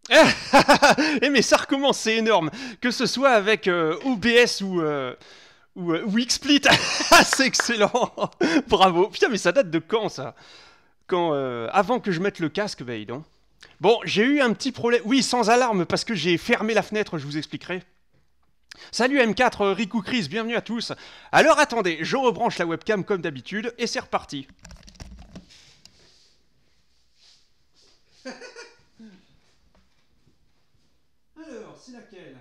Eh mais ça recommence, c'est énorme. Que ce soit avec OBS ou XSplit, c'est excellent. Bravo. Putain, mais ça date de quand ça? Quand avant que je mette le casque, bah, dis donc. Bon, j'ai eu un petit problème. Oui, sans alarme parce que j'ai fermé la fenêtre. Je vous expliquerai. Salut M4, Riku Chris, bienvenue à tous. Alors attendez, je rebranche la webcam comme d'habitude et c'est reparti. Alors, c'est laquelle?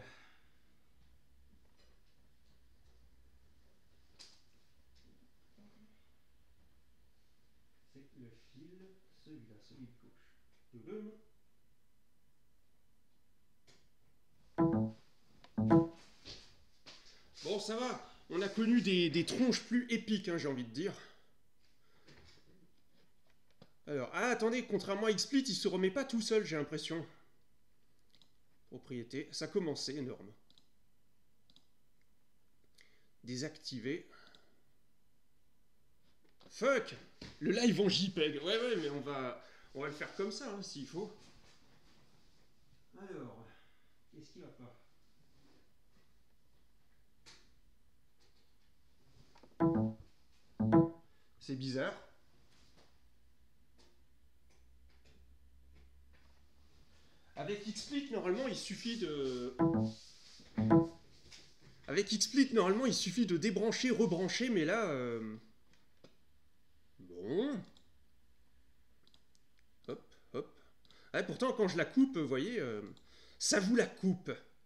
C'est le fil, celui-là, celui de gauche. Touloum. Bon, ça va. On a connu des tronches plus épiques, hein, j'ai envie de dire. Alors, ah, attendez, contrairement à XSplit, il se remet pas tout seul, j'ai l'impression. Propriété, ça commence, c'est énorme. Désactiver. Fuck! Le live en JPEG. Ouais, mais on va le faire comme ça, hein, s'il faut. Alors, qu'est-ce qui va pas? C'est bizarre. Avec XSplit, normalement, il suffit de... Avec XSplit, normalement, il suffit de débrancher, rebrancher, mais là... Bon... Hop, hop. Ah, pourtant, quand je la coupe, vous voyez, ça vous la coupe.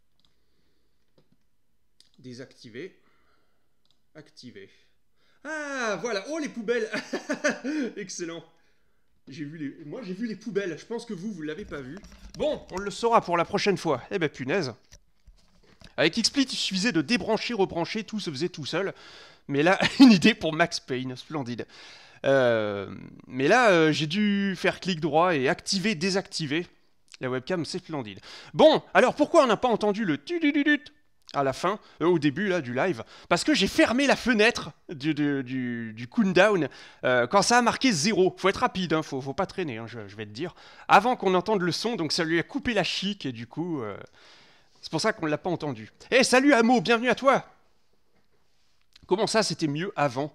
Désactiver. Activer. Ah, voilà. Oh, les poubelles. Excellent. Moi, j'ai vu les poubelles. Je pense que vous l'avez pas vu. Bon, on le saura pour la prochaine fois. Eh ben, punaise. Avec XSplit, il suffisait de débrancher, rebrancher, tout se faisait tout seul. Mais là, une idée pour Max Payne, splendide. Mais là, j'ai dû faire clic droit et activer, désactiver. La webcam, c'est splendide. Bon, alors pourquoi on n'a pas entendu le tu à la fin, au début là du live? Parce que j'ai fermé la fenêtre du countdown quand ça a marqué 0. Faut être rapide, hein, faut pas traîner, hein, je vais te dire. Avant qu'on entende le son, donc ça lui a coupé la chic et du coup, c'est pour ça qu'on l'a pas entendu. Eh, salut Amo, bienvenue à toi. Comment ça, c'était mieux avant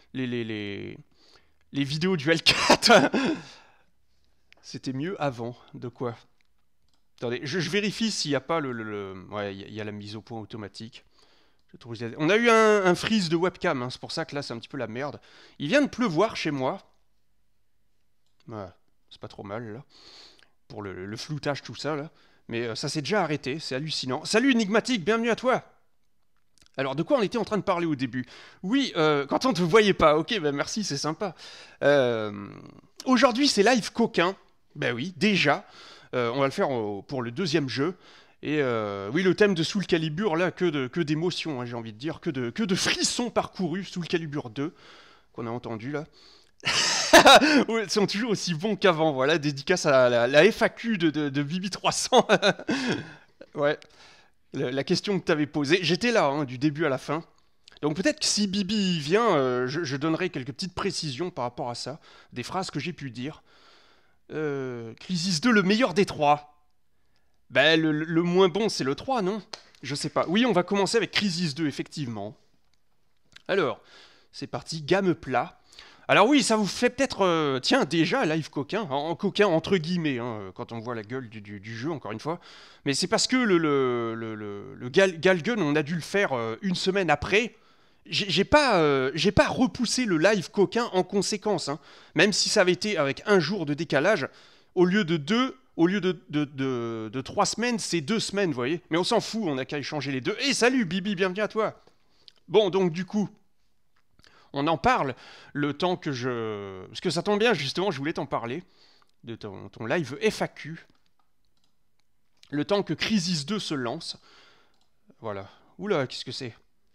les vidéos du L4? C'était mieux avant. De quoi? Attendez, je vérifie s'il n'y a pas Ouais, il y a la mise au point automatique. On a eu un freeze de webcam, hein, c'est pour ça que là c'est un petit peu la merde. Il vient de pleuvoir chez moi. Ouais, c'est pas trop mal là. Pour le floutage, tout ça là. Mais ça s'est déjà arrêté, c'est hallucinant. Salut Enigmatique, bienvenue à toi. Alors, de quoi on était en train de parler au début? Oui, quand on ne te voyait pas. Ok, ben merci, c'est sympa. Euh, Aujourd'hui, c'est live coquin. Ben oui, déjà. On va le faire pour le deuxième jeu. Et oui, le thème de Soul Calibur, là, que d'émotions, hein, j'ai envie de dire, que de frissons parcourus, Soul Calibur 2, qu'on a entendu là. Ouais, ils sont toujours aussi bons qu'avant, voilà, dédicace à la FAQ de Bibi 300. Ouais, la question que tu avais posée, j'étais là, hein, du début à la fin. Donc peut-être que si Bibi vient, je donnerai quelques petites précisions par rapport à ça, des phrases que j'ai pu dire. Crisis 2, le meilleur des trois. Ben, le moins bon, c'est le 3, non? Je sais pas. Oui, on va commencer avec Crisis 2, effectivement. Alors, c'est parti, gamme plat. Alors oui, ça vous fait peut-être... tiens, déjà, live coquin, en coquin entre guillemets, hein, quand on voit la gueule du jeu, encore une fois. Mais c'est parce que le Galgun, on a dû le faire une semaine après. J'ai pas repoussé le live coquin en conséquence, hein. Même si ça avait été avec un jour de décalage, au lieu de deux, au lieu de 3 semaines, c'est 2 semaines, vous voyez. Mais on s'en fout, on n'a qu'à échanger les deux. Et salut Bibi, bienvenue à toi. Bon, donc du coup, on en parle le temps que je... Parce que ça tombe bien, justement, je voulais t'en parler, de ton live FAQ. Le temps que Crisis 2 se lance. Voilà. Oula, qu'est-ce que c'est?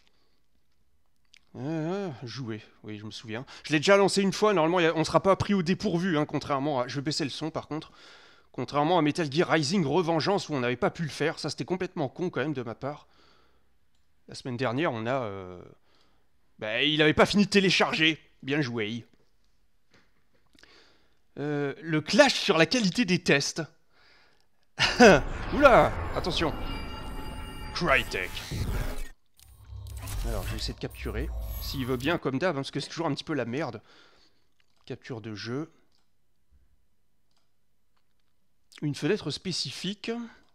Jouer, oui, je me souviens. Je l'ai déjà lancé une fois, normalement, on ne sera pas pris au dépourvu, hein, contrairement à... Je vais baisser le son, par contre. Contrairement à Metal Gear Rising Revengeance, où on n'avait pas pu le faire. Ça, c'était complètement con, quand même, de ma part. La semaine dernière, on a... il n'avait pas fini de télécharger. Bien joué. Le clash sur la qualité des tests. Oula, attention. Crytek. Alors, je vais essayer de capturer. S'il veut bien, comme d'hab, hein, parce que c'est toujours un petit peu la merde. Capture de jeu. Une fenêtre spécifique.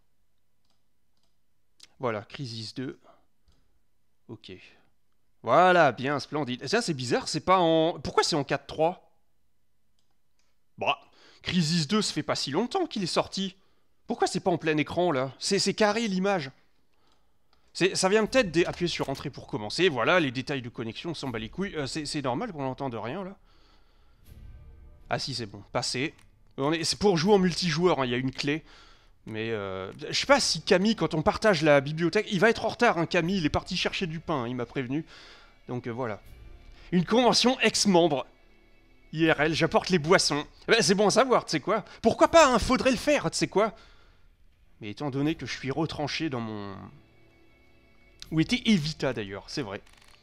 Voilà, Crysis 2. Ok. Voilà, bien, splendide. Ça, c'est bizarre, c'est pas en... Pourquoi c'est en 4.3? Bah, Crysis 2, ça fait pas si longtemps qu'il est sorti. Pourquoi c'est pas en plein écran, là? C'est carré, l'image. Ça vient peut-être d'appuyer sur Entrée pour commencer. Voilà, les détails de connexion, on s'en bat les couilles. C'est normal qu'on n'entende rien, là. Ah si, c'est bon. Passé. C'est pour jouer en multijoueur, hein, il y a une clé. Mais je sais pas si Camille, quand on partage la bibliothèque... Il va être en retard, hein, Camille, il est parti chercher du pain, hein, il m'a prévenu. Donc voilà. Une convention ex-membre. IRL, j'apporte les boissons. Ben, c'est bon à savoir, tu sais quoi. Pourquoi pas, hein, faudrait le faire, tu sais quoi. Mais étant donné que je suis retranché dans mon... Où était Evita, d'ailleurs, c'est vrai.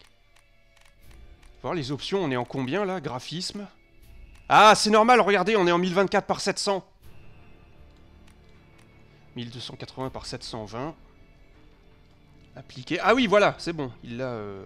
Voir les options, on est en combien, là? Graphisme. Ah, c'est normal, regardez, on est en 1024 par 700. 1280 par 720. Appliquer. Ah oui, voilà, c'est bon. Il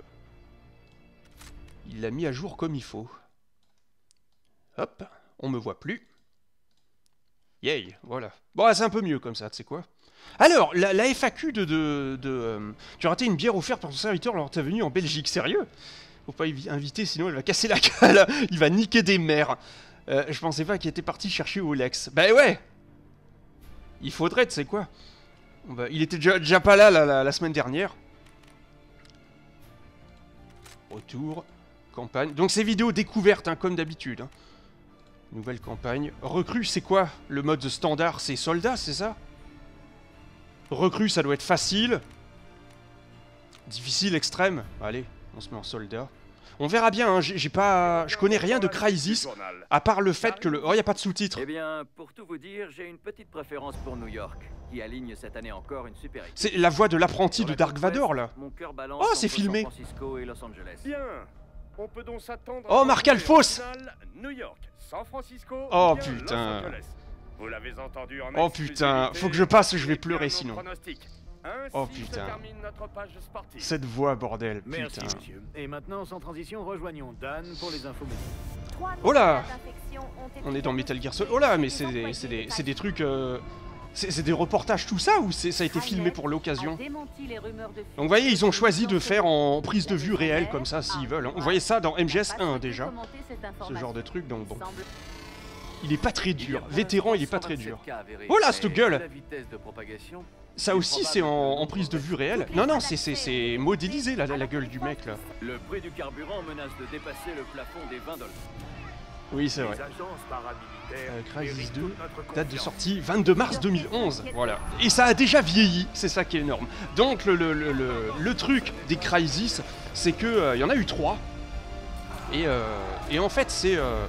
l'a mis à jour comme il faut. Hop, on me voit plus. Yay, voilà. Bon, c'est un peu mieux comme ça, tu sais quoi. Alors, la FAQ tu as raté une bière offerte par ton serviteur lors de ta venue en Belgique, sérieux? Faut pas inviter, sinon elle va casser la gueule. Il va niquer des mères. Je pensais pas qu'il était parti chercher Olex. Bah ouais. Il faudrait, tu sais quoi. Il était déjà pas là la semaine dernière. Retour. Campagne. Donc c'est vidéo découverte, hein, comme d'habitude. Hein. Nouvelle campagne. Recrue, c'est quoi? Le mode standard, c'est soldat, c'est ça? Recrue, ça doit être facile. Difficile, extrême. Allez, on se met en soldat. On verra bien, hein. Je connais rien de Crysis, à part le fait que le... Oh, y a pas de sous-titres. Eh bien, pour tout vous dire, j'ai une petite préférence pour New York, qui aligne cette année encore une super équipe. C'est la voix de l'apprenti de Dark Vador, là. Oh, c'est filmé. San Francisco et Los Angeles. Bien. On peut donc s'attendre Oh, Marc Alphos. New York, San Francisco, oh bien putain. Los Angeles. Vous l'avez entendu en oh putain, faut que je passe, je vais pleurer sinon. Ainsi oh putain. se termine notre page sportive. Cette voix, bordel, Merci, putain. monsieur. Et maintenant, sans transition, rejoignons Dan pour les infos médicales. Oh là. On est dans Metal Gear Solid. Oh là, mais c'est des trucs... C'est des reportages tout ça ou ça a été filmé pour l'occasion? Donc vous voyez, ils ont choisi de faire en prise de vue réelle comme ça s'ils veulent. Hein. On voyait ça dans MGS 1 déjà, ce genre de truc, donc bon. Il est pas très dur, vétéran il est pas très dur. Oh là, cette gueule! Ça aussi c'est en prise de vue réelle. Non non, c'est modélisé la gueule du mec là. Le prix du carburant menace de dépasser le plafond des $20. Oui, c'est vrai. Crysis 2, date de sortie 22 mars 2011. Voilà. Et ça a déjà vieilli, c'est ça qui est énorme. Donc le truc des Crysis, c'est que y en a eu 3. Et en fait,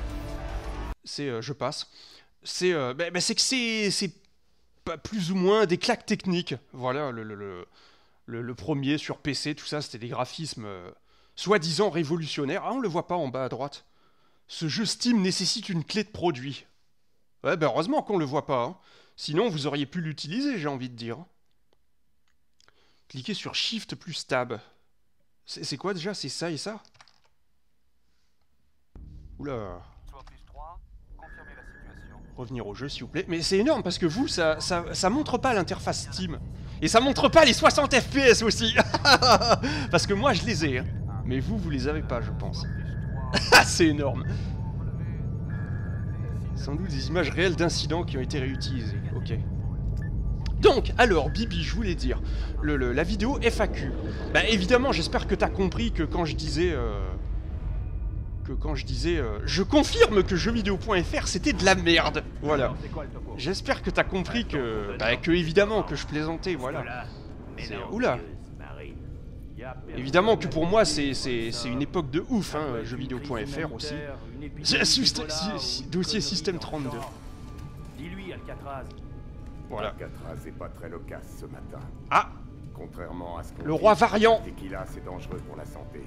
je passe. C'est que c'est plus ou moins des claques techniques. Voilà, le premier sur PC, tout ça, c'était des graphismes soi-disant révolutionnaires. Ah, on le voit pas en bas à droite. Ce jeu Steam nécessite une clé de produit. Ouais, ben heureusement qu'on le voit pas. Hein. Sinon, vous auriez pu l'utiliser, j'ai envie de dire. Cliquez sur Shift plus Tab. C'est quoi déjà? C'est ça et ça? Oula. Revenir au jeu, s'il vous plaît. Mais c'est énorme parce que vous, ça montre pas l'interface Steam. Et ça montre pas les 60 FPS aussi. Parce que moi, je les ai. Hein. Mais vous les avez pas, je pense. C'est énorme. Sans doute des images réelles d'incidents qui ont été réutilisées. Ok. Donc, alors, Bibi, je voulais dire, la vidéo FAQ. Bah évidemment, j'espère que t'as compris que quand je disais... je confirme que jeuxvideo.fr c'était de la merde. Voilà. J'espère que t'as compris que... Bah, que évidemment, que je plaisantais, voilà. Oula. Évidemment que pour moi c'est une époque de ouf, hein, jeuxvideo.fr aussi. Dossier système 32. Dis-lui, Alcatraz. Voilà. Alcatraz est pas très loquace ce matin. Ah, Contrairement à ce qu'on le roi dit, variant. le tequila, c'est dangereux pour la santé.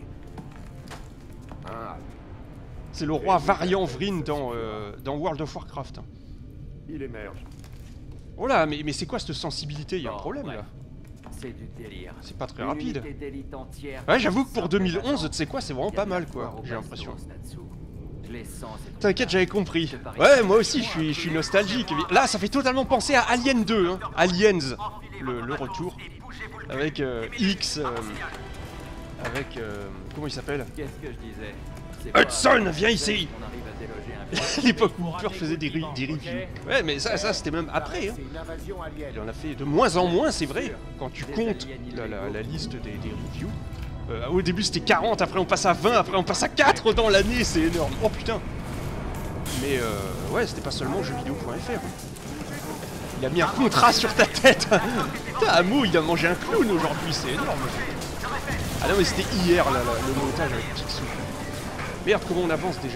C'est le roi variant Vryn dans World of Warcraft. Il émerge. Oh là, mais c'est quoi cette sensibilité? Il y a un problème là. C'est du délire. C'est pas très rapide. Une unité d'élite entière. Ouais, j'avoue que pour 2011, tu sais quoi, c'est vraiment pas mal quoi, j'ai l'impression. T'inquiète, j'avais compris. Ouais, moi aussi, je suis nostalgique. Là, ça fait totalement penser à Alien 2, hein. Aliens, le retour. Avec X, avec... comment il s'appelle? Qu'est-ce que je disais? Hudson, viens ici! On arrive à déloger un À l'époque où Hooper faisait des reviews. Ouais, mais ça c'était même après, hein. C'est une invasion alien. Il en a fait de moins en moins, c'est vrai, quand tu comptes la liste des reviews. Au début c'était 40, après on passe à 20, après on passe à 4 dans l'année, c'est énorme. Oh putain. Mais ouais, c'était pas seulement jeuxvideo.fr. Il a mis un contrat sur ta tête. Putain, Amo, il a mangé un clown aujourd'hui, c'est énorme. Ah non mais c'était hier là, le montage avec Picsou. Merde, comment on avance déjà?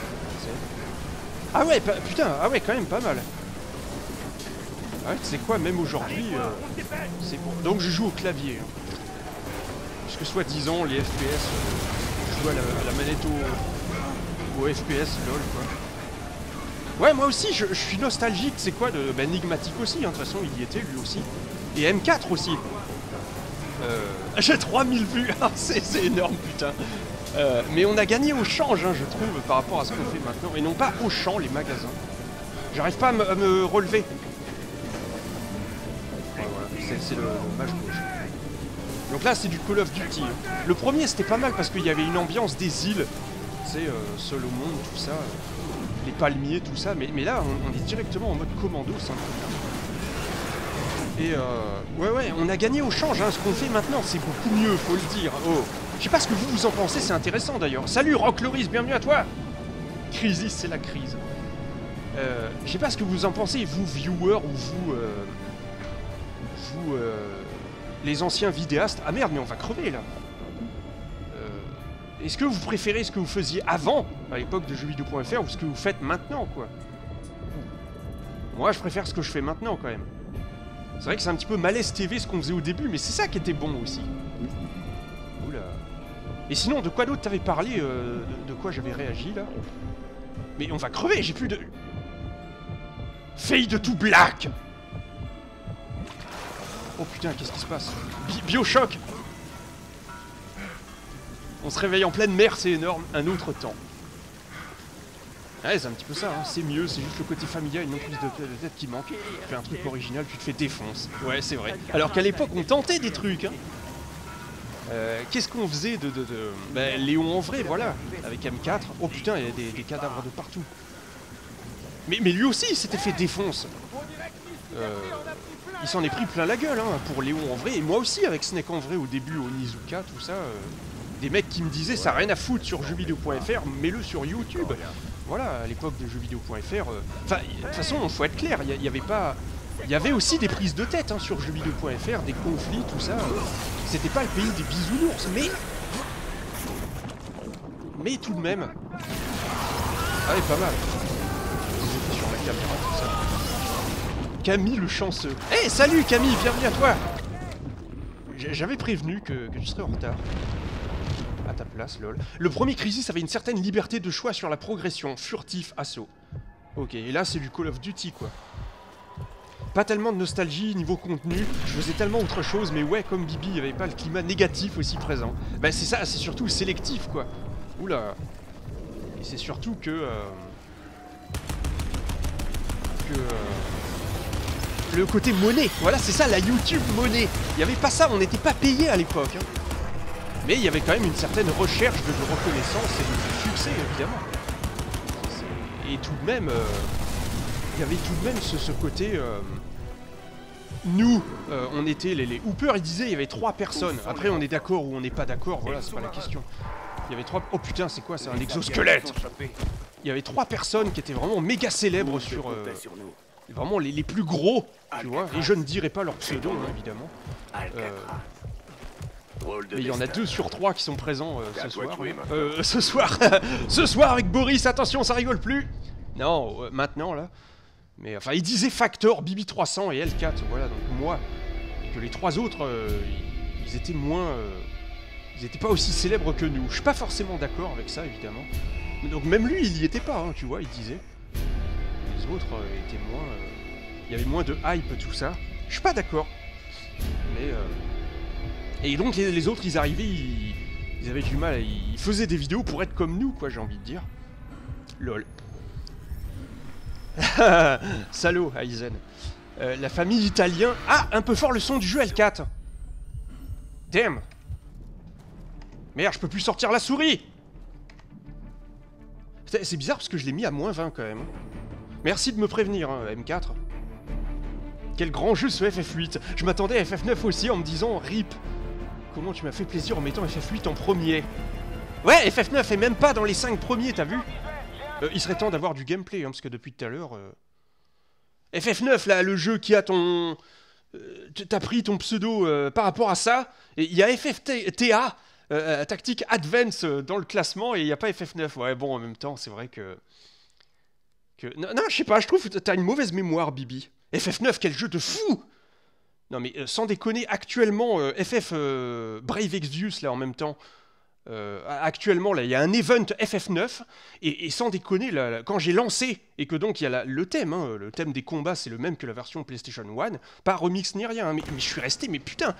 Ah ouais, putain, ah ouais, quand même pas mal. Ouais, tu sais quoi, même aujourd'hui, c'est bon. Donc je joue au clavier. Hein. Puisque soi-disant, les FPS, je joue à la manette au FPS, lol, quoi. Ouais, moi aussi, je suis nostalgique, c'est quoi, de Enigmatic aussi, hein, de toute façon, il y était, lui aussi. Et M4 aussi. J'ai 3000 vues, c'est énorme, putain. Mais on a gagné au change, hein, je trouve, par rapport à ce qu'on fait maintenant, et non pas au champ, les magasins. J'arrive pas à me relever. Ouais, voilà, c'est le match gauche. Donc là, c'est du Call of Duty. Le premier, c'était pas mal parce qu'il y avait une ambiance des îles, tu sais, seul au monde, tout ça, les palmiers, tout ça. Mais là, on est directement en mode commando, c'est un peu bien. Et ouais, on a gagné au change, hein. Ce qu'on fait maintenant, c'est beaucoup mieux, faut le dire. Oh. Je sais pas ce que vous en pensez, c'est intéressant d'ailleurs. Salut Rock Loris, bienvenue à toi. Crisis, c'est la crise. Je sais pas ce que vous en pensez, vous viewers ou vous les anciens vidéastes. Ah merde, mais on va crever là. Est-ce que vous préférez ce que vous faisiez avant, à l'époque de jeuxvideo.fr, ou ce que vous faites maintenant, quoi? Moi, je préfère ce que je fais maintenant, quand même. C'est vrai que c'est un petit peu malaise TV ce qu'on faisait au début, mais c'est ça qui était bon aussi. Oula. Et sinon, de quoi d'autre t'avais parlé, de quoi j'avais réagi, là? Mais on va crever, j'ai plus de... Fille de tout black! Oh putain, qu'est-ce qui se passe? Bioshock! On se réveille en pleine mer, c'est énorme. Un autre temps. Ouais, c'est un petit peu ça, hein. C'est mieux, c'est juste le côté familial et non plus de tête qui manque. Tu fais un truc original, tu te fais défonce. Ouais, c'est vrai. Alors qu'à l'époque, on tentait des trucs, hein. Qu'est-ce qu'on faisait de... Ben, Léon en vrai, voilà, avec M4. Oh putain, il y a des cadavres de partout. Mais lui aussi, il s'était fait défonce. Il s'en est pris plein la gueule, hein, pour Léon en vrai. Et moi aussi, avec Snake en vrai, au début, au Nizuka, tout ça. Des mecs qui me disaient, ça n'a rien à foutre sur jeuxvideo.fr, mets-le sur YouTube. Voilà, à l'époque de jeuxvideo.fr. Enfin, de toute façon, il faut être clair, il y avait pas... Il y avait aussi des prises de tête, hein, sur jeuxvideo.fr, des conflits, tout ça. C'était pas le pays des bisounours, mais tout de même. Ah ouais, pas mal. Sur la caméra, tout ça. Camille le chanceux. Eh, salut Camille, bienvenue à toi. J'avais prévenu que tu serais en retard. À ta place, lol. Le premier Crisis avait une certaine liberté de choix sur la progression. Furtif, assaut. Ok, et là c'est du Call of Duty, quoi. Pas tellement de nostalgie niveau contenu, je faisais tellement autre chose, mais ouais, comme Bibi, il n'y avait pas le climat négatif aussi présent. Bah c'est ça, c'est surtout sélectif, quoi. Oula. Et c'est surtout que... le côté monnaie, voilà, c'est ça, la YouTube monnaie. Il n'y avait pas ça, on n'était pas payé à l'époque, hein. Mais il y avait quand même une certaine recherche de reconnaissance et de succès, évidemment. Et tout de même, il y avait tout de même ce côté... nous, on était les Hooper, il disait il y avait 3 personnes. Après, on est d'accord ou on n'est pas d'accord, voilà, c'est pas la question. Il y avait 3... Oh putain, c'est quoi, c'est un exosquelette! Il y avait 3 personnes qui étaient vraiment méga célèbres sur... vraiment les plus gros, tu vois. Et je ne dirai pas leur pseudo, hein, évidemment. Mais il y en a 2 sur 3 qui sont présents ce soir. Ce soir avec Boris, attention, ça rigole plus. Non, maintenant là. Mais enfin, il disait Factor, Bibi300 et L4, voilà, donc moi. Et que les 3 autres, ils étaient moins... ils étaient pas aussi célèbres que nous. Je suis pas forcément d'accord avec ça, évidemment. Donc même lui, il y était pas, hein, tu vois, il disait. Les autres étaient moins... Il y avait moins de hype, tout ça. Je suis pas d'accord. Mais... Et donc les autres, ils arrivaient, ils avaient du mal, ils faisaient des vidéos pour être comme nous, quoi, j'ai envie de dire. Lol. Salaud, Aizen. La famille italien... Ah, un peu fort le son du jeu L4. Damn. Merde, je peux plus sortir la souris. C'est bizarre parce que je l'ai mis à moins 20 quand même. Merci de me prévenir, hein, M4. Quel grand jeu ce FF8. Je m'attendais à FF9 aussi en me disant RIP. Comment tu m'as fait plaisir en mettant FF8 en premier. Ouais, FF9 est même pas dans les 5 premiers, t'as vu? Il serait temps d'avoir du gameplay, hein, parce que depuis tout à l'heure... FF9, là, le jeu qui a ton... T'as pris ton pseudo par rapport à ça, et il y a FFTA, Tactique Advance, dans le classement, et il n'y a pas FF9. Ouais, bon, en même temps, c'est vrai que... Non, je sais pas, je trouve que t'as une mauvaise mémoire, Bibi. FF9, quel jeu de fou! Non mais sans déconner, actuellement, FF Brave Exvius, là, en même temps, actuellement, là, il y a un event FF9, et sans déconner, là, quand j'ai lancé, et que donc il y a le thème, hein, le thème des combats, c'est le même que la version PlayStation 1, pas remix ni rien, hein, mais je suis resté, mais putain,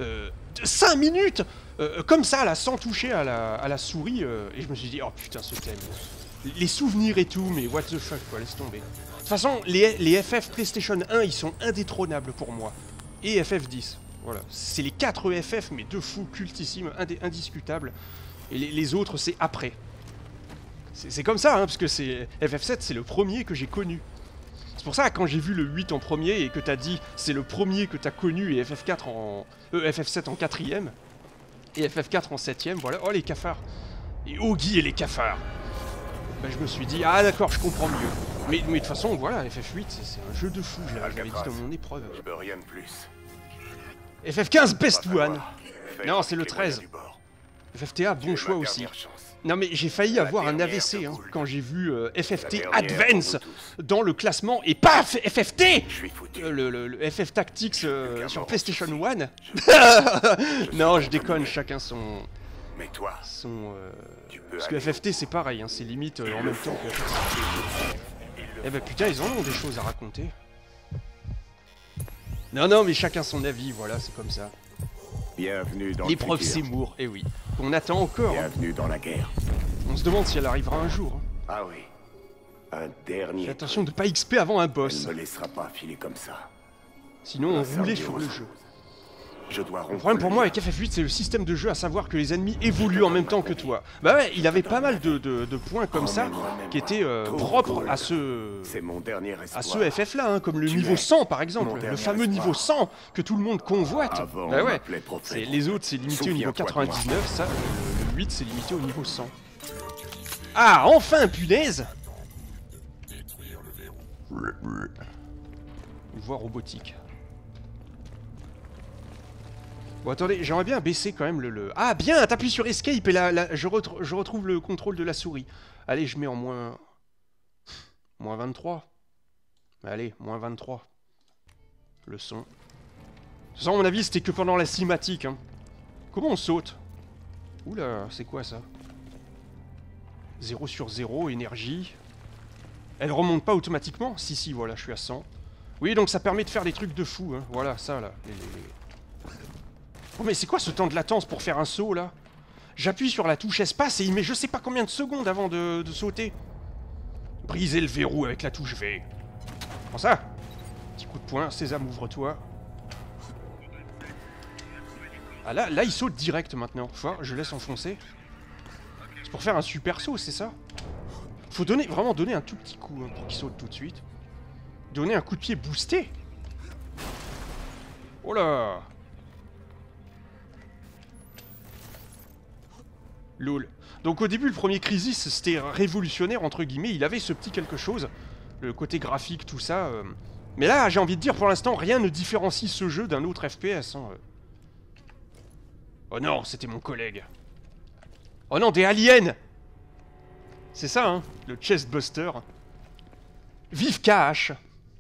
5 minutes, comme ça, là, sans toucher à la souris, et je me suis dit, oh putain, ce thème, les souvenirs et tout, mais what the fuck, quoi, laisse tomber. De toute façon, les FF PlayStation 1, ils sont indétrônables pour moi. Et FF10. Voilà. C'est les 4 FF, mais deux fous cultissimes, indiscutables. Et les autres, c'est après. C'est comme ça, hein, parce que FF7, c'est le premier que j'ai connu. C'est pour ça, quand j'ai vu le 8 en premier, et que t'as dit, c'est le premier que t'as connu, et FF7 en quatrième, et FF4 en septième, voilà. Oh, les cafards. Et Ogi et les cafards. Ben, je me suis dit, ah d'accord, je comprends mieux. Mais de toute façon, voilà, FF8, c'est un jeu de fou, je l'avais dit dans mon épreuve. Je veux rien de plus. FF15, best one. Non, c'est le 13. FFTA, bon choix aussi. Non mais j'ai failli avoir un AVC hein, quand j'ai vu FFT Advance dans le classement, et paf, FFT le FF Tactics sur PlayStation 1. Non, je déconne, chacun son... Mais toi, parce que FFT c'est pareil, hein, c'est limite en même temps que... Eh ben putain, ils en ont des choses à raconter. Non, mais chacun son avis, voilà, c'est comme ça. bienvenue dans L'épreuve le futur. Seymour, eh oui. On attend encore. Hein. Bienvenue dans la guerre. On se demande si elle arrivera un jour. Hein. Ah oui. Un dernier. Fais attention de pas XP avant un Elle boss. ne me laissera pas filer comme ça. Sinon on Ça roulait me dit sur autre le chose. jeu. Je dois Le rompre problème pour le moi lien. avec FF8, c'est le système de jeu, à savoir que les ennemis évoluent en même temps que toi. Bah ouais, il avait pas mal de points comme ça, qui étaient propres à C'est mon dernier à espoir. ce FF là, hein, comme le Tu niveau es 100 par exemple, mon le dernier fameux espoir. niveau 100 que tout le monde convoite. Avant, Bah on ouais, m'appelait prophète. les autres c'est limité au niveau Souviens-toi de moi. 99, ça, le 8 c'est limité au niveau 100. Ah, enfin, punaise! Une voix robotique. Bon, attendez, j'aimerais bien baisser quand même le... Ah, bien, t'appuies sur Escape et là, je retrouve le contrôle de la souris. Allez, je mets en moins... Moins 23. Allez, moins 23. Le son. De toute façon, à mon avis, c'était que pendant la cinématique. Hein. Comment on saute? Oula, c'est quoi ça? 0 sur 0, énergie. Elle remonte pas automatiquement? Si, voilà, je suis à 100. Oui, donc ça permet de faire des trucs de fou. Hein. Voilà, ça, là. Oh mais c'est quoi ce temps de latence pour faire un saut là? J'appuie sur la touche espace et il met je sais pas combien de secondes avant de sauter. Briser le verrou avec la touche V. Prends ça. Petit coup de poing, Sésame ouvre-toi. Ah là il saute direct maintenant. Enfin, je laisse enfoncer. C'est pour faire un super saut, c'est ça? Faut vraiment donner un tout petit coup hein, pour qu'il saute tout de suite. Donner un coup de pied boosté. Oh là! Lol. Donc au début, le premier Crisis, c'était révolutionnaire, entre guillemets, il avait ce petit quelque chose, le côté graphique, tout ça. Mais là, j'ai envie de dire, pour l'instant, rien ne différencie ce jeu d'un autre FPS. Hein. Oh non, c'était mon collègue. Oh non, des aliens! C'est ça, hein, le Chestbuster. Vive KH!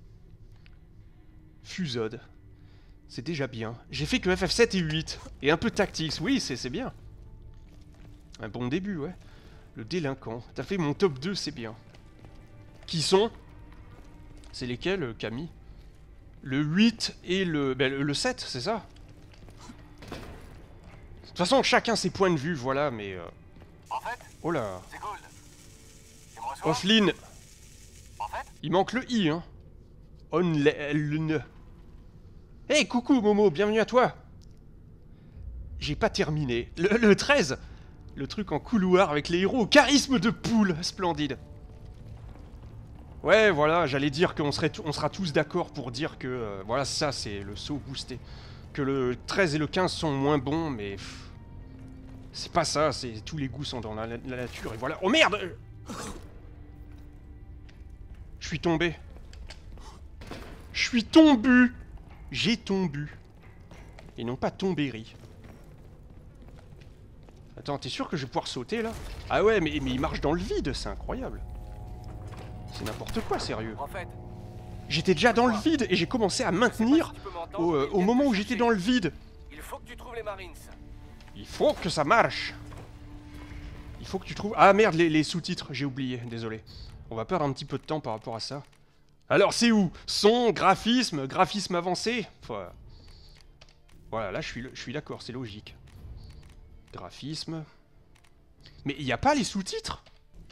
Fusode. C'est déjà bien. J'ai fait que FF7 et 8. Et un peu Tactics, oui, c'est bien. Un bon début, ouais. Le délinquant. T'as fait mon top 2, c'est bien. Qui sont? C'est lesquels, Camille? Le 8 et le 7, c'est ça? De toute façon, chacun ses points de vue, voilà, mais... En fait, Oh là. c'est Gould. Tu me reçois? Offline. En fait, Il manque le I, hein. Onlen. Hey, coucou, Momo, bienvenue à toi. J'ai pas terminé. Le 13. Le truc en couloir avec les héros. Charisme de poule. Splendide. Ouais, voilà, j'allais dire qu'on sera tous d'accord pour dire que... voilà, ça, c'est le saut boosté. Que le 13 et le 15 sont moins bons, mais... c'est pas ça, c'est tous les goûts sont dans la nature, et voilà... Oh merde! Je suis tombé. Je suis tombé. J'ai tombé. Et non pas tombéry. Attends, t'es sûr que je vais pouvoir sauter, là? Ah ouais, mais il marche dans le vide, c'est incroyable. C'est n'importe quoi, sérieux. en fait, J'étais déjà dans le vide et j'ai commencé à maintenir au moment où j'étais dans le vide. il faut que tu trouves les Marines. Il faut que ça marche. Il faut que tu trouves... Ah merde, les sous-titres, j'ai oublié, désolé. On va perdre un petit peu de temps par rapport à ça. Alors c'est où? Son, graphisme, graphisme avancé. Voilà, là je suis d'accord, c'est logique. Graphisme. Mais il n'y a pas les sous-titres?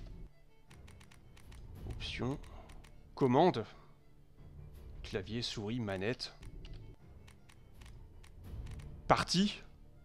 Options. Commande. Clavier, souris, manette. Partie.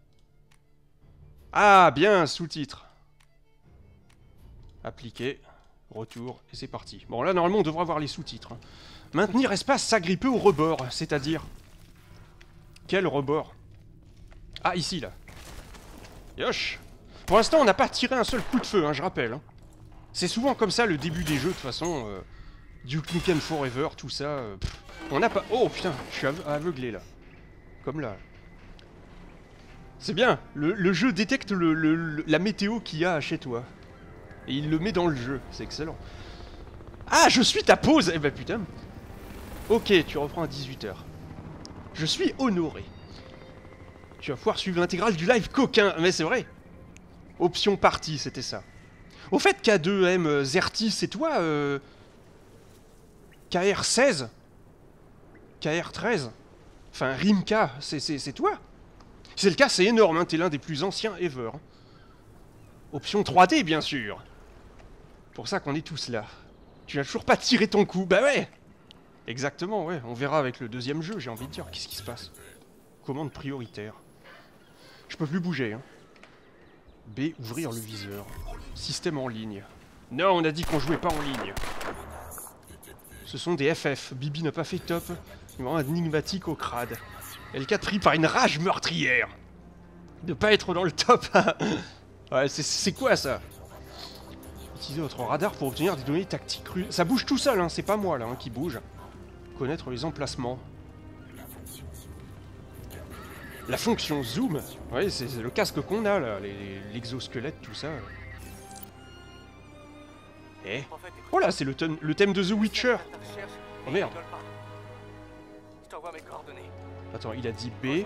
Ah, bien, sous-titres. Appliquer. Retour, et c'est parti. Bon, là, normalement, on devrait avoir les sous-titres. Hein. Maintenir espace, s'agripper au rebord, c'est-à-dire... Quel rebord? Ah, ici, là. Yosh. Pour l'instant, on n'a pas tiré un seul coup de feu, hein, je rappelle. Hein. C'est souvent comme ça, le début des jeux, de toute façon. Duke Nukem Forever, tout ça. On n'a pas... Oh, putain, je suis aveuglé, là. Comme là. C'est bien, le jeu détecte la météo qu'il y a chez toi. Et il le met dans le jeu, c'est excellent. Ah, je suis ta pause. Eh ben putain. Ok, tu reprends à 18 h. Je suis honoré. Tu vas pouvoir suivre l'intégrale du live coquin. Mais c'est vrai. Option partie, c'était ça. Au fait, K2M Zerti, c'est toi KR16 KR13 Enfin, Rimka, c'est toi. Si c'est le cas, c'est énorme, hein. T'es l'un des plus anciens ever. Option 3D, bien sûr. Pour ça qu'on est tous là. Tu n'as toujours pas tiré ton coup. Bah ouais. Exactement, ouais. On verra avec le deuxième jeu, j'ai envie de dire. Qu'est-ce qui se passe? Commande prioritaire. Je peux plus bouger, hein. B, ouvrir le viseur. Système en ligne. Non, on a dit qu'on jouait pas en ligne. Ce sont des FF. Bibi n'a pas fait top. Numéro énigmatique au crade. L4 pris par une rage meurtrière. De pas être dans le top. Ouais, c'est quoi ça? Utiliser votre radar pour obtenir des données tactiques russes. Ça bouge tout seul, hein, c'est pas moi là hein, qui bouge. Connaître les emplacements. La fonction zoom. Ouais, c'est le casque qu'on a là, l'exosquelette, tout ça. Eh. Oh là, c'est le thème de The Witcher. Oh merde. Je t'envoie mes coordonnées. Attends, il a dit B.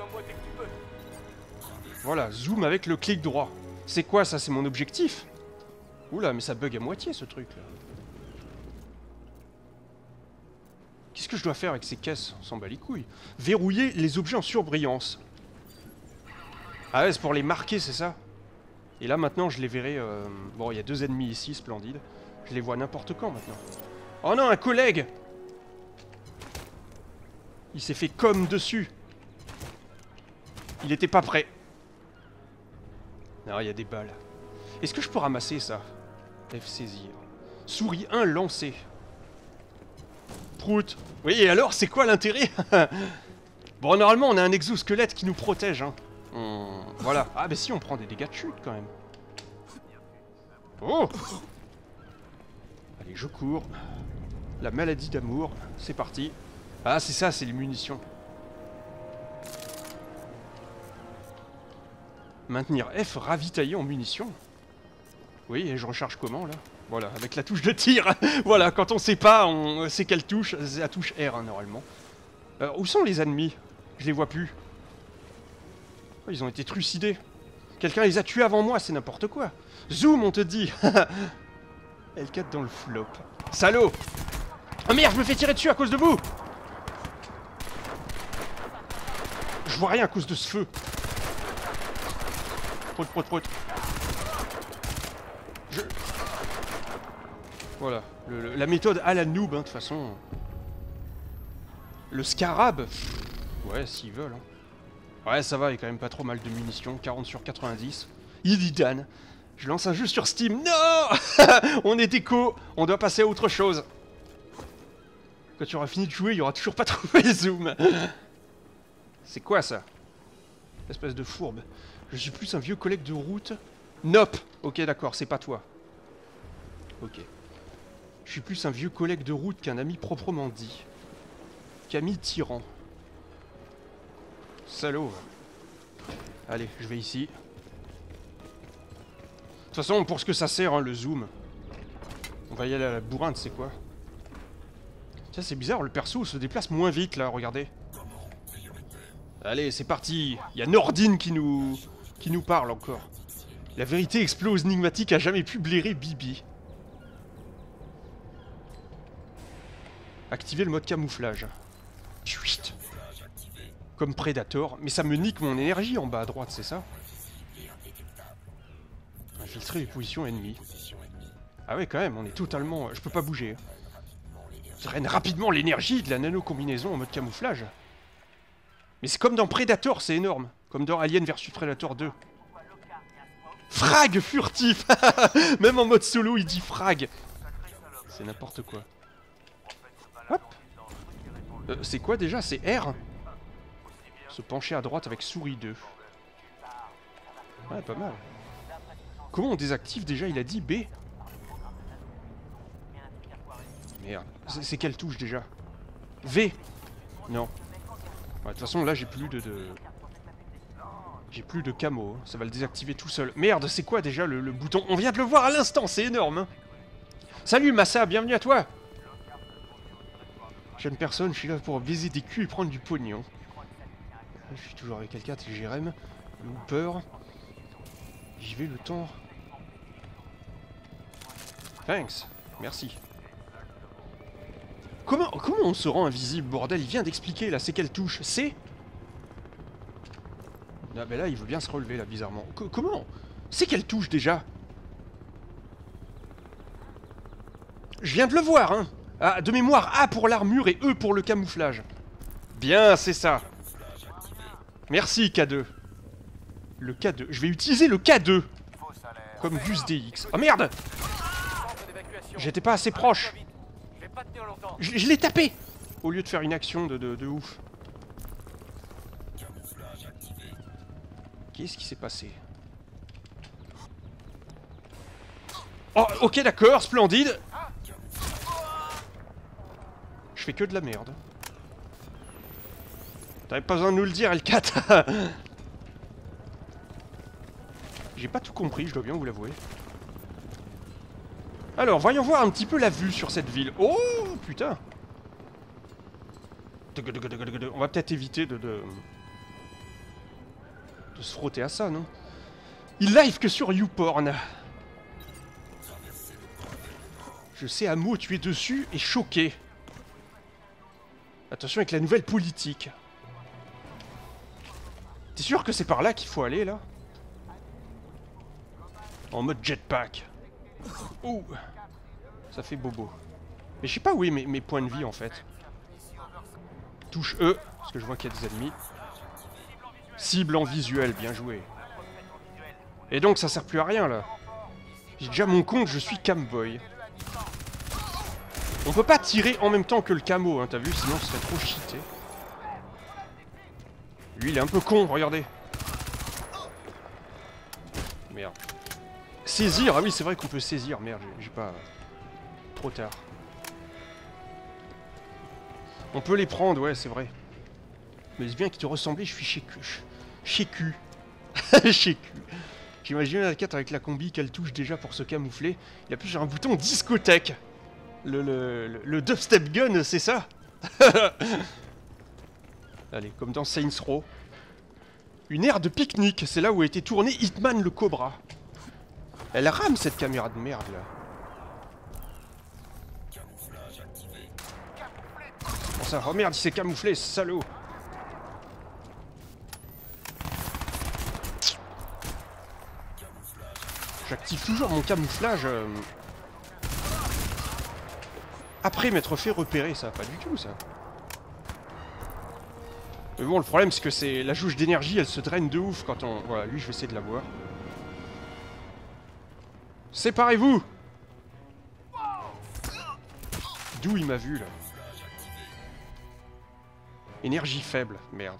Voilà, zoom avec le clic droit. C'est quoi ça? C'est mon objectif? Oula, mais ça bug à moitié ce truc là. Qu'est-ce que je dois faire avec ces caisses? On s'en bat les couilles. Verrouiller les objets en surbrillance. Ah ouais, c'est pour les marquer, c'est ça? Et là maintenant je les verrai... Bon, il y a 2 ennemis ici, splendide. Je les vois n'importe quand maintenant. Oh non, un collègue! Il s'est fait comme dessus. Il était pas prêt. Non, il y a des balles. Est-ce que je peux ramasser ça? F saisir. Souris 1 lancée. Prout. Oui, et alors, c'est quoi l'intérêt? Bon, normalement, on a un exosquelette qui nous protège, hein. Voilà. Ah, bah si, on prend des dégâts de chute, quand même. Oh! Allez, je cours. La maladie d'amour. C'est parti. Ah, c'est ça, c'est les munitions. Maintenir F, ravitailler en munitions. Oui, et je recharge comment, là? Voilà, avec la touche de tir. Voilà, quand on sait pas, on sait quelle touche. C'est la touche R, hein, normalement. Où sont les ennemis? Je les vois plus. Oh, ils ont été trucidés. Quelqu'un les a tués avant moi, c'est n'importe quoi. Zoom, on te dit. L4 dans le flop. Salaud! Oh merde, je me fais tirer dessus à cause de vous! vois rien à cause de ce feu. Prout. Voilà, la méthode à la noob, hein, de toute façon. Le scarab, ouais, s'ils veulent. Hein. Ouais, ça va, il y a quand même pas trop mal de munitions, 40 sur 90. Il dit Dan. Je lance un jeu sur Steam. Non. On est déco, on doit passer à autre chose. Quand tu auras fini de jouer, il y aura toujours pas trouvé Zoom. C'est quoi ça? Espèce de fourbe. Je suis plus un vieux collègue de route. Nope. Ok, d'accord, c'est pas toi. Ok. Je suis plus un vieux collègue de route qu'un ami proprement dit. Camille Tyran. Salaud. Allez, je vais ici. De toute façon, pour ce que ça sert, hein, le zoom. On va y aller à la bourrinde, c'est quoi? Tiens, c'est bizarre, le perso se déplace moins vite, là, regardez. Allez, c'est parti. Il y a Nordine qui nous parle encore. La vérité explose énigmatique a jamais pu blairer Bibi. Activer le mode camouflage. Chut. Comme Predator. Mais ça me nique mon énergie en bas à droite, c'est ça? Infiltrer les positions ennemies. Ah ouais, quand même, on est totalement... Je peux pas bouger. Je draine rapidement l'énergie de la nano-combinaison en mode camouflage. Mais c'est comme dans Predator, c'est énorme. Comme dans Alien vs Predator 2. Frag furtif. Même en mode solo, il dit frag. C'est n'importe quoi. Hop. C'est quoi déjà? C'est R? Se pencher à droite avec souris 2. Ouais, pas mal. Comment on désactive déjà? Il a dit B. Merde. C'est quelle touche déjà? V. Non. De toute façon, là, j'ai plus de... J'ai plus de camo. Ça va le désactiver tout seul. Merde, c'est quoi déjà le bouton? On vient de le voir à l'instant, c'est énorme. Hein. Salut Massa, bienvenue à toi. Jeune personne, je suis là pour baiser des culs et prendre du pognon. Je suis toujours avec quelqu'un, c'est Jérém. Looper. J'y vais le temps. Thanks. Merci. Comment on se rend invisible, bordel? Il vient d'expliquer, là, c'est quelle touche? C? Ah ben là, il veut bien se relever, là, bizarrement. Comment? C'est quelle touche, déjà? Je viens de le voir, hein. Ah, de mémoire, A pour l'armure et E pour le camouflage. Bien, c'est ça. Merci, K2. Le K2. Je vais utiliser le K2. Comme Gus DX. Oh merde! J'étais pas assez proche. Je l'ai tapé! Au lieu de faire une action de ouf. Qu'est-ce qui s'est passé? Oh, ok, d'accord, splendide! Je fais que de la merde. T'avais pas besoin de nous le dire, L4. J'ai pas tout compris, je dois bien vous l'avouer. Alors, voyons voir un petit peu la vue sur cette ville. Oh, putain! On va peut-être éviter de se frotter à ça, non? Il live que sur YouPorn. Je sais un mot, tu es dessus et choqué. Attention avec la nouvelle politique. T'es sûr que c'est par là qu'il faut aller, là? En mode jetpack. Ouh. Ça fait bobo. Mais je sais pas où est mes points de vie, en fait. Touche E, parce que je vois qu'il y a des ennemis. Cible en visuel, bien joué. Et donc, ça sert plus à rien, là. J'ai déjà mon compte, je suis camboy. On peut pas tirer en même temps que le camo, hein, t'as vu? Sinon, ce serait trop cheaté. Lui, il est un peu con, regardez. Merde. Saisir, ah oui, c'est vrai qu'on peut saisir. Merde, j'ai pas... Trop tard. On peut les prendre, ouais, c'est vrai. Mais c'est bien qu'il te ressemblait, je suis chez Q. Chez Q. Chez Q. J'imagine la 4 avec la combi qu'elle touche déjà pour se camoufler. Il appuie sur un bouton discothèque. Le dubstep gun, c'est ça? Allez, comme dans Saints Row. Une aire de pique-nique, c'est là où a été tourné Hitman le Cobra. Elle rame cette caméra de merde là. Bon ça, oh merde, il s'est camouflé, ce salaud. J'active toujours mon camouflage. Après m'être fait repérer, ça va pas du tout ça. Mais bon, le problème c'est que c'est la jauge d'énergie, elle se draine de ouf quand on... Voilà, lui je vais essayer de l'avoir. Séparez-vous! D'où il m'a vu là? Énergie faible, merde.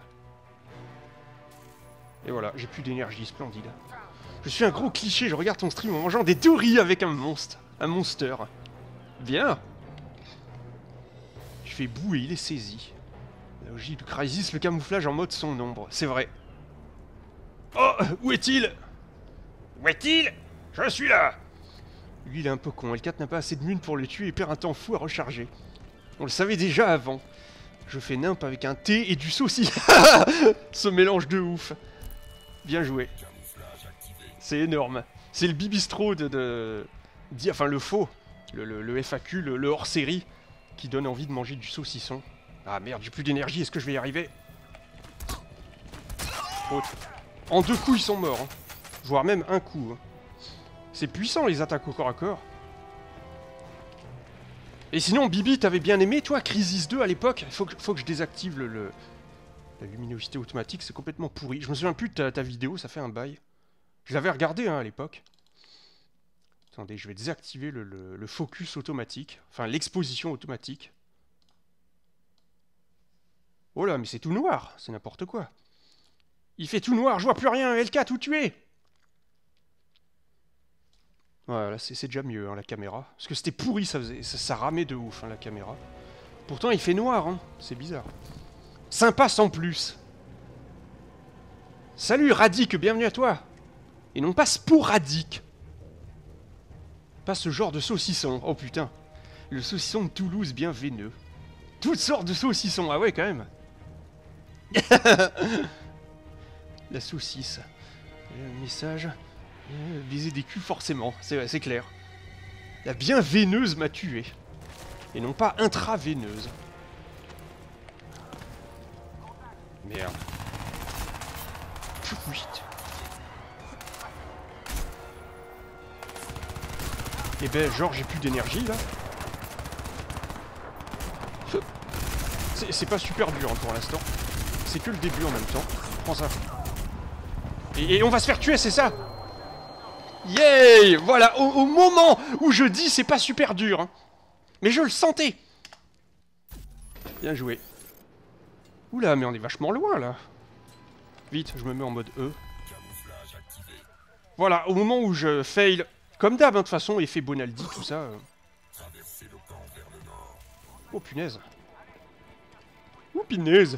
Et voilà, j'ai plus d'énergie, splendide. Je suis un gros cliché, je regarde ton stream en mangeant des douris avec un monstre. Un monster. Bien! Je fais boue et il est saisi. La logique du Crysis, le camouflage en mode son ombre. C'est vrai. Oh! Où est-il? Où est-il? Je suis là! Lui, il est un peu con. L4 n'a pas assez de mune pour le tuer et perd un temps fou à recharger. On le savait déjà avant. Je fais nimp avec un thé et du saucisson. Ce mélange de ouf. Bien joué. C'est énorme. C'est le bibistro enfin, le faux. Le FAQ, le hors-série, qui donne envie de manger du saucisson. Ah merde, j'ai plus d'énergie. Est-ce que je vais y arriver? Oh. En 2 coups, ils sont morts. Hein. Voire même un coup. Hein. C'est puissant, les attaques au corps à corps. Et sinon, Bibi, t'avais bien aimé, toi, Crysis 2 à l'époque? Faut que je désactive la luminosité automatique, c'est complètement pourri. Je me souviens plus de ta vidéo, ça fait un bail. Je l'avais regardé hein, à l'époque. Attendez, je vais désactiver le focus automatique. Enfin, l'exposition automatique. Oh là, mais c'est tout noir, c'est n'importe quoi. Il fait tout noir, je vois plus rien, L4, où tu es? Voilà, c'est déjà mieux, hein, la caméra. Parce que c'était pourri, ça ramait de ouf, hein, la caméra. Pourtant, il fait noir, hein. C'est bizarre. Sympa sans plus. Salut, Radic, bienvenue à toi. Et non pas sporadique. Pas ce genre de saucisson. Oh putain. Le saucisson de Toulouse bien veineux. Toutes sortes de saucissons. Ah ouais, quand même. La saucisse. Message... Viser des culs forcément, c'est clair. La bien veineuse m'a tué. Et non pas intraveineuse. Merde. Eh ben, genre, j'ai plus d'énergie, là. C'est pas super dur, hein, pour l'instant. C'est que le début en même temps. Prends ça. Et on va se faire tuer, c'est ça? Yay! Voilà, au moment où je dis c'est pas super dur. Hein. Mais je le sentais. Bien joué. Oula, mais on est vachement loin, là. Vite, je me mets en mode E. Voilà, au moment où je fail, comme d'hab, hein, de toute façon, effet Bonaldi, tout ça. Oh, punaise. Oh, punaise.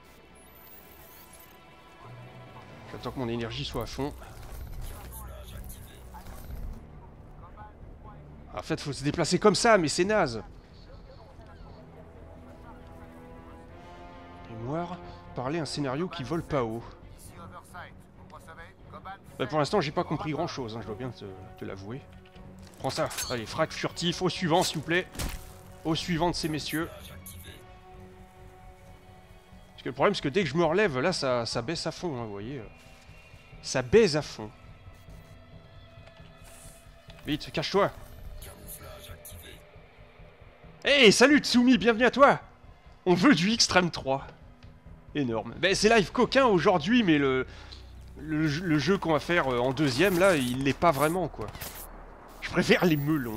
J'attends que mon énergie soit à fond. En fait, faut se déplacer comme ça, mais c'est naze. Mémoire, parler un scénario qui vole pas haut. Bah, pour l'instant, j'ai pas compris grand chose, hein, je dois bien te l'avouer. Prends ça. Allez, frac furtif. Au suivant, s'il vous plaît. Au suivant de ces messieurs. Parce que le problème, c'est que dès que je me relève, là, ça baisse à fond, hein, vous voyez. Ça baise à fond. Vite, cache-toi. Hey, salut Tsumi, bienvenue à toi. On veut du Extreme 3. Énorme. Ben, c'est live coquin aujourd'hui, mais le jeu qu'on va faire en deuxième, là, il l'est pas vraiment, quoi. Je préfère les melons.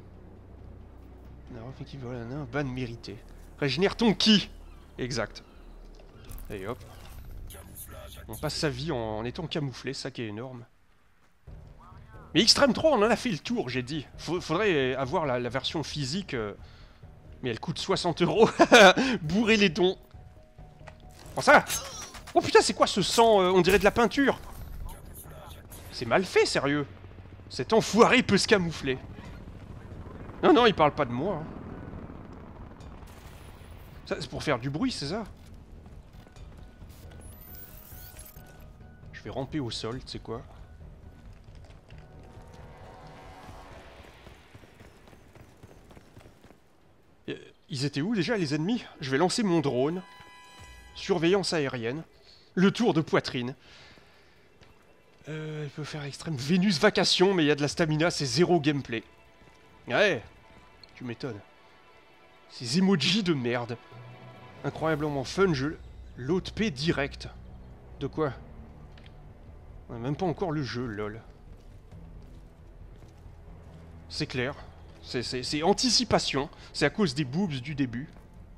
Non, effectivement, voilà, un ban mérité. Régénère ton ki. Exact. Et hop. On passe sa vie en étant camouflé, ça qui est énorme. Mais Extreme 3, on en a fait le tour, j'ai dit. Faudrait avoir la version physique... Mais elle coûte 60 €. Bourrer les dons. Prends ça. Oh putain, c'est quoi ce sang on dirait de la peinture. C'est mal fait, sérieux. Cet enfoiré peut se camoufler. Non, non, il parle pas de moi. Hein. Ça, c'est pour faire du bruit, c'est ça? Je vais ramper au sol, tu sais quoi? Ils étaient où déjà les ennemis? Je vais lancer mon drone. Surveillance aérienne. Le tour de poitrine. Il peut faire extrême Vénus Vacation, mais il y a de la stamina, c'est zéro gameplay. Ouais, tu m'étonnes. Ces emojis de merde. Incroyablement fun jeu. L'autre P direct. De quoi? On a même pas encore le jeu, lol. C'est clair. C'est anticipation. C'est à cause des boobs du début.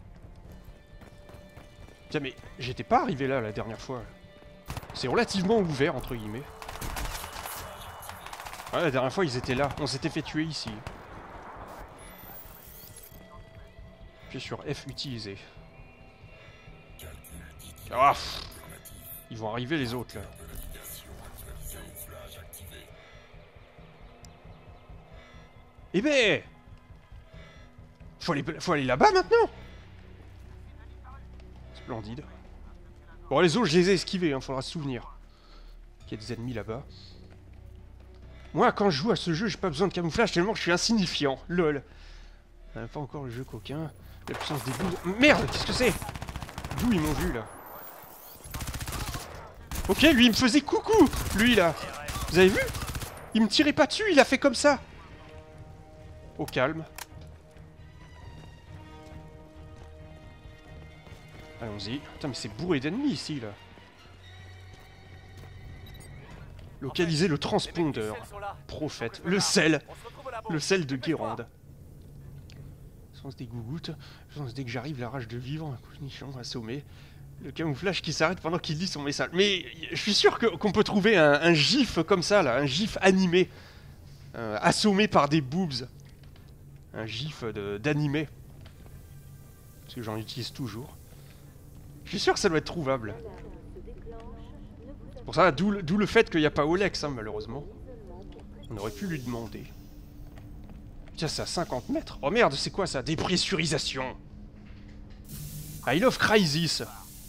Tiens, mais j'étais pas arrivé là la dernière fois. C'est relativement ouvert, entre guillemets. Ouais, la dernière fois, ils étaient là. On s'était fait tuer ici. Puis sur F utiliser. Ah, ils vont arriver les autres, là. Eh ben, faut aller là-bas maintenant. Splendide. Bon, les autres, je les ai esquivés, hein, faudra se souvenir. Qu'il y a des ennemis là-bas. Moi, quand je joue à ce jeu, j'ai pas besoin de camouflage tellement que je suis insignifiant. Lol. On n'a pas encore le jeu coquin. La puissance des boules. Merde, qu'est-ce que c'est? D'où ils m'ont vu, là? Ok, lui, il me faisait coucou. Lui, là. Vous avez vu? Il me tirait pas dessus, il a fait comme ça. Au calme. Allons-y. Putain, mais c'est bourré d'ennemis ici, là. Localiser le transpondeur. Prophète. Le sel. Le sel de Guérande. Sens des gougouttes. Sens dès que j'arrive, la rage de vivre. Un coup de nichon assommé. Le camouflage qui s'arrête pendant qu'il lit son message. Mais je suis sûr qu'on peut trouver un gif comme ça, là. Un gif animé. Assommé par des boobs. Un gif d'animé. Parce que j'en utilise toujours. Je suis sûr que ça doit être trouvable. Pour ça, d'où le fait qu'il n'y a pas Olex, hein, malheureusement. On aurait pu lui demander. Tiens, c'est à 50 mètres. Oh merde, c'est quoi ça? Dépressurisation. I love Crisis.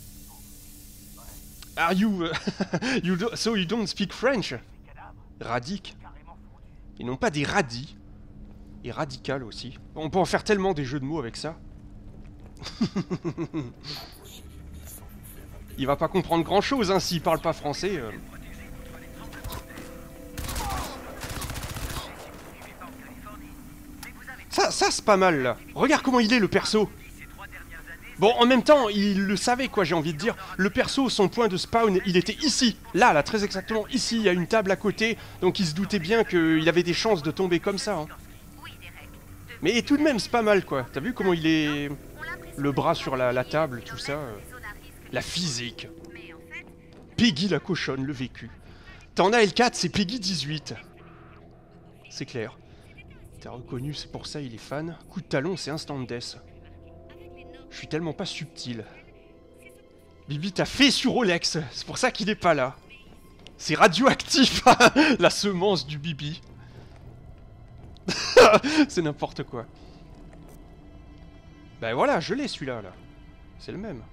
Are you... so you don't speak French? Radic. Et non pas des radis. Et radical aussi. On peut en faire tellement des jeux de mots avec ça. Il va pas comprendre grand chose, hein, s'il parle pas français. Ça c'est pas mal, là. Regarde comment il est, le perso. Bon, en même temps, il le savait, quoi, j'ai envie de dire. Le perso, son point de spawn, il était ici. Là, très exactement ici. Il y a une table à côté. Donc il se doutait bien qu'il avait des chances de tomber comme ça. Hein. Mais tout de même, c'est pas mal, quoi. T'as vu comment il est... Le bras sur la table, tout ça. La physique. Peggy la cochonne, le vécu. T'en as L4, c'est Peggy 18. C'est clair. T'as reconnu, c'est pour ça il est fan. Coup de talon, c'est instant death. Je suis tellement pas subtil. Bibi t'a fait sur Olex, c'est pour ça qu'il est pas là. C'est radioactif, la semence du Bibi. C'est n'importe quoi. Ben voilà, je l'ai celui-là, là. C'est le même.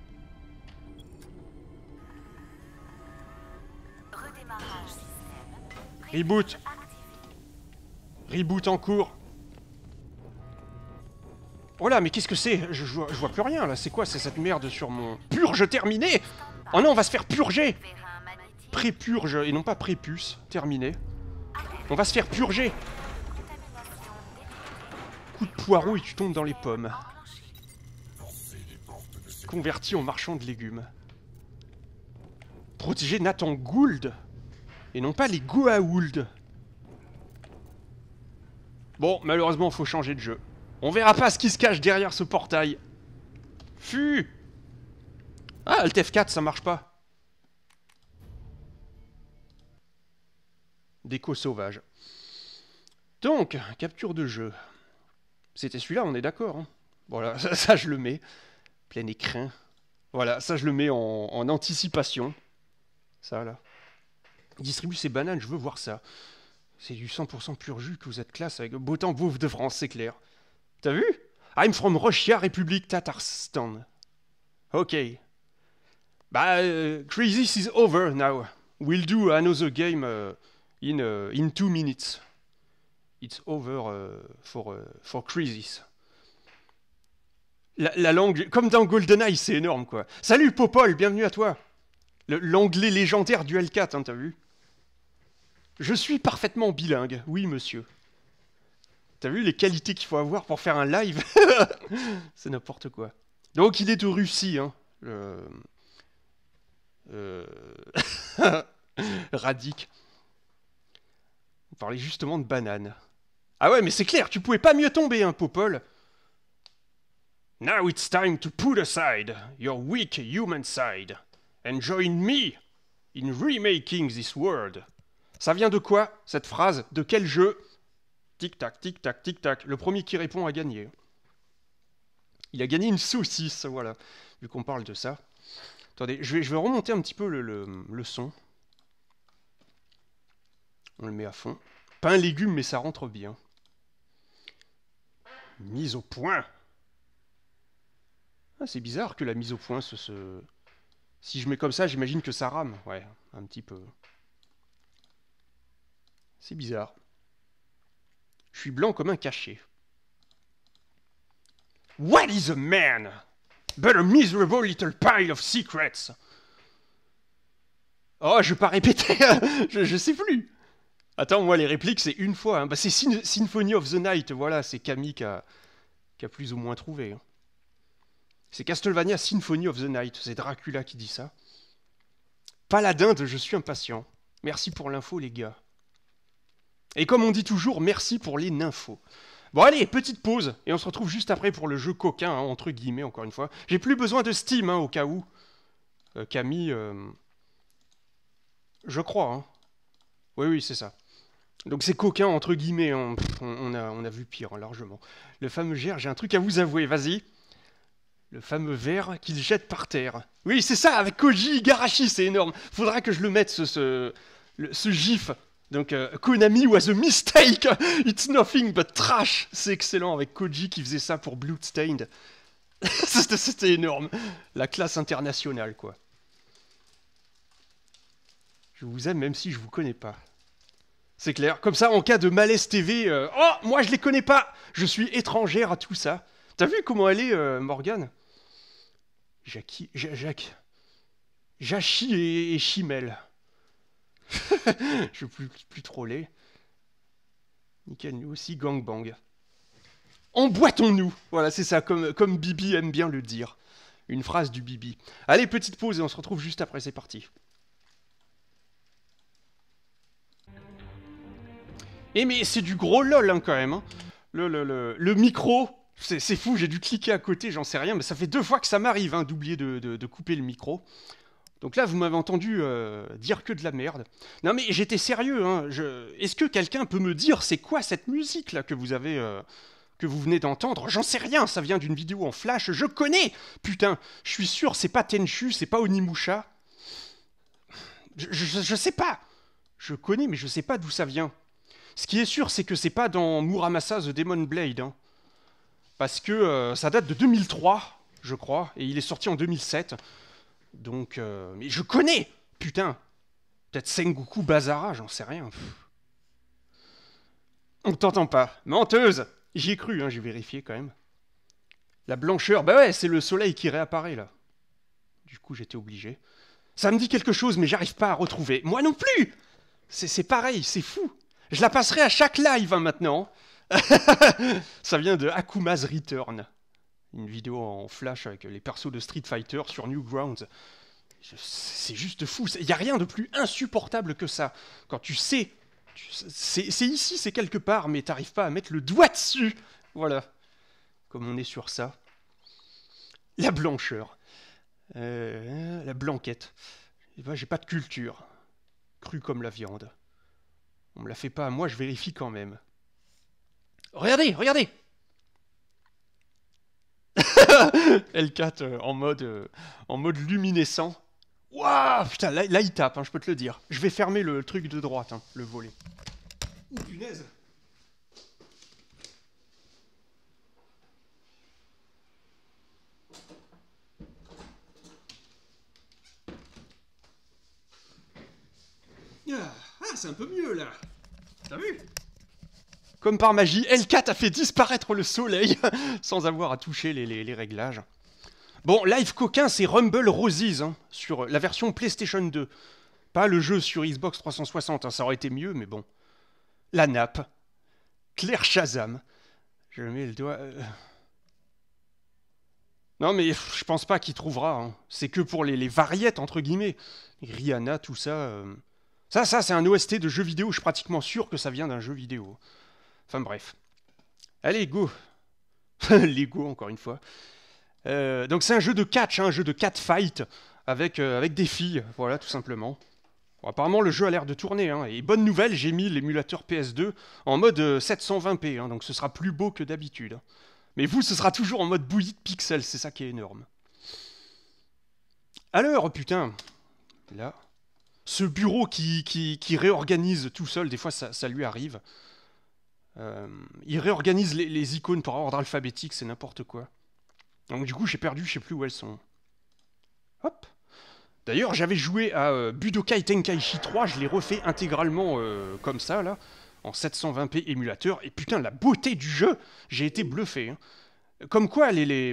Reboot. Reboot en cours. Oh là, mais qu'est-ce que c'est? Je vois plus rien, là. C'est quoi? C'est cette merde sur mon... Purge terminée. Oh non, on va se faire purger. Pré-purge, et non pas prépuce. Terminé. On va se faire purger. Coup de poireau et tu tombes dans les pommes. Converti en marchand de légumes. Protéger Nathan Gould. Et non pas les Goa'uld. Bon, malheureusement, faut changer de jeu. On verra pas ce qui se cache derrière ce portail. Fu. Ah, Alt F4, ça marche pas. Déco sauvage. Donc, capture de jeu. C'était celui-là, on est d'accord. Hein. Voilà, ça je le mets. Plein écrin. Voilà, ça je le mets en anticipation. Ça là. Distribue ces bananes, je veux voir ça. C'est du 100% pur jus que vous êtes classe avec beau temps bouffe de France, c'est clair. T'as vu? I'm from Russia, République Tatarstan. Ok. Bah, Crisis is over now. We'll do another game in 2 minutes. It's over for Crisis. La langue, comme dans GoldenEye, c'est énorme, quoi. Salut, Popol, bienvenue à toi. L'anglais légendaire du L4, hein, t'as vu? Je suis parfaitement bilingue, oui monsieur. T'as vu les qualités qu'il faut avoir pour faire un live? C'est n'importe quoi. Donc il est de Russie, hein. Radic. On parlait justement de bananes. Ah ouais, mais c'est clair, tu pouvais pas mieux tomber, hein, Popol. Now it's time to put aside your weak human side and join me in remaking this world. Ça vient de quoi, cette phrase? De quel jeu? Tic-tac, tic-tac, tic-tac. Le premier qui répond a gagné. Il a gagné une saucisse, voilà, vu qu'on parle de ça. Attendez, je vais remonter un petit peu le son. On le met à fond. Pas un légume, mais ça rentre bien. Mise au point. Ah, c'est bizarre que la mise au point Si je mets comme ça, j'imagine que ça rame. Ouais, un petit peu. C'est bizarre. Je suis blanc comme un cachet. What is a man but a miserable little pile of secrets? Oh, je vais pas répéter. je sais plus. Attends, moi, les répliques, c'est une fois. Hein. Bah, c'est Symphony of the Night. Voilà, c'est Camille qui a plus ou moins trouvé. Hein. C'est Castlevania Symphony of the Night. C'est Dracula qui dit ça. Paladin de Je suis impatient. Merci pour l'info, les gars. Et comme on dit toujours, merci pour les nymphos. Bon, allez, petite pause. Et on se retrouve juste après pour le jeu coquin, hein, entre guillemets, encore une fois. J'ai plus besoin de Steam, hein, au cas où. Camille... Je crois, hein. Oui, c'est ça. Donc c'est coquin, entre guillemets. Hein. On a vu pire, hein, largement. Le fameux GR, j'ai un truc à vous avouer, vas-y. Le fameux verre qu'il jette par terre. Oui, c'est ça, avec Koji Igarashi, c'est énorme. Faudra que je le mette, ce gif. Donc, Konami was a mistake. It's nothing but trash. C'est excellent, avec Koji qui faisait ça pour Bloodstained. C'était énorme. La classe internationale, quoi. Je vous aime même si je vous connais pas. C'est clair. Comme ça, en cas de malaise TV... Oh, moi, je les connais pas. Je suis étrangère à tout ça. T'as vu comment elle est, Morgane? Jachi et Chimel. Je veux plus troller. Nickel, nous aussi, gangbang. Emboîtons-nous. Voilà, c'est ça, comme Bibi aime bien le dire. Une phrase du Bibi. Allez, petite pause et on se retrouve juste après, c'est parti. Eh mais c'est du gros lol, hein, quand même. Hein. Le micro... C'est fou, j'ai dû cliquer à côté, j'en sais rien, mais ça fait 2 fois que ça m'arrive hein, d'oublier de couper le micro. Donc là, vous m'avez entendu dire que de la merde. Non mais j'étais sérieux, hein. Est-ce que quelqu'un peut me dire c'est quoi cette musique là que vous venez d'entendre? J'en sais rien, ça vient d'une vidéo en flash, je connais. Putain, je suis sûr, c'est pas Tenchu, c'est pas Onimusha. Je sais pas. Je connais, mais je sais pas d'où ça vient. Ce qui est sûr, c'est que c'est pas dans Muramasa The Demon Blade, hein. Parce que ça date de 2003, je crois, et il est sorti en 2007. Donc, mais je connais, putain. Peut-être Sengoku Bazara, j'en sais rien. On t'entend pas. Menteuse. J'y ai cru, hein, j'ai vérifié quand même. La blancheur, bah ouais, c'est le soleil qui réapparaît là. Du coup, j'étais obligé. Ça me dit quelque chose, mais j'arrive pas à retrouver. Moi non plus. C'est pareil, c'est fou. Je la passerai à chaque live hein, maintenant. Ça vient de Akuma's Return. Une vidéo en flash avec les persos de Street Fighter sur Newgrounds. C'est juste fou. Il n'y a rien de plus insupportable que ça. Quand tu sais... C'est ici, c'est quelque part, mais t'arrives pas à mettre le doigt dessus. Voilà. Comme on est sur ça. La blancheur. La blanquette. Eh ben, j'ai pas de culture. Crue comme la viande. On me la fait pas à moi, je vérifie quand même. Regardez, regardez. L4 en mode luminescent. Waouh, putain, là il tape, hein, je peux te le dire. Je vais fermer le truc de droite, hein, le volet. Ouh, punaise. Ah, c'est un peu mieux là. T'as vu? Comme par magie, L4 a fait disparaître le soleil sans avoir à toucher les réglages. Bon, live coquin, c'est Rumble Roses, hein, sur la version PlayStation 2. Pas le jeu sur Xbox 360, hein, ça aurait été mieux, mais bon. La nappe. Claire Shazam. Je mets le doigt... Non, mais je pense pas qu'il trouvera. Hein. C'est que pour les variettes, entre guillemets. Rihanna, tout ça... Ça, c'est un OST de jeu vidéo. Je suis pratiquement sûr que ça vient d'un jeu vidéo. Enfin, bref. Allez, go. Lego, encore une fois. Donc, c'est un jeu de catch, hein, un jeu de catfight avec des filles. Voilà, tout simplement. Bon, apparemment, le jeu a l'air de tourner. Hein, et bonne nouvelle, j'ai mis l'émulateur PS2 en mode 720p. Hein, donc, ce sera plus beau que d'habitude. Hein. Mais vous, ce sera toujours en mode bouillie de pixels. C'est ça qui est énorme. Alors, putain. Là. Ce bureau qui réorganise tout seul, des fois, ça lui arrive. Il réorganise les icônes par ordre alphabétique, c'est n'importe quoi. Donc, du coup, j'ai perdu, je sais plus où elles sont. Hop. D'ailleurs, j'avais joué à Budokai Tenkaichi 3, je l'ai refait intégralement comme ça, là, en 720p émulateur, et putain, la beauté du jeu, j'ai été bluffé. Hein. Comme quoi, les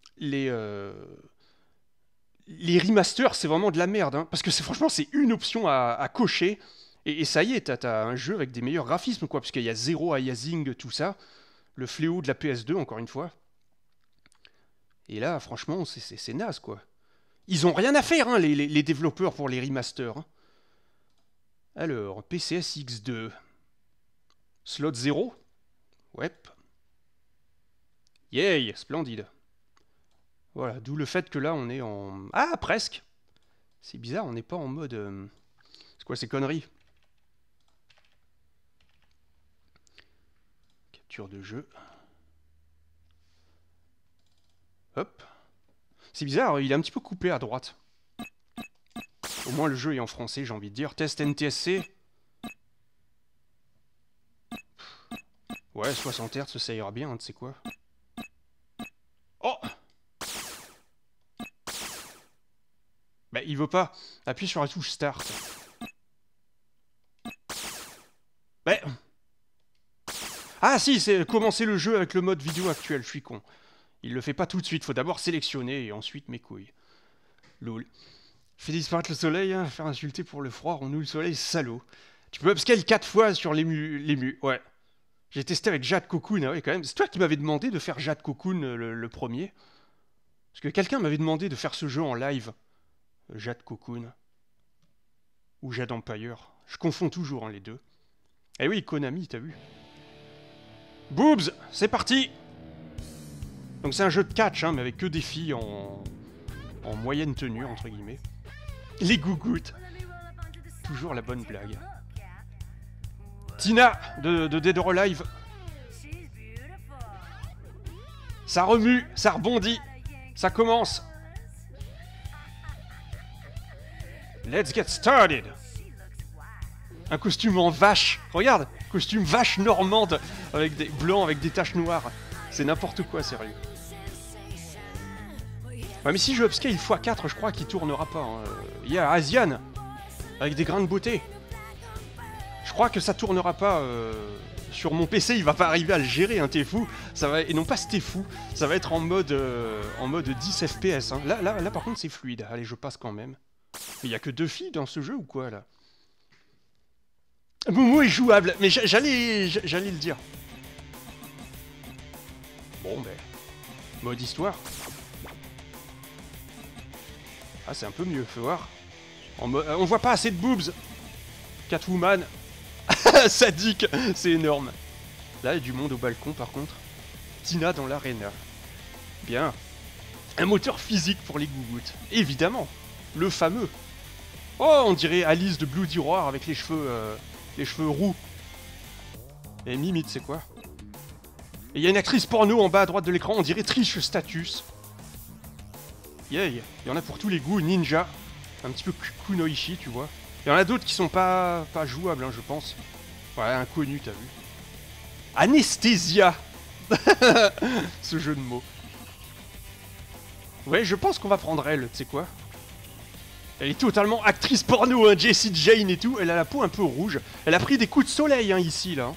remasters, c'est vraiment de la merde, hein, parce que franchement, c'est une option à cocher, et ça y est, t'as un jeu avec des meilleurs graphismes, quoi, parce qu'il y a zéro aliasing, tout ça, le fléau de la PS2, encore une fois. Et là, franchement, c'est naze, quoi. Ils ont rien à faire, hein, les développeurs pour les remasters. Hein. Alors, PCS X2. Slot 0. Ouais. Yay, splendide. Voilà, d'où le fait que là, on est en... Ah, presque. C'est bizarre, on n'est pas en mode... C'est quoi ces conneries? Capture de jeu. Hop. C'est bizarre, il est un petit peu coupé à droite. Au moins le jeu est en français, j'ai envie de dire. Test NTSC. Ouais, 60 Hz, ça ira bien, hein, tu sais quoi. Oh! Bah, il veut pas. Appuie sur la touche Start. Bah... Ah si, c'est commencer le jeu avec le mode vidéo actuel, je suis con. Il le fait pas tout de suite, faut d'abord sélectionner et ensuite mes couilles. Lol. Fais disparaître le soleil, hein, faire insulter pour le froid, rends-nous le soleil, salaud. Tu peux upscale 4 fois sur les mus, ouais. J'ai testé avec Jade Cocoon, ah ouais, quand même. C'est toi qui m'avais demandé de faire Jade Cocoon le premier. Parce que quelqu'un m'avait demandé de faire ce jeu en live. Jade Cocoon. Ou Jade Empire. Je confonds toujours, hein, les deux. Eh oui, Konami, t'as vu. Boobs, c'est parti! Donc c'est un jeu de catch, hein, mais avec que des filles en moyenne tenue, entre guillemets. Les gougouttes. Toujours la bonne blague. Tina, de Dead or Alive. Ça remue, ça rebondit. Ça commence. Let's get started. Un costume en vache. Regarde, costume vache normande, avec des blancs, avec des taches noires. C'est n'importe quoi, sérieux. Ouais, mais si je upscale x4, je crois qu'il tournera pas. Hein. Il y a Asian, avec des grains de beauté. Je crois que ça tournera pas sur mon PC, il va pas arriver à le gérer, hein, t'es fou. Ça va... Et non pas c'était fou, ça va être en mode 10 FPS. Hein. Là, par contre, c'est fluide. Allez, je passe quand même. Mais il y a que 2 filles dans ce jeu ou quoi, là? Momo est jouable, mais j'allais le dire. Bon, ben... Mode histoire. Ah, c'est un peu mieux, fais voir. On voit pas assez de boobs. Catwoman. Sadique, c'est énorme. Là, il y a du monde au balcon, par contre. Tina dans l'arena. Bien. Un moteur physique pour les gougouttes. Évidemment. Le fameux. Oh, on dirait Alice de Bloody Roar avec les cheveux roux. Et Mimite, c'est quoi? Et il y a une actrice porno en bas à droite de l'écran, on dirait Trish Status. Yay, il y en a pour tous les goûts, ninja. Un petit peu kunoichi, tu vois. Il y en a d'autres qui sont pas jouables, hein, je pense. Ouais, inconnu, t'as vu. Anesthésia. Ce jeu de mots. Ouais, je pense qu'on va prendre elle, tu sais quoi. Elle est totalement actrice porno, hein, Jessie Jane et tout. Elle a la peau un peu rouge. Elle a pris des coups de soleil, hein, ici, là.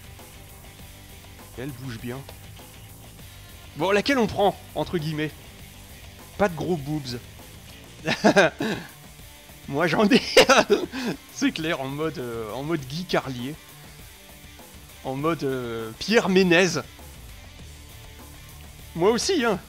Et elle bouge bien. Bon, laquelle on prend, entre guillemets? Pas de gros boobs. Moi j'en ai. C'est clair, en mode Guy Carlier. En mode Pierre Ménez. Moi aussi, hein.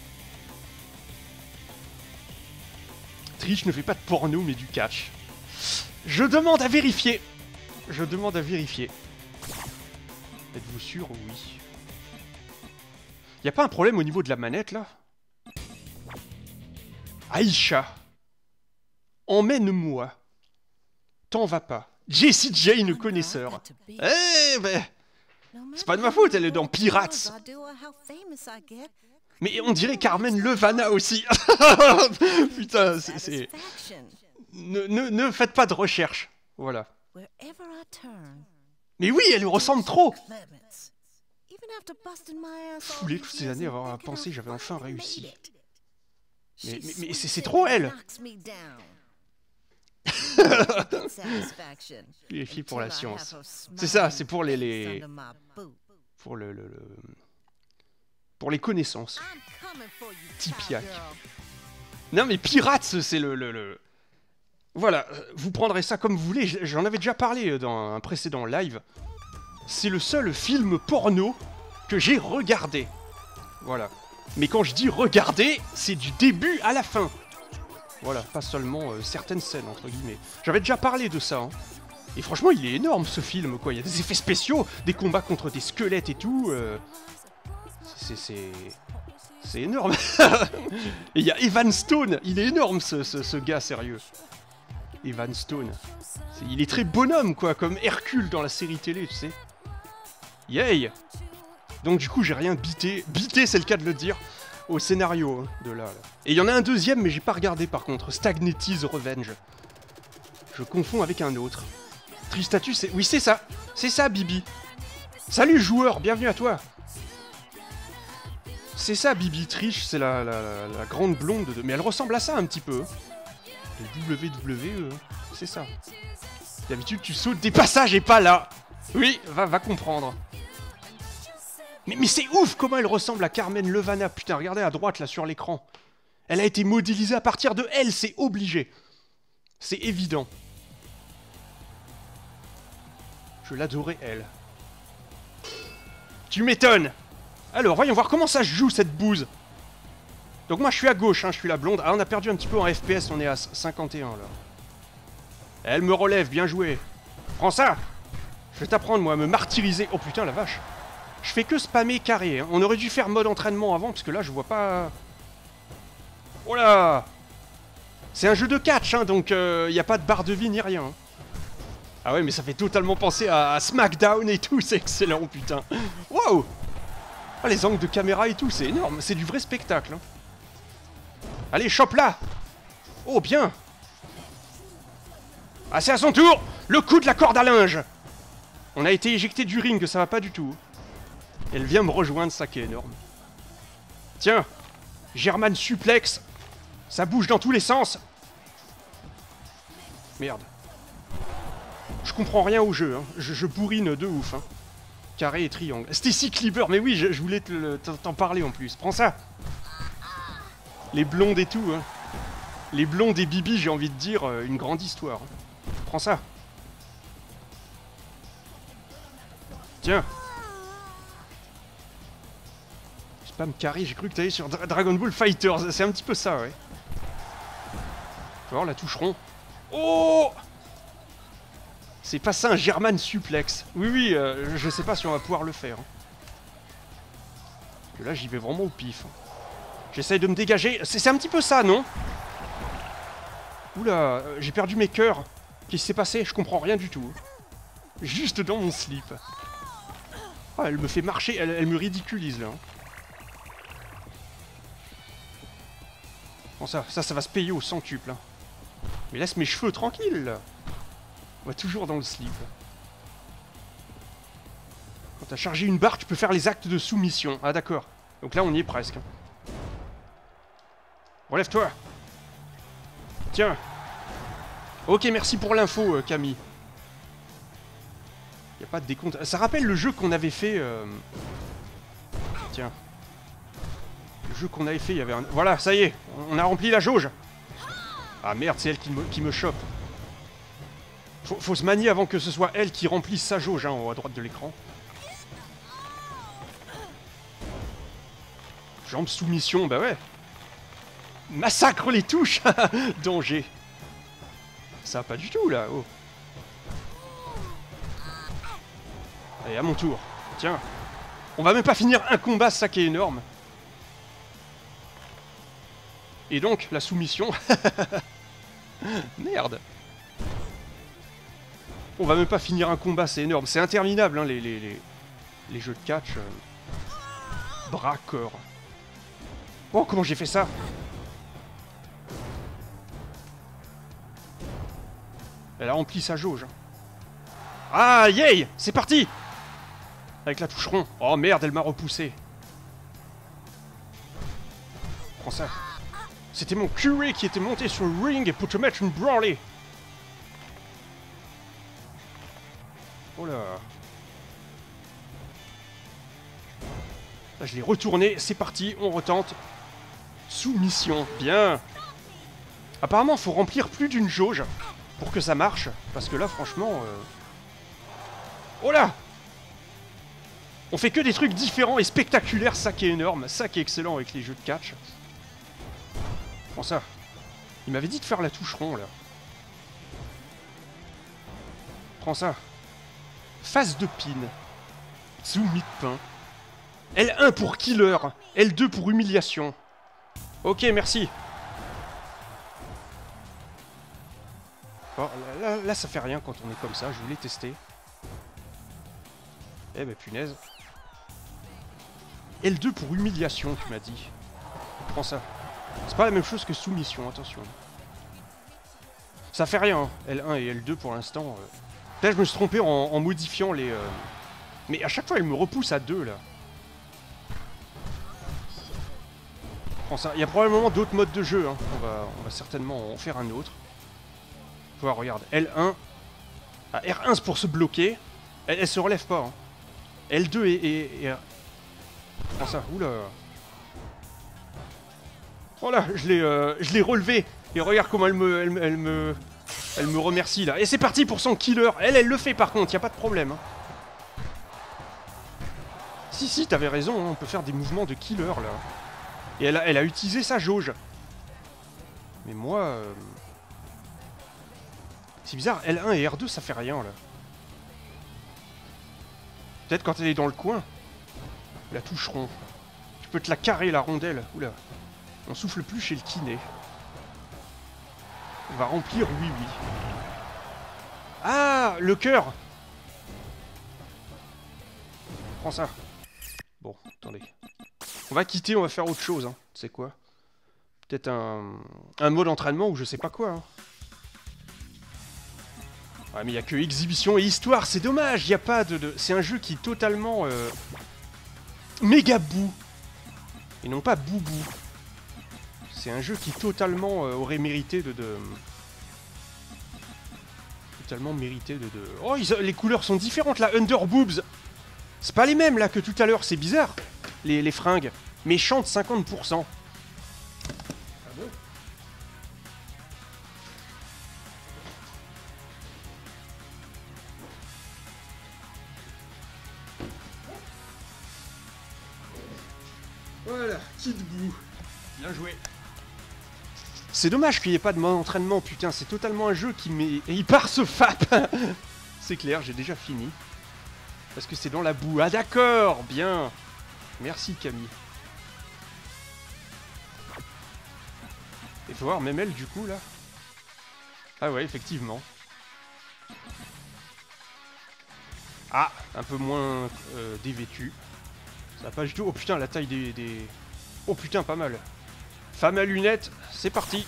Triche ne fait pas de porno, mais du catch. Je demande à vérifier. Je demande à vérifier. Êtes-vous sûr? Oui. Y a pas un problème au niveau de la manette, là? Aïcha. Emmène-moi. T'en vas pas. Jessie Jane, connaisseur. Eh ben... C'est pas de ma faute, elle est dans Pirates. Mais on dirait Carmen Levana aussi. Putain, c'est... Ne faites pas de recherche. Voilà. Mais oui, elle lui ressemble trop. Foulé toutes ces années à avoir pensé que j'avais enfin réussi. Mais c'est trop elle. Vérifie pour la science. C'est ça, c'est pour les... Pour pour les connaissances. Tipiac. Non mais Pirates, c'est le... Voilà, vous prendrez ça comme vous voulez, j'en avais déjà parlé dans un précédent live. C'est le seul film porno que j'ai regardé. Voilà. Mais quand je dis regarder, c'est du début à la fin. Voilà, pas seulement certaines scènes, entre guillemets. J'avais déjà parlé de ça, hein. Et franchement, il est énorme, ce film, quoi. Il y a des effets spéciaux, des combats contre des squelettes et tout. C'est énorme. Et il y a Evan Stone. Il est énorme, ce gars, sérieux. Evan Stone. Il est très bonhomme, quoi, comme Hercule dans la série télé, tu sais. Yay! Donc du coup, j'ai rien bité. Bité, c'est le cas de le dire. Au scénario, hein, de là. Et il y en a un deuxième, mais j'ai pas regardé, par contre. Stagnetti's Revenge. Je confonds avec un autre. Tristatus, c'est... Oui, c'est ça. C'est ça, Bibi. Salut, joueur. Bienvenue à toi. C'est ça, Bibi. Trish, c'est la grande blonde de... Mais elle ressemble à ça, un petit peu. Le WWE, c'est ça. D'habitude, tu sautes des passages et pas là. Oui, va comprendre. Mais c'est ouf comment elle ressemble à Carmen Levana. Putain, regardez à droite, là, sur l'écran. Elle a été modélisée à partir de elle, c'est obligé. C'est évident. Je l'adorais, elle. Tu m'étonnes. Alors, voyons voir comment ça se joue, cette bouse. Donc moi, je suis à gauche, hein, je suis la blonde. Ah, on a perdu un petit peu en FPS, on est à 51, là. Elle me relève, bien joué. Prends ça. Je vais t'apprendre, moi, à me martyriser. Oh putain, la vache. Je fais que spammer carré. Hein. On aurait dû faire mode entraînement avant, parce que là, je vois pas... Oh là! C'est un jeu de catch, hein, donc il n'y a pas de barre de vie ni rien. Hein. Ah ouais, mais ça fait totalement penser à SmackDown et tout, c'est excellent, putain. Waouh! Ah, les angles de caméra et tout, c'est énorme, c'est du vrai spectacle. Hein. Allez, chope là! Oh, bien! Ah, c'est à son tour! Le coup de la corde à linge! On a été éjecté du ring, ça va pas du tout. Elle vient me rejoindre, ça qui est énorme. Tiens! German suplex! Ça bouge dans tous les sens! Merde. Je comprends rien au jeu, hein. Je bourrine de ouf, hein. Carré et triangle. Stacy Cleaver, mais oui, je voulais t'en parler en plus. Prends ça! Les blondes et tout, hein. Les blondes et Bibi, j'ai envie de dire, une grande histoire. Hein. Prends ça! Tiens! Spam carré, j'ai cru que t'allais sur Dragon Ball Fighters. C'est un petit peu ça, ouais. Faut voir la touche rond. Oh! C'est pas ça un German suplex. Oui, oui, je sais pas si on va pouvoir le faire. Hein. Parce que là, j'y vais vraiment au pif. J'essaye de me dégager. C'est un petit peu ça, non? Oula, j'ai perdu mes cœurs. Qu'est-ce qui s'est passé? Je comprends rien du tout. Juste dans mon slip. Oh, elle me fait marcher, elle me ridiculise, là. Bon, ça va se payer au centuple. Hein. Mais laisse mes cheveux tranquilles, là. On va toujours dans le slip. Quand t'as chargé une barre, tu peux faire les actes de soumission. Ah d'accord. Donc là, on y est presque. Relève-toi. Tiens. Ok, merci pour l'info, Camille. Y a pas de décompte. Ça rappelle le jeu qu'on avait fait... Tiens. Le jeu qu'on avait fait, il y avait un... Voilà, ça y est. On a rempli la jauge. Ah merde, c'est elle qui me chope. Faut se manier avant que ce soit elle qui remplisse sa jauge, hein, en haut à droite de l'écran. Jambes soumission, bah ouais. Massacre les touches. Danger. Ça va pas du tout, là. Oh. Allez, à mon tour. Tiens. On va même pas finir un combat, ça qui est énorme. Et donc, la soumission... Merde. On va même pas finir un combat, c'est énorme. C'est interminable, hein, les jeux de catch. Bras, corps. Oh, comment j'ai fait ça? Elle a rempli sa jauge. Ah, yay! C'est parti! Avec la touche rond. Oh merde, elle m'a repoussé. Prends ça. C'était mon curé qui était monté sur le ring pour te mettre une branlée. Oh là. Là, je l'ai retourné. C'est parti, on retente. Soumission. Bien. Apparemment, faut remplir plus d'une jauge pour que ça marche. Parce que là, franchement... Oh là! On fait que des trucs différents et spectaculaires, ça qui est énorme, ça qui est excellent avec les jeux de catch. Prends ça. Il m'avait dit de faire la touche rond, là. Prends ça. Phase de pin. Tsumi de pain. L1 pour killer. L2 pour humiliation. Ok, merci. Oh, là, ça fait rien quand on est comme ça, je voulais tester. Eh ben, punaise. L2 pour humiliation, tu m'as dit. Prends ça. C'est pas la même chose que soumission, attention. Ça fait rien, hein. L1 et L2 pour l'instant. Peut-être je me suis trompé en modifiant les... Mais à chaque fois, elle me repousse à 2, là. Prends ça. Il y a probablement d'autres modes de jeu, hein. On va certainement en faire un autre. Voir, regarde. L1. Ah, R1, c'est pour se bloquer. Elle se relève pas, hein. L2 et... Prends ça. Oula. Voilà, je l'ai relevé. Et regarde comment elle me remercie, là. Et c'est parti pour son killer. Elle le fait, par contre. Y a pas de problème, hein. Si, t'avais raison, hein, on peut faire des mouvements de killer, là. Et elle a utilisé sa jauge. Mais moi... C'est bizarre, L1 et R2, ça fait rien, là. Peut-être quand elle est dans le coin. La touche rond. Tu peux te la carrer, la rondelle. Oula. On souffle plus chez le kiné. On va remplir oui. Ah, le cœur. Prends ça. Bon, attendez. On va quitter, on va faire autre chose, hein. Tu sais quoi? Peut-être un mode entraînement ou je sais pas quoi, hein. Ouais, mais il y a que exhibition et histoire, c'est dommage, il y a pas de... C'est un jeu qui est totalement... méga bou. Et non pas boubou. C'est un jeu qui totalement aurait mérité de... Totalement mérité de... Oh, les couleurs sont différentes là, Under Boobs. C'est pas les mêmes là que tout à l'heure, c'est bizarre. Les fringues. Méchantes 50%. Ah bon? Voilà, Kid Boo. Bien joué. C'est dommage qu'il n'y ait pas de mode entraînement, putain, c'est totalement un jeu qui met... Et il part ce FAP. C'est clair, j'ai déjà fini. Parce que c'est dans la boue. Ah d'accord, bien. Merci Camille. Et faut voir, même elle du coup là. Ah ouais, effectivement. Ah, un peu moins dévêtu. Ça va pas du tout. Oh putain, la taille des... Oh putain, pas mal. Femme à lunettes, c'est parti.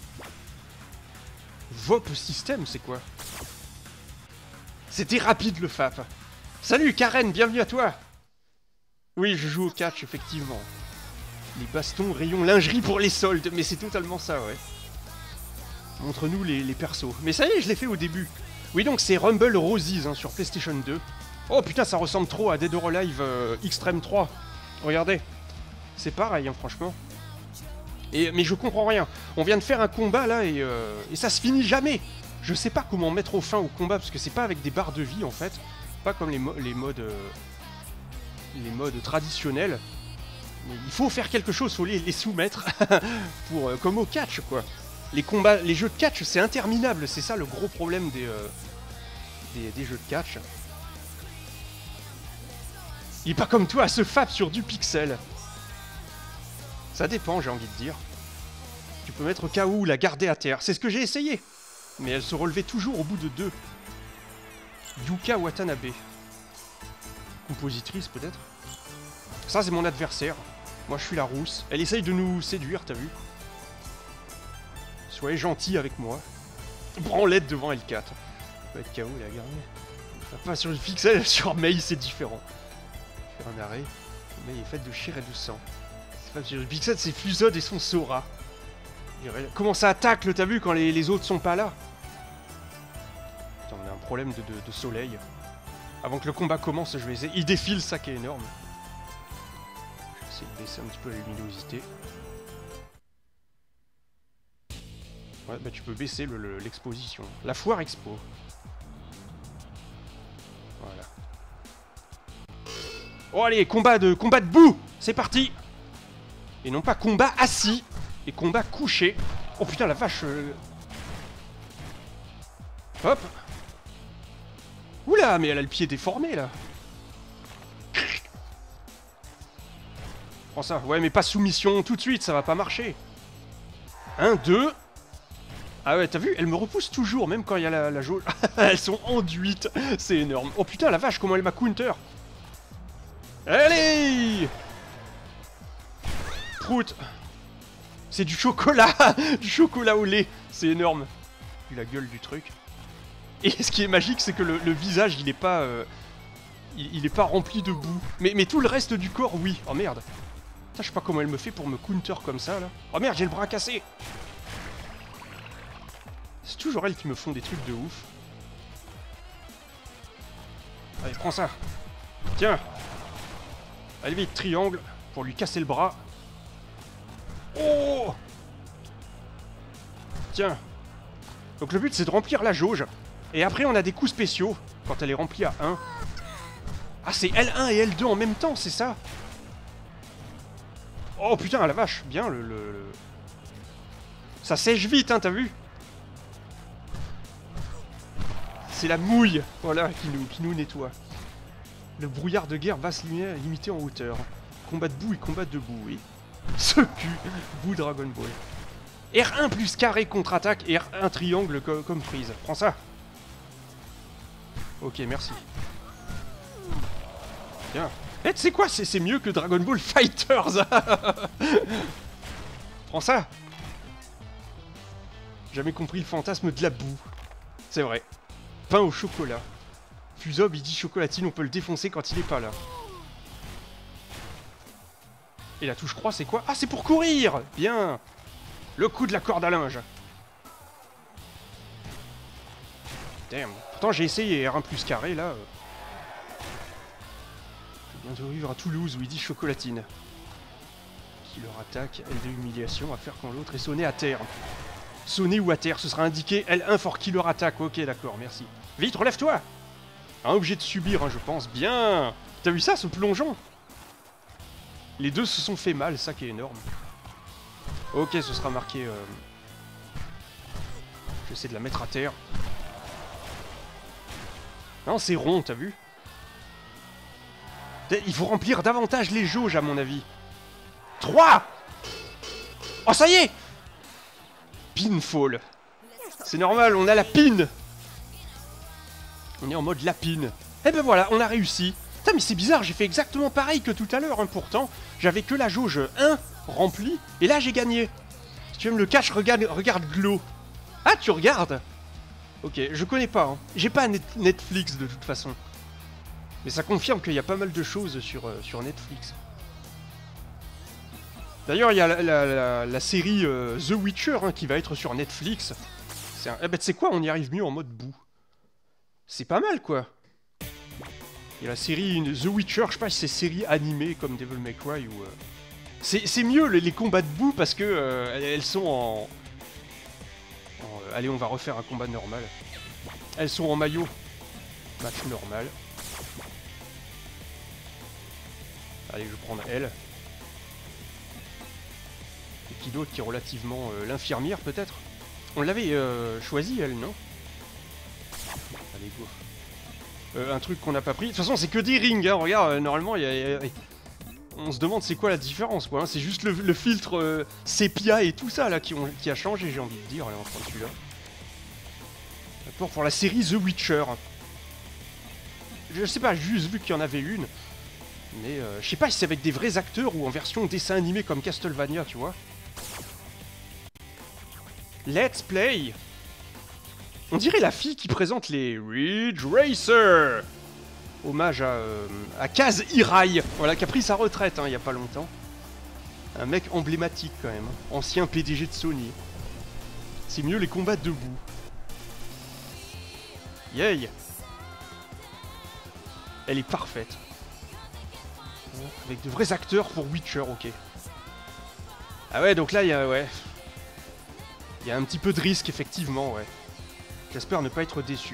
VOP système, c'est quoi? C'était rapide le FAP. Salut Karen, bienvenue à toi. Oui, je joue au catch, effectivement. Les bastons, rayons, lingerie pour les soldes. Mais c'est totalement ça, ouais. Montre-nous les persos. Mais ça y est, je l'ai fait au début. Oui, donc c'est Rumble Roses hein, sur PlayStation 2. Oh putain, ça ressemble trop à Dead or Alive Extreme 3. Regardez. C'est pareil, hein, franchement. Mais je comprends rien. On vient de faire un combat là et ça se finit jamais. Je sais pas comment mettre fin au combat parce que c'est pas avec des barres de vie en fait. Pas comme les modes traditionnels. Mais il faut faire quelque chose, faut les soumettre pour comme au catch quoi. Les jeux de catch c'est interminable, c'est ça le gros problème des jeux de catch. Il est pas comme toi à se fap sur du pixel. Ça dépend, j'ai envie de dire. Tu peux mettre KO ou la garder à terre. C'est ce que j'ai essayé. Mais elle se relevait toujours au bout de 2. Yuka Watanabe. Compositrice peut-être. Ça c'est mon adversaire. Moi je suis la rousse. Elle essaye de nous séduire, t'as vu? Soyez gentil avec moi. Branlette devant L4. Ça va être KO la garder. Pas sur le pixel, sur Mei c'est différent. Faire un arrêt. Mei est faite de chair et de sang. C'est pas sur le pixel, c'est Fusod et son Sora. Comment ça attaque, t'as vu, quand les autres sont pas là? Putain, on a un problème de soleil. Avant que le combat commence, je vais essayer. Il défile, ça qui est énorme. Je vais essayer de baisser un petit peu la luminosité. Ouais, bah tu peux baisser l'exposition. La foire expo. Voilà. Oh allez, combat de boue. C'est parti. Et non pas combat assis. Et combat couché. Oh putain la vache. Hop. Oula, mais elle a le pied déformé là. Prends ça. Ouais, mais pas soumission tout de suite, ça va pas marcher. 1, 2. Ah ouais, t'as vu, elle me repousse toujours, même quand il y a la jauge. Elles sont enduites. C'est énorme. Oh putain la vache, comment elle m'a counter. Allez. Prout. C'est du chocolat. Du chocolat au lait. C'est énorme. Vu la gueule du truc. Et ce qui est magique, c'est que le visage, il est pas... il est pas rempli de boue. Mais tout le reste du corps, oui. Oh merde. Putain, je sais pas comment elle me fait pour me counter comme ça, là. Oh merde, j'ai le bras cassé. C'est toujours elles qui me font des trucs de ouf. Allez, prends ça. Tiens. Allez vite, triangle, pour lui casser le bras. Oh. Tiens. Donc le but, c'est de remplir la jauge. Et après, on a des coups spéciaux, quand elle est remplie à 1. Ah, c'est L1 et L2 en même temps, c'est ça? Oh putain, la vache, bien Ça sèche vite, hein, t'as vu? C'est la mouille, voilà, qui nous nettoie. Le brouillard de guerre va se limiter en hauteur. Combat debout et combat debout, oui. Ce cul, bout Dragon Ball. R1 plus carré contre-attaque et R1 triangle comme prise. Prends ça. Ok, merci. Tiens. Eh, tu sais quoi? C'est mieux que Dragon Ball Fighters. Prends ça. Jamais compris le fantasme de la boue. C'est vrai. Pain au chocolat. Fusob, il dit chocolatine, on peut le défoncer quand il est pas là. Et la touche croix, c'est quoi? Ah, c'est pour courir. Bien. Le coup de la corde à linge. Damn. Pourtant, j'ai essayé R1 plus carré, là. Je viens de vivre à Toulouse où il dit chocolatine. Qui leur attaque, L de humiliation, à faire quand l'autre est sonné à terre. Sonné ou à terre, ce sera indiqué L1 for killer attaque. Ok, d'accord, merci. Vite, relève-toi. Un objet de subir, hein, je pense. Bien. T'as vu ça, ce plongeon? Les deux se sont fait mal, ça qui est énorme. Ok, ce sera marqué... J'essaie de la mettre à terre. Non, c'est rond, t'as vu? Il faut remplir davantage les jauges, à mon avis. 3. Oh, ça y est. Pinfall. C'est normal, on a la pin. On est en mode lapine. Et ben voilà, on a réussi. Putain, mais c'est bizarre, j'ai fait exactement pareil que tout à l'heure, hein, pourtant. J'avais que la jauge 1 remplie, et là j'ai gagné. Si tu aimes le catch, regarde Glow. Ah, tu regardes? Ok, je connais pas, hein. J'ai pas Netflix de toute façon. Mais ça confirme qu'il y a pas mal de choses sur Netflix. D'ailleurs, il y a la série The Witcher, hein, qui va être sur Netflix. Eh ben, tu sais quoi, on y arrive mieux en mode boue. C'est pas mal, quoi. Il y a la série The Witcher, je sais pas si c'est série animée comme Devil May Cry ou C'est mieux les combats debout parce que elles sont allez, on va refaire un combat normal. Elles sont en maillot. Match normal. Allez, je vais prendre elle. Et qui d'autre qui est relativement... l'infirmière, peut-être? On l'avait choisi, elle, non? Allez, go. Un truc qu'on n'a pas pris. De toute façon, c'est que des rings, hein. Regarde, normalement, il y a... On se demande c'est quoi la différence, quoi. Hein. C'est juste le filtre sépia et tout ça, là, qui a changé, j'ai envie de dire, là, entre celui-là. D'accord, pour la série The Witcher. Je sais pas, juste vu qu'il y en avait une. Mais je sais pas si c'est avec des vrais acteurs ou en version dessin animé comme Castlevania, tu vois. Let's play. On dirait la fille qui présente les Ridge Racer. Hommage à Kaz Hirai, voilà, qui a pris sa retraite il y a pas longtemps. Un mec emblématique quand même, ancien PDG de Sony. C'est mieux les combats debout. Yay. Elle est parfaite. Avec de vrais acteurs pour Witcher, ok. Ah ouais, donc là, il y a un petit peu de risque, effectivement, ouais. J'espère ne pas être déçu.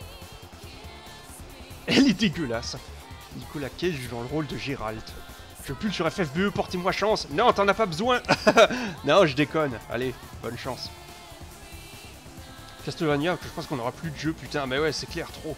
Elle est dégueulasse. Nicolas Cage dans le rôle de Gérald. Je pule sur FFBE, portez-moi chance. Non, t'en as pas besoin. Non, je déconne. Allez, bonne chance. Castlevania, je pense qu'on aura plus de jeu, putain. Mais ouais, c'est clair, trop.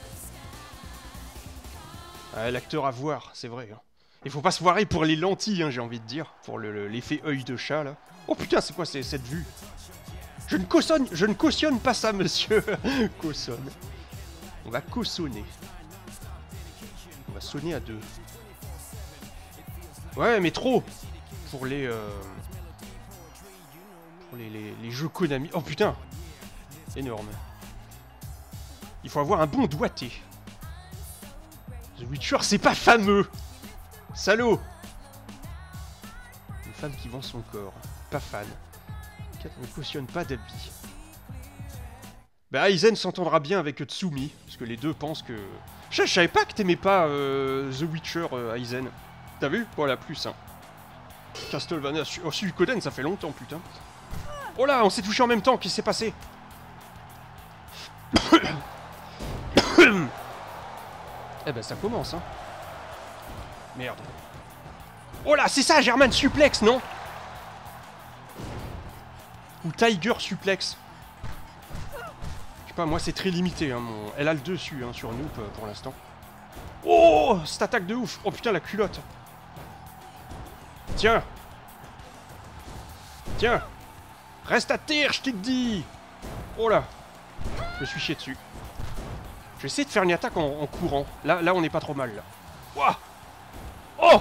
Ah, l'acteur à voir, c'est vrai. Hein. Il faut pas se voiler pour les lentilles, hein, j'ai envie de dire. Pour l'effet œil de chat, là. Oh putain, c'est quoi cette vue? Je ne cautionne pas ça, monsieur. Cautionne. On va cautionner. On va sonner à deux. Ouais, mais trop. Pour les jeux Konami. Oh putain. Énorme. Il faut avoir un bon doigté. The Witcher, c'est pas fameux. Salaud. Une femme qui vend son corps. Pas fan. On ne cautionne pas d'habits. Bah Aizen s'entendra bien avec Tsumi, parce que les deux pensent que... Je savais pas que t'aimais pas The Witcher, Aizen. T'as vu? Voilà, plus, hein. Castlevania, oh, Suikoden, ça fait longtemps, putain. Oh là, on s'est touché en même temps, qu'est-ce qui s'est passé? Eh ben, ça commence, hein. Merde. Oh là, c'est ça, German Suplex, non? Ou Tiger Suplex. Je sais pas, moi c'est très limité. Hein, elle a le dessus hein, sur Noob pour l'instant. Oh, cette attaque de ouf. Oh putain, la culotte. Tiens. Tiens. Reste à terre, je t'ai dit. Oh là. Je me suis chié dessus. Je vais essayer de faire une attaque en courant. Là, on n'est pas trop mal. Là. Ouah. Oh.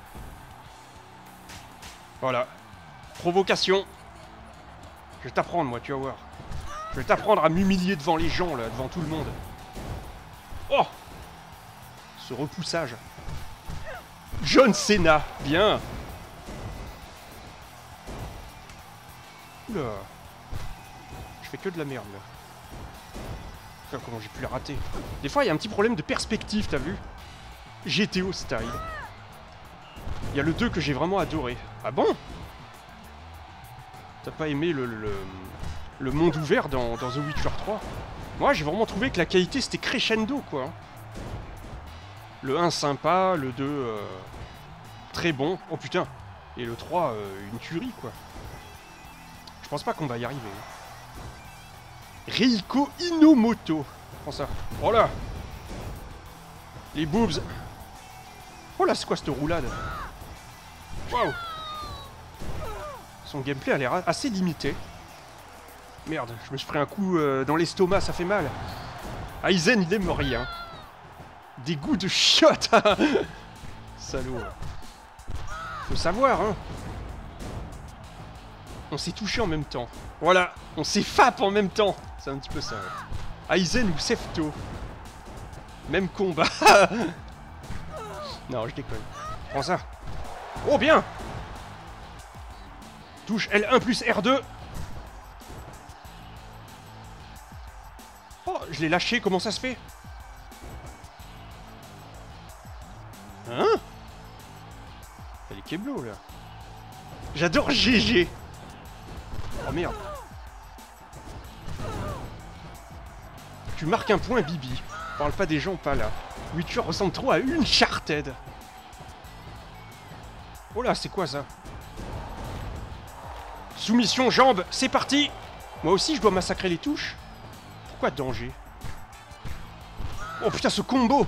Voilà. Provocation. Je vais t'apprendre, moi, tu vas voir. Je vais t'apprendre à m'humilier devant les gens, là, devant tout le monde. Oh! Ce repoussage. John Cena, bien! Oula! Je fais que de la merde, là. Putain, comment j'ai pu la rater? Des fois, il y a un petit problème de perspective, t'as vu? GTO style. Il y a le 2 que j'ai vraiment adoré. Ah bon? T'as pas aimé le monde ouvert dans The Witcher 3? Moi, j'ai vraiment trouvé que la qualité, c'était crescendo, quoi. Le 1, sympa. Le 2, très bon. Oh, putain. Et le 3, une tuerie, quoi. Je pense pas qu'on va y arriver. Reiko Inomoto. Prends ça. Oh là. Les boobs. Oh là, c'est quoi cette roulade? Waouh. Son gameplay a l'air assez limité. Merde, je me suis pris un coup dans l'estomac, ça fait mal. Aizen, il aime rien. Des goûts de chiottes. Salaud. Faut savoir, hein. On s'est touché en même temps. Voilà, on s'est fap en même temps. C'est un petit peu ça. Ouais. Aizen ou Sefto. Même combat. Non, je déconne. Prends ça. Oh, bien. Touche L1 plus R2. Oh, je l'ai lâché, comment ça se fait? Hein? Elle est Keblo, là. J'adore GG. Oh merde. Tu marques un point, Bibi. Parle pas des gens pas là. Witcher ressemble trop à Uncharted. Oh là, c'est quoi ça? Soumission, jambes, c'est parti. Moi aussi, je dois massacrer les touches. Pourquoi danger? Oh putain, ce combo.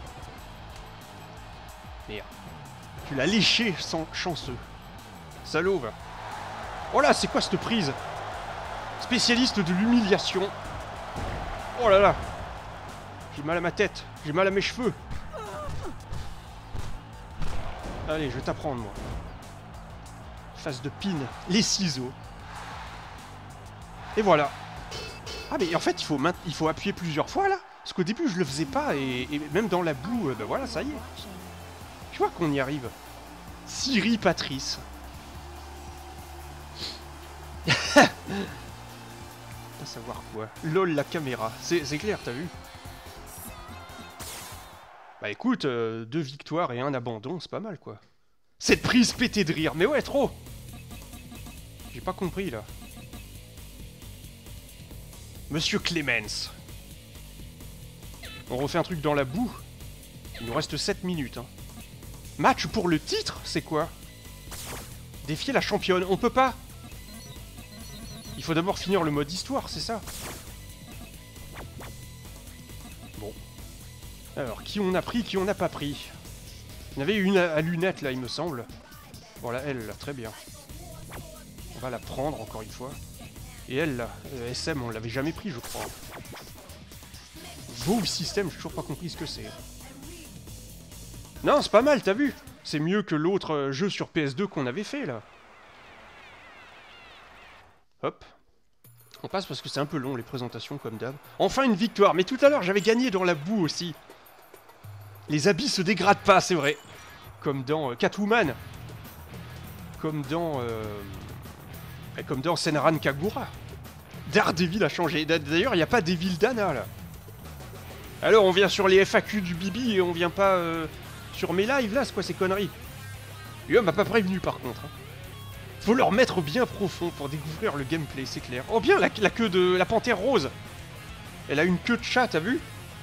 Merde. Tu l'as léché sans chanceux. Salaud, va. Oh là, c'est quoi cette prise? Spécialiste de l'humiliation. Oh là là. J'ai mal à ma tête. J'ai mal à mes cheveux. Allez, je vais t'apprendre, moi. Face de pin. Les ciseaux. Et voilà. Ah, mais en fait, il faut appuyer plusieurs fois, là. Parce qu'au début, je le faisais pas. Et même dans la boue, ben voilà, ça y est. Tu vois qu'on y arrive. Siri Patrice. Pas savoir quoi. LOL la caméra. C'est clair, t'as vu? Bah écoute, 2 victoires et 1 abandon, c'est pas mal quoi. Cette prise pétée de rire, mais ouais, trop. J'ai pas compris là. Monsieur Clemens. On refait un truc dans la boue. Il nous reste 7 minutes. Hein. Match pour le titre, c'est quoi? Défier la championne, on peut pas. Il faut d'abord finir le mode histoire, c'est ça? Bon. Alors, qui on a pris, qui on n'a pas pris? Il y en avait une à lunettes, là, il me semble. Voilà, elle, là, très bien. On va la prendre, encore une fois. Et elle, là, SM, on l'avait jamais pris, je crois. Beau système, j'ai toujours pas compris ce que c'est. Non, c'est pas mal, t'as vu? C'est mieux que l'autre jeu sur PS2 qu'on avait fait, là. Hop. On passe parce que c'est un peu long, les présentations, comme d'hab. Enfin, une victoire. Mais tout à l'heure, j'avais gagné dans la boue, aussi. Les habits se dégradent pas, c'est vrai. Comme dans Catwoman. Comme dans Senran Kagura. Daredevil a changé. D'ailleurs, il n'y a pas Devil Dana, là. Alors, on vient sur les FAQ du Bibi et on vient pas sur mes lives, là, c'est quoi ces conneries? Lui, m'a pas prévenu, par contre. Hein. Faut leur mettre bien profond pour découvrir le gameplay, c'est clair. Oh bien, la queue de la panthère rose. Elle a une queue de chat, t'as vu?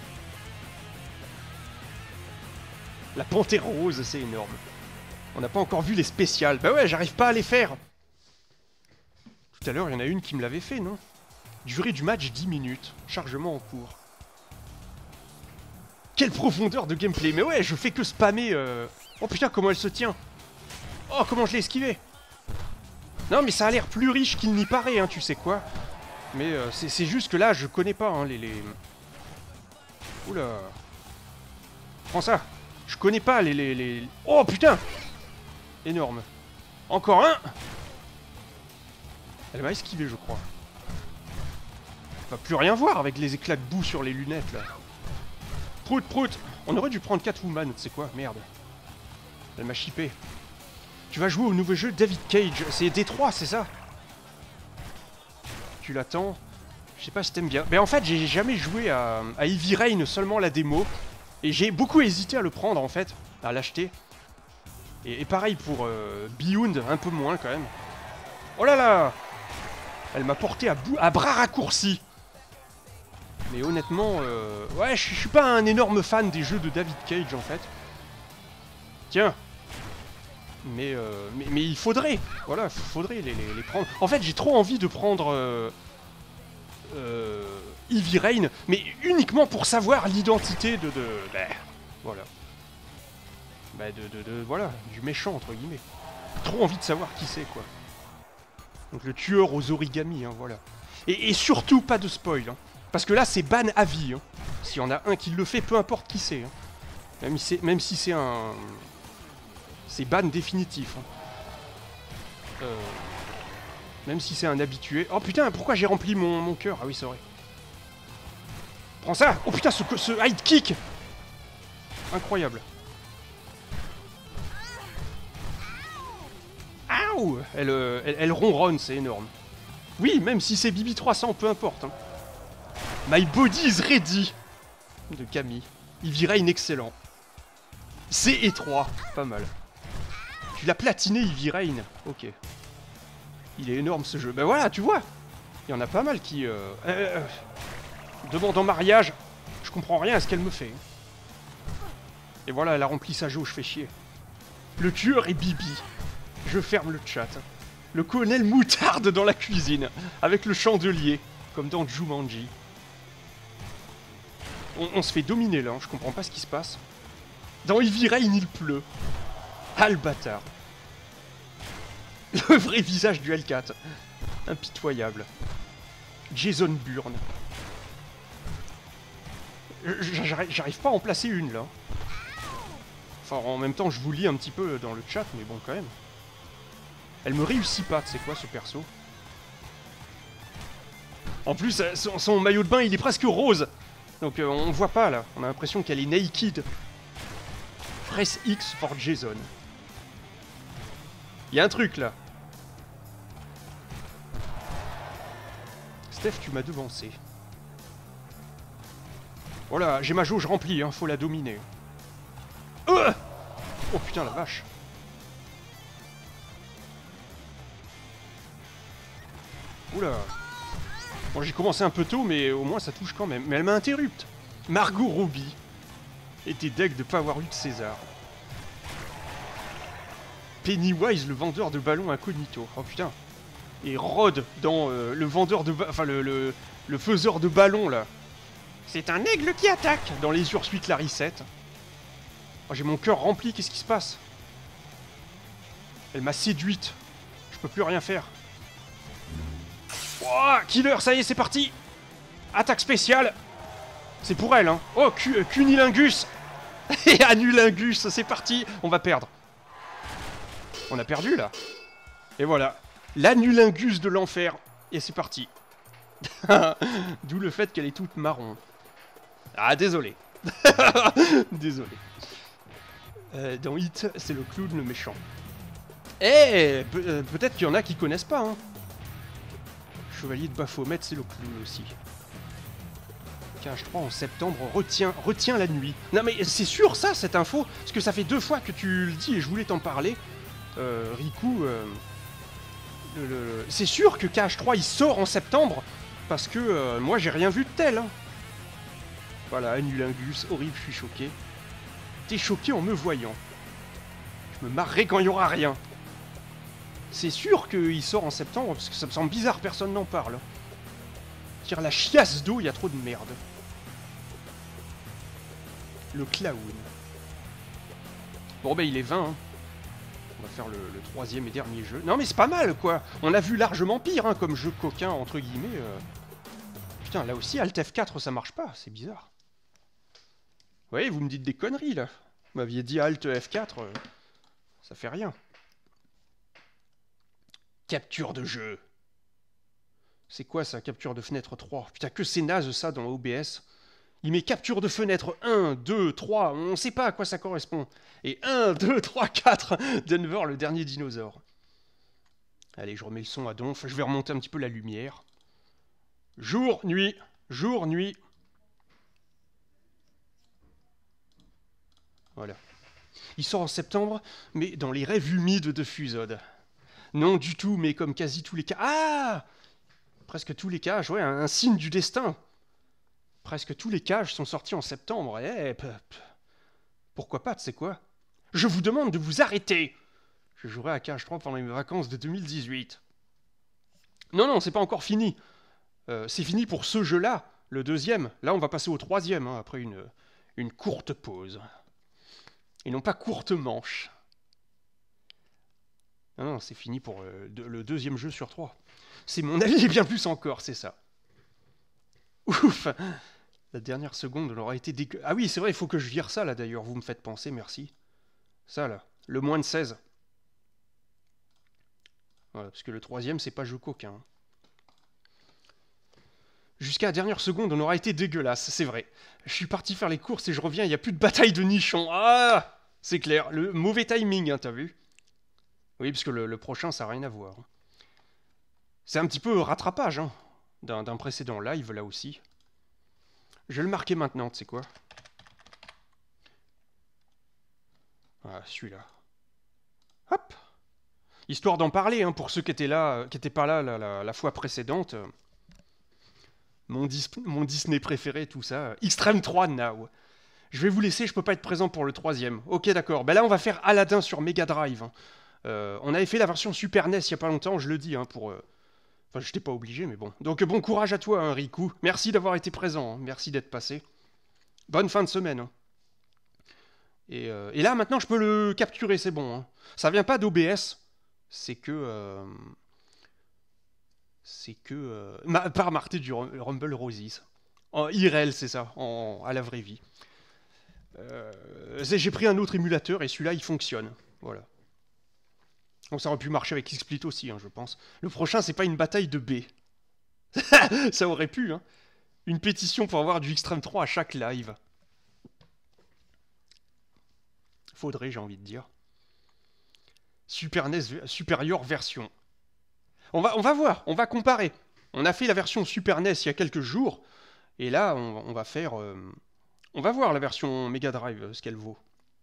La panthère rose, c'est énorme. On n'a pas encore vu les spéciales. Bah ouais, j'arrive pas à les faire. Tout à l'heure, il y en a une qui me l'avait fait, non? Durée du match, 10 minutes. Chargement en cours. Quelle profondeur de gameplay. Mais ouais, je fais que spammer... Oh putain, comment elle se tient. Oh, comment je l'ai esquivé. Non, mais ça a l'air plus riche qu'il n'y paraît, hein, tu sais quoi. Mais c'est juste que là, je connais pas, hein, les... Oula. Prends ça. Je connais pas les... Oh, putain. Énorme. Encore un. Elle m'a esquivé, je crois. On va plus rien voir avec les éclats de boue sur les lunettes, là. Prout, prout. On aurait dû prendre Catwoman, tu sais quoi, merde. Elle m'a chippé. Tu vas jouer au nouveau jeu David Cage. C'est D3, c'est ça? Tu l'attends. Je sais pas si t'aimes bien. Mais en fait, j'ai jamais joué à Heavy Rain, seulement la démo. Et j'ai beaucoup hésité à le prendre, en fait. À l'acheter. Et pareil pour Beyond, un peu moins, quand même. Oh là là! Elle m'a porté à bras raccourcis. Mais honnêtement, ouais, je suis pas un énorme fan des jeux de David Cage, en fait. Tiens. Mais il faudrait, voilà, il faudrait les prendre. En fait, j'ai trop envie de prendre Heavy Rain, mais uniquement pour savoir l'identité voilà. Voilà, du méchant, entre guillemets. Trop envie de savoir qui c'est, quoi. Donc le tueur aux origamis, hein, voilà. Et surtout, pas de spoil, hein. Parce que là, c'est ban à vie, hein. S'il y en a un qui le fait, peu importe qui c'est. Hein. Même si c'est un... C'est ban définitif. Hein. Même si c'est un habitué. Oh putain, pourquoi j'ai rempli mon cœur? Ah oui, c'est vrai. Prends ça. Oh putain, ce high kick. Incroyable. Aouh. Elle ronronne, c'est énorme. Oui, même si c'est Bibi 300, peu importe. Hein. My body is ready. De Camille. Heavy Rain excellent. C et 3, pas mal. Tu l'as platiné, Heavy Rain. Ok. Il est énorme ce jeu. Ben voilà, tu vois. Il y en a pas mal qui... demandent en mariage. Je comprends rien à ce qu'elle me fait. Et voilà, elle a rempli sa jauge, je fais chier. Le tueur est Bibi. Je ferme le chat. Le colonel Moutarde dans la cuisine. Avec le chandelier. Comme dans Jumanji. On se fait dominer là, hein. Je comprends pas ce qui se passe. Dans Heavy Rain, il pleut. Ah le bâtard. Le vrai visage du Hellcat. Impitoyable. Jason Bourne. J'arrive pas à en placer une là. Enfin en même temps je vous lis un petit peu dans le chat mais bon quand même. Elle me réussit pas, tu sais quoi ce perso. En plus son maillot de bain il est presque rose. Donc on voit pas là, on a l'impression qu'elle est naked. Press X for Jason. Il y a un truc là. Steph, tu m'as devancé. Voilà, j'ai ma jauge remplie, hein, faut la dominer. Oh putain la vache. Oula. Bon, j'ai commencé un peu tôt, mais au moins ça touche quand même. Mais elle m'a interrupte. Margot Robbie était deg de pas avoir eu de César. Pennywise, le vendeur de ballons incognito. Oh putain. Et Rod dans le vendeur de... Enfin, le faiseur de ballons, là. C'est un aigle qui attaque dans les Ursuites Larissette. Oh, j'ai mon cœur rempli, qu'est-ce qui se passe? Elle m'a séduite. Je peux plus rien faire. Oh, killer, ça y est, c'est parti. Attaque spéciale. C'est pour elle, hein. Oh, Cunilingus. Et Anulingus, c'est parti. On va perdre. On a perdu, là. Et voilà. L'anulingus de l'enfer. Et c'est parti. D'où le fait qu'elle est toute marron. Ah, désolé. Désolé. Dans Hit, c'est le clown le méchant. Eh, peut-être qu'il y en a qui connaissent pas, hein. Chevalier de Baphomet, c'est le clown aussi. KH3 en septembre, retiens la nuit. Non mais c'est sûr ça, cette info. Parce que ça fait 2 fois que tu le dis et je voulais t'en parler. Riku... C'est sûr que KH3 il sort en septembre. Parce que moi j'ai rien vu de tel, hein. Voilà, Anulingus, horrible, je suis choqué. T'es choqué en me voyant. Je me marrerai quand il y aura rien. C'est sûr qu'il sort en septembre, parce que ça me semble bizarre, personne n'en parle. Tire la chiasse d'eau, il y a trop de merde. Le clown. Bon ben il est 20, hein. On va faire le 3e et dernier jeu. Non mais c'est pas mal quoi. On a vu largement pire hein, comme jeu coquin entre guillemets. Putain là aussi Alt F4 ça marche pas, c'est bizarre. Vous voyez, vous me dites des conneries là. Vous m'aviez dit Alt F4, ça fait rien. Capture de jeu. C'est quoi ça, capture de fenêtre 3? Putain, que c'est naze ça dans OBS. Il met capture de fenêtre 1, 2, 3, on sait pas à quoi ça correspond. Et 1, 2, 3, 4, Denver, le dernier dinosaure. Allez, je remets le son à donf, je vais remonter un petit peu la lumière. Jour, nuit, jour, nuit. Voilà. Il sort en septembre, mais dans les rêves humides de Fusode. Non du tout, mais comme quasi tous les cas... Ah! Presque tous les cages, ouais, un signe du destin. Presque tous les cages sont sortis en septembre. Eh, pourquoi pas, tu sais quoi? Je vous demande de vous arrêter. Je jouerai à Cage 3 pendant mes vacances de 2018. Non, non, c'est pas encore fini. C'est fini pour ce jeu-là, le 2e. Là, on va passer au 3e, hein, après une courte pause. Et non pas courte manche. Non, non, c'est fini pour le 2e jeu sur 3. C'est mon avis et bien plus encore, c'est ça. Ouf! La dernière seconde, on aura été dégueu... Ah oui, c'est vrai, il faut que je vire ça, là, d'ailleurs. Vous me faites penser, merci. Ça, là. Le moins de 16. Voilà, parce que le 3e, c'est pas jeu coquin. Jusqu'à la dernière seconde, on aura été dégueulasse, c'est vrai. Je suis parti faire les courses et je reviens, il n'y a plus de bataille de nichons. Ah! C'est clair, le mauvais timing, hein, t'as vu? Oui, parce que le prochain, ça n'a rien à voir. C'est un petit peu rattrapage, hein, d'un précédent live, là aussi. Je vais le marquer maintenant, tu sais quoi? Ah, celui-là. Hop. Histoire d'en parler, hein, pour ceux qui étaient là, qui n'étaient pas là la fois précédente. Mon Disney préféré, tout ça. Extreme 3 now. Je vais vous laisser, je peux pas être présent pour le 3e. Ok, d'accord. Ben là, on va faire Aladdin sur Mega Drive. Hein. On avait fait la version Super NES il y a pas longtemps, je le dis, hein, pour... Enfin, je n'étais pas obligé, mais bon. Donc, bon courage à toi, hein, Riku. Merci d'avoir été présent, hein. Merci d'être passé. Bonne fin de semaine. Hein. Et là, maintenant, je peux le capturer, c'est bon. Hein. Ça vient pas d'OBS, c'est que... par Marté du Rumble Roses. En IRL, c'est ça, à la vraie vie. J'ai pris un autre émulateur et celui-là, il fonctionne. Voilà. Donc ça aurait pu marcher avec XSplit aussi, hein, je pense. Le prochain, c'est pas une bataille de B. Ça aurait pu, hein. Une pétition pour avoir du Extreme 3 à chaque live. Faudrait, j'ai envie de dire. Super NES supérieure version. On va voir, on va comparer. On a fait la version Super NES il y a quelques jours. Et là, on va faire... on va voir la version Mega Drive, ce qu'elle vaut.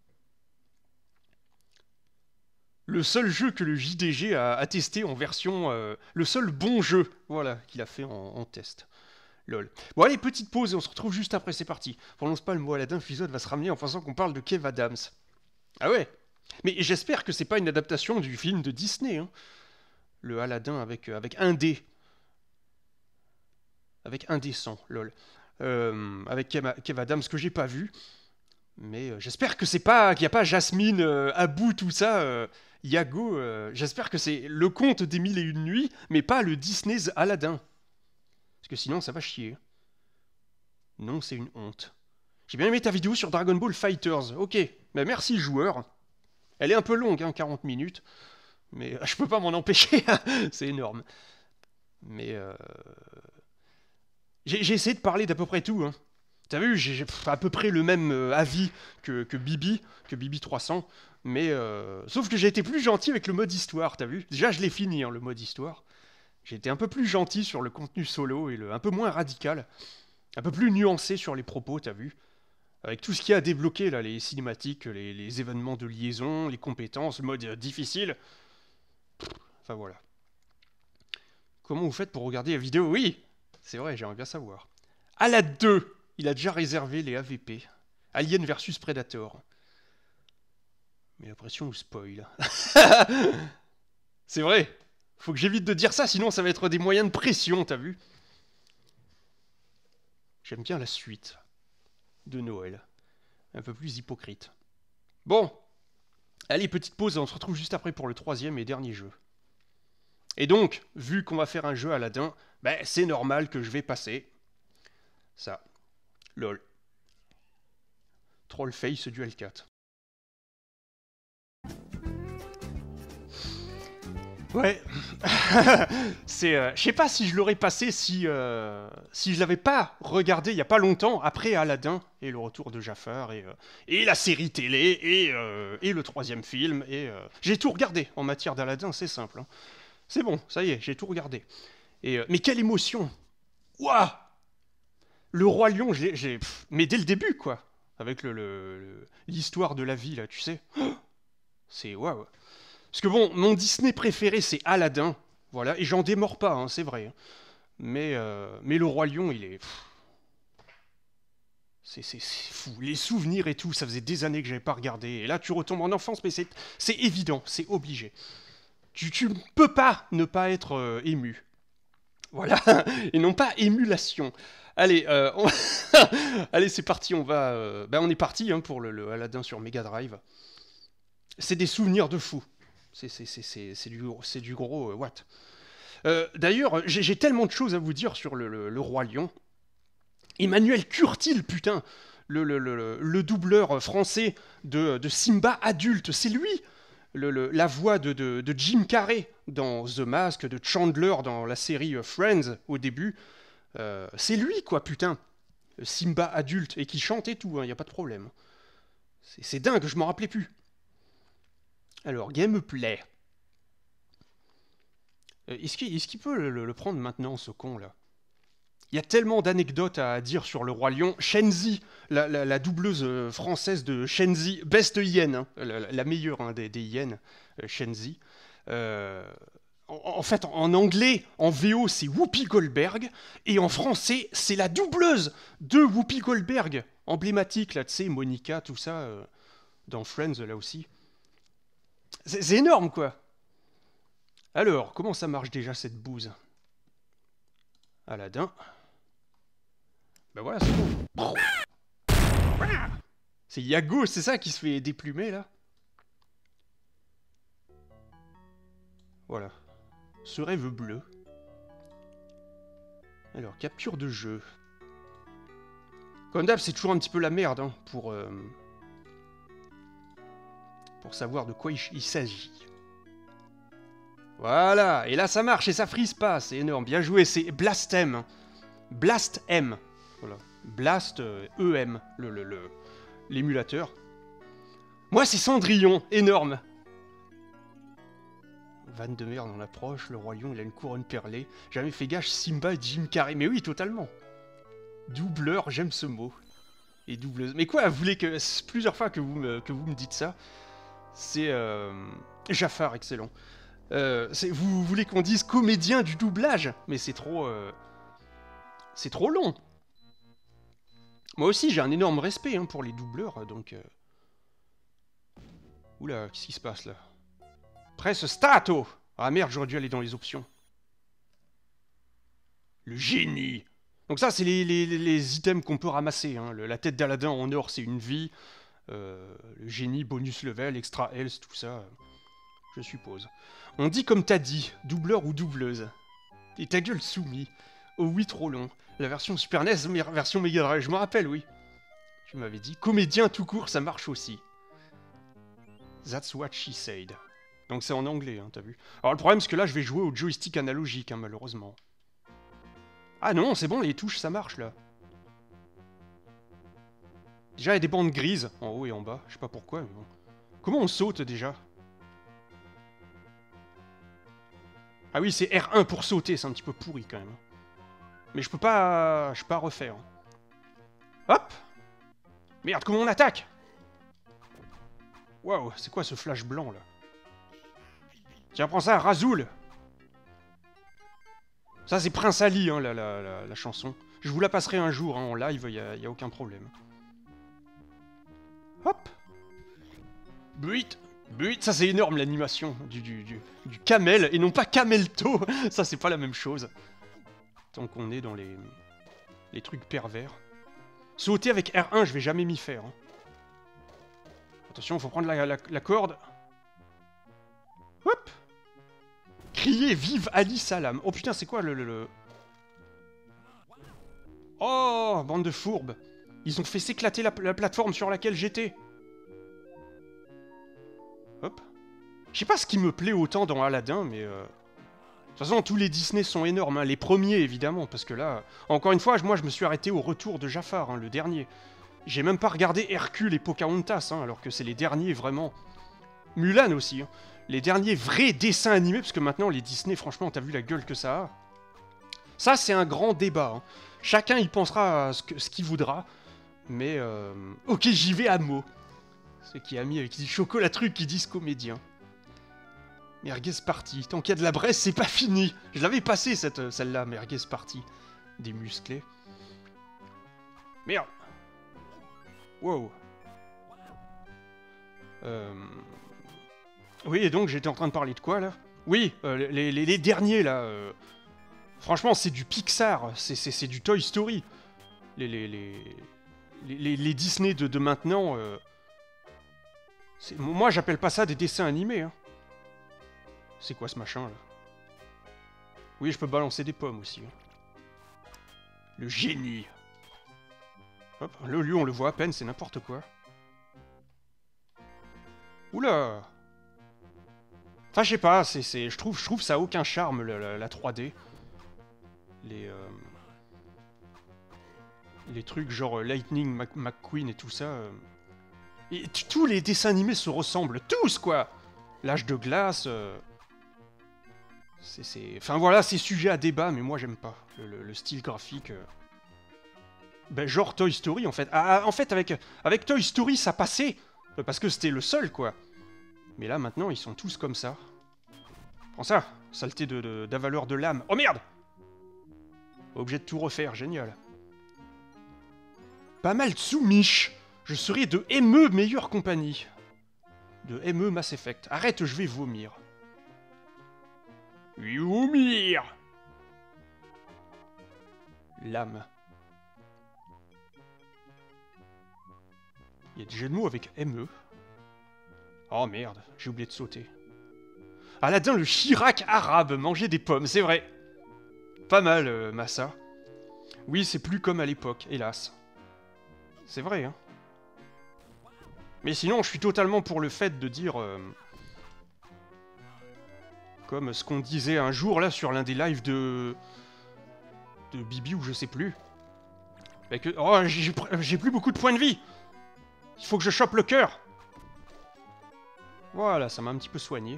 Le seul jeu que le JDG a testé en version... le seul bon jeu, voilà, qu'il a fait en test. Lol. Bon allez, petite pause et on se retrouve juste après, c'est parti. Prononce pas le mot Aladdin, l'épisode va se ramener en pensant qu'on parle de Kev Adams. Ah ouais. Mais j'espère que c'est pas une adaptation du film de Disney, hein. Le Aladdin avec un dé. Avec un dé sans, lol. Avec Kev Adams que j'ai pas vu. Mais j'espère que c'est pas... qu'il n'y a pas Jasmine, Abou, tout ça... Yago, j'espère que c'est le conte des 1001 nuits, mais pas le Disney's Aladdin. Parce que sinon, ça va chier. Non, c'est une honte. J'ai bien aimé ta vidéo sur Dragon Ball Fighters. Ok, bah, merci joueur. Elle est un peu longue, hein, 40 minutes. Mais je peux pas m'en empêcher, hein. C'est énorme. Mais j'ai essayé de parler d'à peu près tout, hein. T'as vu, j'ai à peu près le même avis que Bibi 300, mais sauf que j'ai été plus gentil avec le mode histoire, t'as vu? Déjà, je l'ai fini, hein, le mode histoire. J'ai été un peu plus gentil sur le contenu solo et un peu moins radical, un peu plus nuancé sur les propos, t'as vu? Avec tout ce qu'il y a à débloquer, là, les cinématiques, les événements de liaison, les compétences, le mode difficile. Enfin, voilà. Comment vous faites pour regarder la vidéo? Oui, c'est vrai, j'aimerais bien savoir. À la 2, il a déjà réservé les AVP. Alien versus Predator. Mais la pression ou spoil. C'est vrai. Faut que j'évite de dire ça, sinon ça va être des moyens de pression, t'as vu? J'aime bien la suite de Noël. Un peu plus hypocrite. Bon. Allez, petite pause, on se retrouve juste après pour le 3e et dernier jeu. Et donc, vu qu'on va faire un jeu Aladdin, ben, c'est normal que je vais passer ça. Lol. Trollface Duel 4. Ouais. C'est... je sais pas si je l'aurais passé si je l'avais pas regardé il y a pas longtemps, après Aladdin et le retour de Jafar et la série télé et le 3e film. J'ai tout regardé en matière d'Aladdin, c'est simple. Hein. C'est bon, ça y est, j'ai tout regardé. Mais quelle émotion! Ouah! Le Roi Lion, mais dès le début, quoi. Avec l'histoire de la vie, là, tu sais. C'est waouh. Parce que bon, mon Disney préféré, c'est Aladdin. Voilà, et j'en démords pas, hein, c'est vrai. Mais le Roi Lion, il est... C'est fou. Les souvenirs et tout, ça faisait des années que j'avais pas regardé. Et là, tu retombes en enfance, mais c'est évident, c'est obligé. Tu ne peux pas ne pas être ému. Voilà, et non pas émulation. Allez, allez, c'est parti, on est parti, hein, pour le Aladdin sur Mega Drive. C'est des souvenirs de fou. C'est du gros what. D'ailleurs, j'ai tellement de choses à vous dire sur le Roi Lion. Emmanuel Curtil, putain, le doubleur français de Simba adulte, c'est lui. La voix de Jim Carrey dans The Mask, de Chandler dans la série Friends au début. C'est lui, quoi, putain. Simba adulte, et qui chante et tout, hein, y a pas de problème. C'est dingue, je m'en rappelais plus. Alors, gameplay. Est-ce qu'il peut le prendre maintenant, ce con, là? Il y a tellement d'anecdotes à dire sur le Roi Lion. Shenzi, la doubleuse française de Shenzi, best hyène, hein, la meilleure hein, des hyènes, Shenzi. En fait, en anglais, en VO, c'est Whoopi Goldberg, et en français, c'est la doubleuse de Whoopi Goldberg, emblématique, là, tu sais, Monica, tout ça, dans Friends, là aussi. C'est énorme, quoi. Alors, comment ça marche déjà, cette bouse? Aladdin. Ben voilà, c'est bon. C'est Yago, c'est ça qui se fait déplumer, là. Voilà. Ce rêve bleu. Alors, capture de jeu. Comme d'hab, c'est toujours un petit peu la merde, hein, pour savoir de quoi il s'agit. Voilà, et là ça marche, et ça frise pas, c'est énorme, bien joué, c'est Blast M. Blast M. Voilà. Blast EM, l'émulateur. Moi c'est Cendrillon, énorme. Vanne de merde, on approche, le Roi Lion, il a une couronne perlée. Jamais fait gaffe, Simba et Jim Carrey. Mais oui, totalement. Doubleur, j'aime ce mot. Et doubleuse. Mais quoi, vous voulez que... Plusieurs fois que vous me dites ça. C'est... Jafar, excellent. Vous voulez qu'on dise comédien du doublage? Mais c'est trop... C'est trop long. Moi aussi, j'ai un énorme respect hein, pour les doubleurs, donc... Oula, qu'est-ce qui se passe, là? Presse Stato! Ah merde, j'aurais dû aller dans les options. Le génie! Donc ça, c'est les items qu'on peut ramasser. Hein. La tête d'Aladin en or, c'est une vie. Le génie, bonus level, extra health, tout ça. Je suppose. On dit comme t'as dit, doubleur ou doubleuse. Et ta gueule soumis. Oh oui, trop long. La version Super NES, version Mega Drive, je me rappelle, oui. Tu m'avais dit. Comédien tout court, ça marche aussi. That's what she said. Donc c'est en anglais, hein, t'as vu. Alors le problème, c'est que là, je vais jouer au joystick analogique, hein, malheureusement. Ah non, c'est bon, les touches, ça marche, là. Déjà, il y a des bandes grises, en haut et en bas. Je sais pas pourquoi, mais bon. Comment on saute, déjà? Ah oui, c'est R1 pour sauter, c'est un petit peu pourri, quand même. Mais je peux pas refaire. Hop! Merde, comment on attaque? Waouh, c'est quoi ce flash blanc, là? Tiens, prends ça, Razoul! Ça, c'est Prince Ali, hein, la chanson. Je vous la passerai un jour, hein, en live, y a aucun problème. Hop! Buit! Buit! Ça, c'est énorme, l'animation du camel, et non pas camelto! Ça, c'est pas la même chose. Tant qu'on est dans les trucs pervers. Sauter avec R1, je vais jamais m'y faire. Hein. Attention, faut prendre la corde. Hop! Crier vive Ali Salam. Oh putain, c'est quoi le... Oh, bande de fourbes. Ils ont fait s'éclater la plateforme sur laquelle j'étais. Hop. Je sais pas ce qui me plaît autant dans Aladdin, mais... De toute façon, tous les Disney sont énormes. Hein. Les premiers, évidemment, parce que là... Encore une fois, moi, je me suis arrêté au retour de Jafar, hein, le dernier. J'ai même pas regardé Hercule et Pocahontas, hein, alors que c'est les derniers, vraiment. Mulan aussi, hein. Les derniers vrais dessins animés, parce que maintenant, les Disney, franchement, t'as vu la gueule que ça a. Ça, c'est un grand débat. Hein. Chacun y pensera à ce qu'il voudra. Mais, ok, j'y vais à mots. C'est qui a mis avec des chocolat trucs qui disent comédien. Merguez Party. Tant qu'il y a de la Bresse, c'est pas fini. Je l'avais passé, celle-là, Merguez Party. Des musclés. Merde. Wow. Oui, et donc, j'étais en train de parler de quoi, là? Oui, les derniers, là... Franchement, c'est du Pixar. C'est du Toy Story. Les Disney de maintenant... Moi, j'appelle pas ça des dessins animés, hein. C'est quoi, ce machin, là? Oui, je peux balancer des pommes, aussi. Hein. Le génie. Hop, lui, on le voit à peine, c'est n'importe quoi. Oula! Enfin, je sais pas, je trouve ça a aucun charme, la 3D. Les trucs genre Lightning McQueen et tout ça. Et tous les dessins animés se ressemblent, tous, quoi! L'âge de glace... Enfin voilà, c'est sujet à débat, mais moi j'aime pas. Le style graphique... Ben, genre Toy Story en fait. En fait, avec Toy Story, ça passait. Parce que c'était le seul, quoi. Mais là, maintenant, ils sont tous comme ça. Prends ça, saleté d'avaleur de l'âme. Oh merde! Obligé de tout refaire, génial. Pas mal de sous-miches. Je serai de ME meilleure compagnie. De ME Mass Effect. Arrête, je vais vomir. Vomir! L'âme. Il y a des jeux de mots avec ME. Oh merde, j'ai oublié de sauter. Aladdin le Chirac arabe mangeait des pommes, c'est vrai. Pas mal, Massa. Oui, c'est plus comme à l'époque, hélas. C'est vrai, hein. Mais sinon, je suis totalement pour le fait de dire... comme ce qu'on disait un jour, là, sur l'un des lives de Bibi, ou je sais plus. Mais que... Oh, j'ai plus beaucoup de points de vie. Il faut que je chope le cœur. Voilà, ça m'a un petit peu soigné.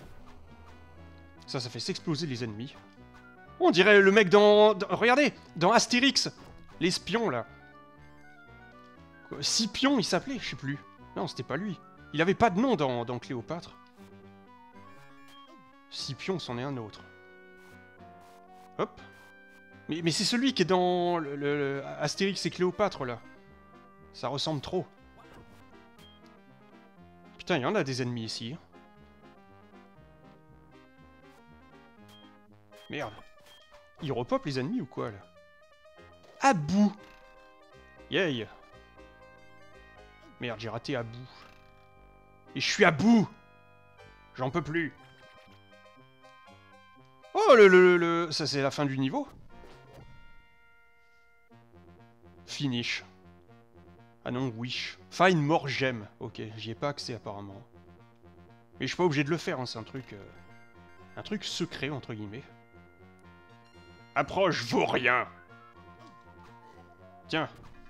Ça fait s'exploser les ennemis. Oh, on dirait le mec regardez, dans Astérix. L'espion, là. Scipion, il s'appelait, je sais plus. Non, c'était pas lui. Il avait pas de nom dans Cléopâtre. Scipion, c'en est un autre. Hop. Mais c'est celui qui est dans le Astérix et Cléopâtre, là. Ça ressemble trop. Putain, il y en a des ennemis ici. Merde. Ils repopent les ennemis ou quoi, là? À bout. Yay. Merde, j'ai raté à bout. Et je suis à bout. J'en peux plus. Oh, ça c'est la fin du niveau. Finish. Ah non, wish. Find more gem. Ok, j'y ai pas accès apparemment. Mais je suis pas obligé de le faire, hein, c'est un truc secret, entre guillemets. Approche vaut rien. Tiens.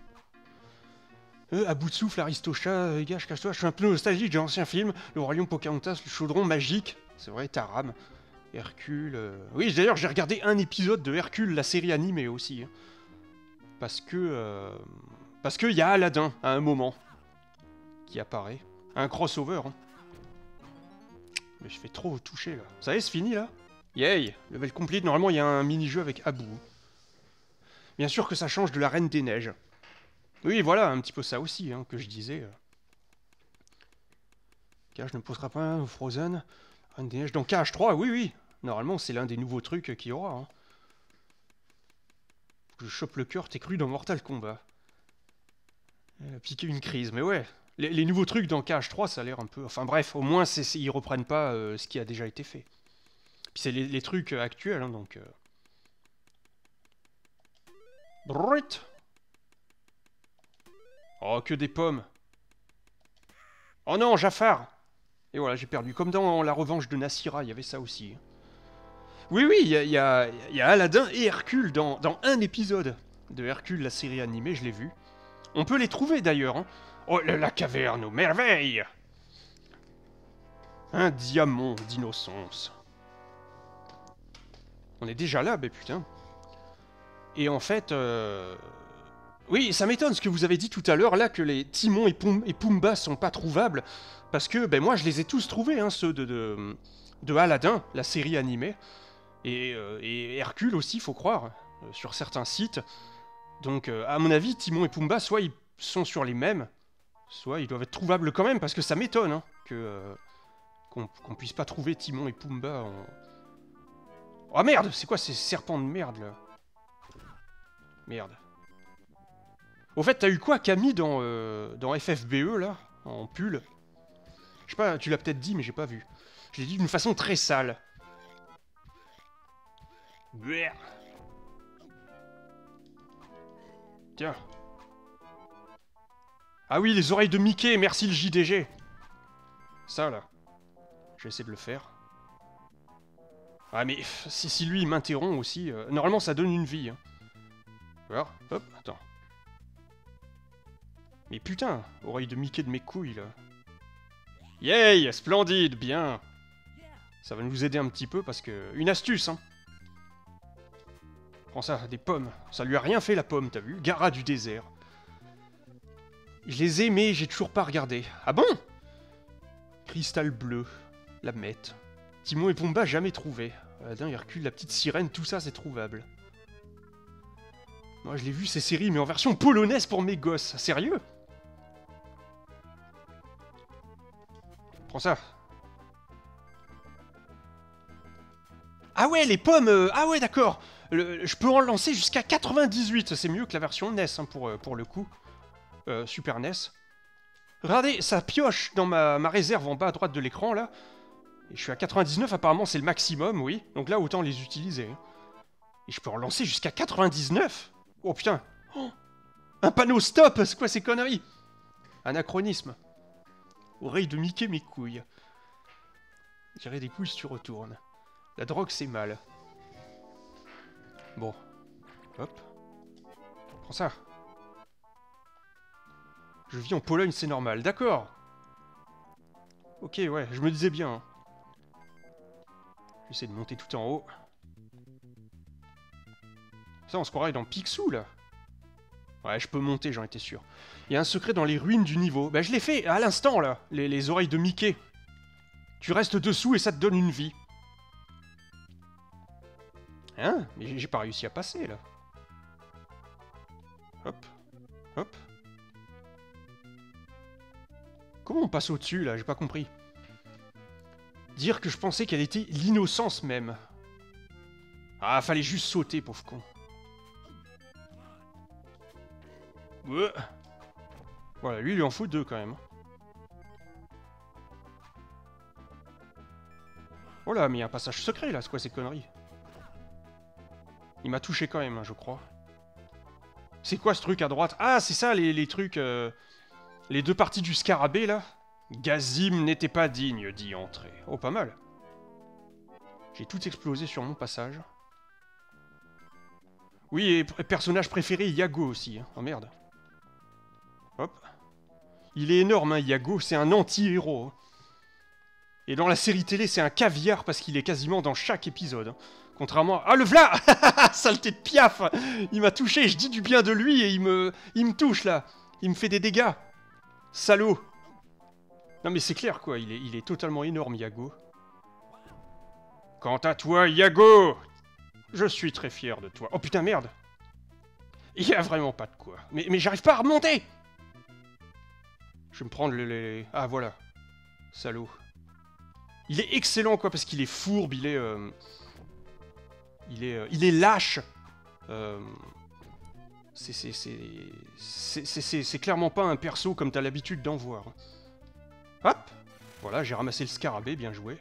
À bout de souffle, Aristocha, gars, cache-toi, je suis un peu nostalgique de l'ancien film, le royaume Pocahontas, le chaudron magique. C'est vrai, Taram. Hercule... Oui, d'ailleurs, j'ai regardé un épisode de Hercule, la série animée aussi. Hein. Parce que y a Aladdin, à un moment, qui apparaît. Un crossover, hein. Mais je fais trop toucher, là. Ça y est, c'est fini, là? Yay! Level complete, normalement, il y a un mini-jeu avec Abu. Bien sûr que ça change de la Reine des Neiges. Oui, voilà, un petit peu ça aussi, hein, que je disais. Cage ne posera pas au Frozen. Reine des Neiges dans KH3, oui, oui. Normalement, c'est l'un des nouveaux trucs qu'il y aura. Hein. Faut que je chope le cœur, t'es cru dans Mortal Kombat. Piquer une crise, mais ouais. Les nouveaux trucs dans KH3, ça a l'air un peu... Enfin bref, au moins, ils reprennent pas ce qui a déjà été fait. Puis c'est les trucs actuels, hein, donc... Brut. Oh, que des pommes. Oh non, Jafar. Et voilà, j'ai perdu. Comme dans la revanche de Nasira, il y avait ça aussi. Oui, oui, il y a Aladdin et Hercule dans un épisode de Hercule, la série animée, je l'ai vu. On peut les trouver d'ailleurs. Hein. Oh, la caverne aux merveilles. Un diamant d'innocence. On est déjà là, ben putain. Et en fait... Oui, ça m'étonne ce que vous avez dit tout à l'heure, là, que les Timon et Pumba sont pas trouvables. Parce que, ben moi, je les ai tous trouvés, hein, ceux de Aladdin, la série animée. Et Hercule aussi, faut croire, sur certains sites. Donc, à mon avis, Timon et Pumba, soit ils sont sur les mêmes, soit ils doivent être trouvables quand même, parce que ça m'étonne, hein, qu'on puisse pas trouver Timon et Pumba en... Oh merde, c'est quoi ces serpents de merde, là? Merde. Au fait, t'as eu quoi, Camille, dans FFBE, là, en pull? Je sais pas, tu l'as peut-être dit, mais j'ai pas vu. Je l'ai dit d'une façon très sale. Bleh. Tiens. Ah oui, les oreilles de Mickey, merci le JDG. Ça, là. Je vais essayer de le faire. Ah, mais si lui, il m'interrompt aussi... normalement, ça donne une vie. Hein. Alors, hop, attends. Mais putain, oreille de Mickey de mes couilles, là. Yay, splendide, bien. Ça va nous aider un petit peu parce que... Une astuce, hein. Prends ça, des pommes. Ça lui a rien fait la pomme, t'as vu? Gara du désert. Je les ai, mais j'ai toujours pas regardé. Ah bon? Cristal bleu. La mette. Timon et Pumba, jamais trouvé. Aladdin, Hercule, la petite sirène, tout ça, c'est trouvable. Moi, je l'ai vu, ces séries, mais en version polonaise pour mes gosses. Sérieux? Prends ça. Ah ouais, les pommes... Ah ouais, d'accord. Je peux en lancer jusqu'à 98. C'est mieux que la version NES, hein, pour le coup. Super NES. Regardez, ça pioche dans ma réserve en bas à droite de l'écran, là. Et je suis à 99, apparemment c'est le maximum, oui. Donc là, autant les utiliser. Hein. Et je peux en lancer jusqu'à 99. Oh putain. Oh, un panneau stop, c'est quoi ces conneries? Anachronisme. Oreille de Mickey, mes couilles. Tirer des couilles si tu retournes. La drogue, c'est mal. Bon. Hop. Prends ça. Je vis en Pologne, c'est normal. D'accord. Ok, ouais, je me disais bien. Hein. J'essaie de monter tout en haut. Ça, on se croirait dans Picsou, là. Ouais, je peux monter, j'en étais sûr. Il y a un secret dans les ruines du niveau. Bah, je l'ai fait à l'instant, là. Les oreilles de Mickey. Tu restes dessous et ça te donne une vie. Hein? Mais j'ai pas réussi à passer, là. Hop. Hop. Comment on passe au-dessus, là? J'ai pas compris. Dire que je pensais qu'elle était l'innocence même. Ah, fallait juste sauter, pauvre con. Voilà, lui, il en faut deux, quand même. Oh là, mais il y a un passage secret, là. C'est quoi ces conneries? Il m'a touché quand même, hein, je crois. C'est quoi ce truc à droite? Ah, c'est ça, les trucs... Les deux parties du scarabée, là. Gazim n'était pas digne d'y entrer. Oh, pas mal. J'ai tout explosé sur mon passage. Oui, et personnage préféré, Iago aussi. Hein. Oh, merde. Hop. Il est énorme, hein, Iago. C'est un anti-héros. Hein. Et dans la série télé, c'est un caviar parce qu'il est quasiment dans chaque épisode. Hein. Contrairement à... Ah, le v'là. Saleté de piaf. Il m'a touché, je dis du bien de lui et il me touche, là. Il me fait des dégâts. Salaud. Non mais c'est clair quoi, il est totalement énorme Iago. Quant à toi Iago, je suis très fier de toi. Oh putain merde. Il y a vraiment pas de quoi. Mais j'arrive pas à remonter. Je vais me prendre les... Ah voilà. Salaud. Il est excellent quoi parce qu'il est fourbe, il est lâche. C'est clairement pas un perso comme t'as l'habitude d'en voir. Hop. Voilà, j'ai ramassé le scarabée, bien joué.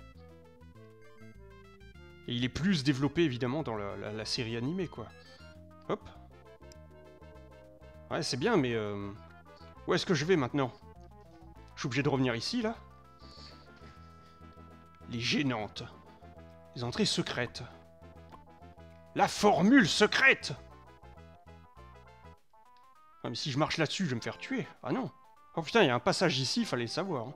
Et il est plus développé, évidemment, dans la série animée, quoi. Hop. Ouais, c'est bien, mais... Où est-ce que je vais, maintenant? Je suis obligé de revenir ici, là. Les gênantes. Les entrées secrètes. La formule secrète! Ah, mais si je marche là-dessus, je vais me faire tuer. Ah non. Oh putain, il y a un passage ici, il fallait le savoir. Hein.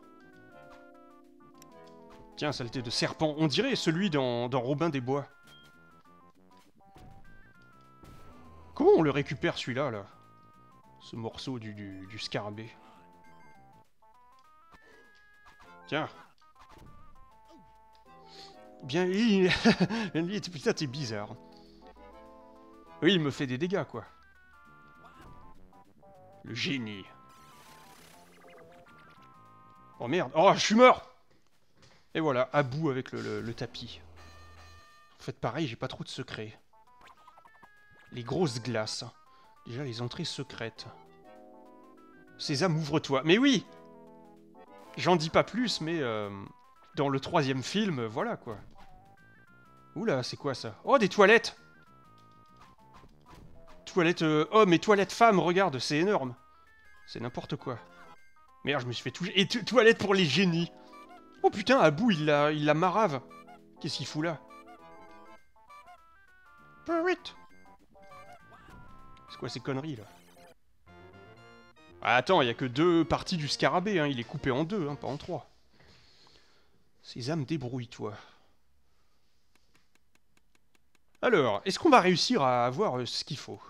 Tiens, saleté de serpent. On dirait celui dans Robin des Bois. Comment on le récupère, celui-là, là? Ce morceau du scarabée. Tiens. Bien, lui, putain, t'es bizarre. Oui, il me fait des dégâts, quoi. Le génie. Oh merde. Oh, je suis mort. Et voilà, à bout avec le tapis. En fait, pareil, j'ai pas trop de secrets. Les grosses glaces. Déjà, les entrées secrètes. Sésame, ouvre-toi. Mais oui. J'en dis pas plus, mais... dans le 3e film, voilà, quoi. Oula, c'est quoi, ça? Oh, des toilettes. Toilette homme et toilette femme, regarde, c'est énorme. C'est n'importe quoi. Merde, je me suis fait toucher. Et toilette pour les génies. Oh putain, Abou, il la marave. Qu'est-ce qu'il fout là? C'est quoi ces conneries, là? Ah, attends, il y a que 2 parties du scarabée, hein. Il est coupé en 2, hein, pas en 3. Sésame, débrouille-toi. Alors, est-ce qu'on va réussir à avoir ce qu'il faut?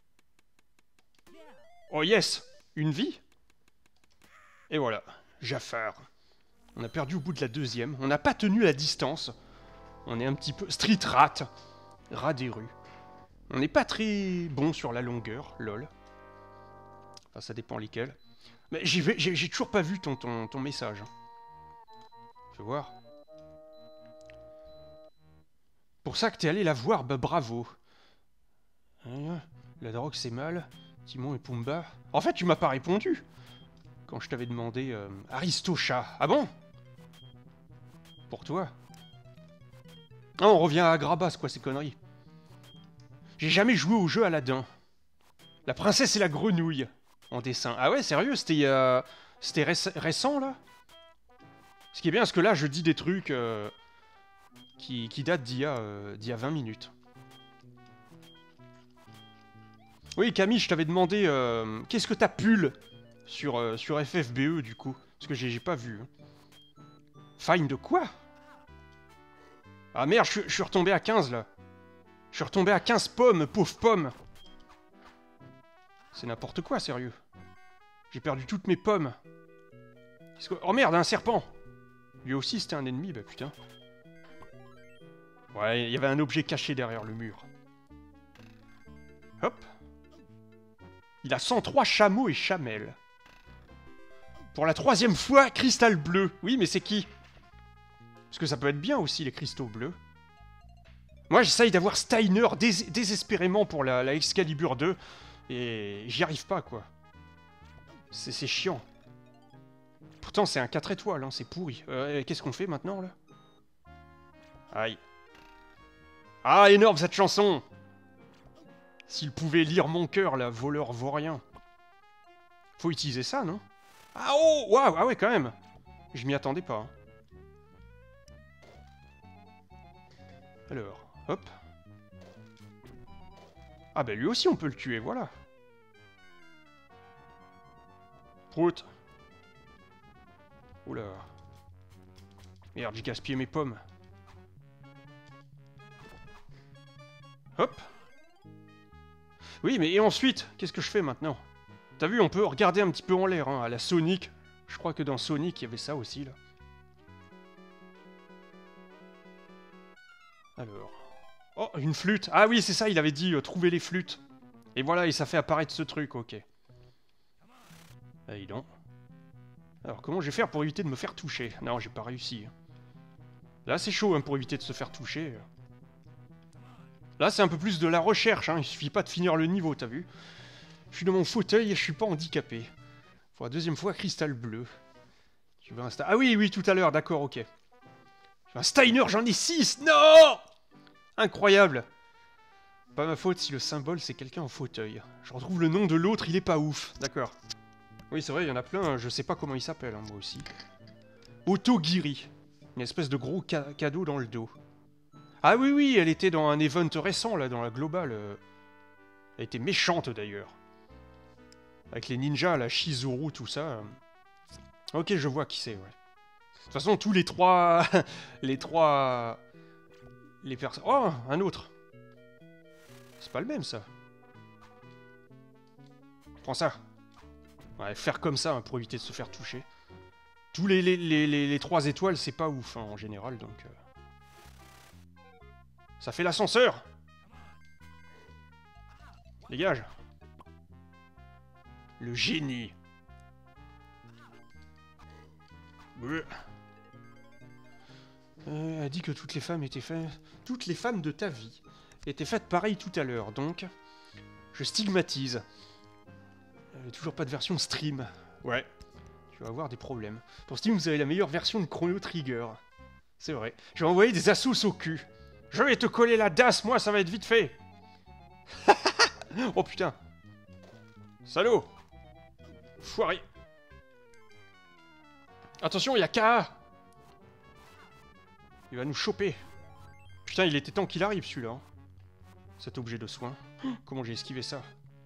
Oh yes! Une vie? Et voilà, Jafar. On a perdu au bout de la deuxième. On n'a pas tenu la distance. On est un petit peu... Street rat. Rat des rues. On n'est pas très bon sur la longueur, lol. Enfin, ça dépend lesquels. Mais j'ai toujours pas vu ton message. Je vais voir. Pour ça que t'es allé la voir, bah bravo. La drogue c'est mal. Timon et Pumba. En fait, tu m'as pas répondu. Quand je t'avais demandé Aristocha. Ah bon? Pour toi? Ah, on revient à Agrabah, quoi, ces conneries. J'ai jamais joué au jeu Aladdin. La princesse et la grenouille. En dessin. Ah ouais, sérieux? C'était récent, là? Ce qui est bien, parce que là, je dis des trucs qui datent d'il y a 20 minutes. Oui, Camille, je t'avais demandé qu'est-ce que t'as pull sur FFBE, du coup? Parce que j'ai pas vu. Fine de quoi? Ah merde, je suis retombé à 15, là. Je suis retombé à 15 pommes, pauvre pomme. C'est n'importe quoi, sérieux. J'ai perdu toutes mes pommes. Oh merde, un serpent! Lui aussi, c'était un ennemi, bah putain. Ouais, il y avait un objet caché derrière le mur. Hop. Il a 103 chameaux et chamelles. Pour la 3e fois, cristal bleu. Oui, mais c'est qui? Parce que ça peut être bien aussi, les cristaux bleus. Moi, j'essaye d'avoir Steiner désespérément pour la Excalibur 2. Et j'y arrive pas, quoi. C'est chiant. Pourtant, c'est un 4 étoiles, hein, c'est pourri. Qu'est-ce qu'on fait maintenant, là? Aïe. Ah, énorme, cette chanson! S'il pouvait lire mon cœur, la voleur vaurien. Faut utiliser ça, non? Ah, oh! Waouh! Ah ouais, quand même! Je m'y attendais pas. Hein. Alors, hop. Ah bah lui aussi, on peut le tuer, voilà. Prout. Oula. Merde, j'ai gaspillé mes pommes. Hop. Oui, mais et ensuite, qu'est-ce que je fais maintenant? T'as vu, on peut regarder un petit peu en l'air, hein, à la Sonic. Je crois que dans Sonic, il y avait ça aussi, là. Alors... Oh, une flûte. Ah oui, c'est ça, il avait dit trouver les flûtes. Et voilà, et ça fait apparaître ce truc, ok. Ah, dis donc. Alors, comment je vais faire pour éviter de me faire toucher? Non, j'ai pas réussi. Là, c'est chaud, hein, pour éviter de se faire toucher. Là, c'est un peu plus de la recherche, hein. Il suffit pas de finir le niveau, t'as vu? Je suis dans mon fauteuil et je suis pas handicapé. Pour la 2e fois, cristal bleu. Tu veux un Ah oui, oui, tout à l'heure, d'accord, ok. Un Steiner, j'en ai 6. Non! Incroyable. Pas ma faute si le symbole, c'est quelqu'un en fauteuil. Je retrouve le nom de l'autre, il est pas ouf. D'accord. Oui, c'est vrai, il y en a plein, je sais pas comment il s'appelle, hein, moi aussi. Otogiri. Une espèce de gros cadeau dans le dos. Ah oui, oui, elle était dans un event récent, là, dans la globale. Elle était méchante, d'ailleurs. Avec les ninjas, la Shizuru, tout ça. Ok, je vois qui c'est, ouais. De toute façon, tous les trois... les personnes... Oh, un autre. C'est pas le même, ça. Prends ça. Ouais, faire comme ça, hein, pour éviter de se faire toucher. Tous les 3 étoiles, c'est pas ouf, hein, en général, donc... Ça fait l'ascenseur! Dégage! Le génie! Elle a dit que toutes les femmes étaient faites... Toutes les femmes de ta vie étaient faites pareil tout à l'heure, donc... Je stigmatise. Toujours pas de version stream. Ouais. Tu vas avoir des problèmes. Pour Steam, vous avez la meilleure version de Chrono Trigger. C'est vrai. Je vais envoyer des assos au cul. Je vais te coller la DAS, moi, ça va être vite fait. Oh putain. Salaud. Foiré. Attention, il y a K.A. Il va nous choper. Putain, il était temps qu'il arrive, celui-là. Hein. Cet objet de soin. Comment j'ai esquivé ça?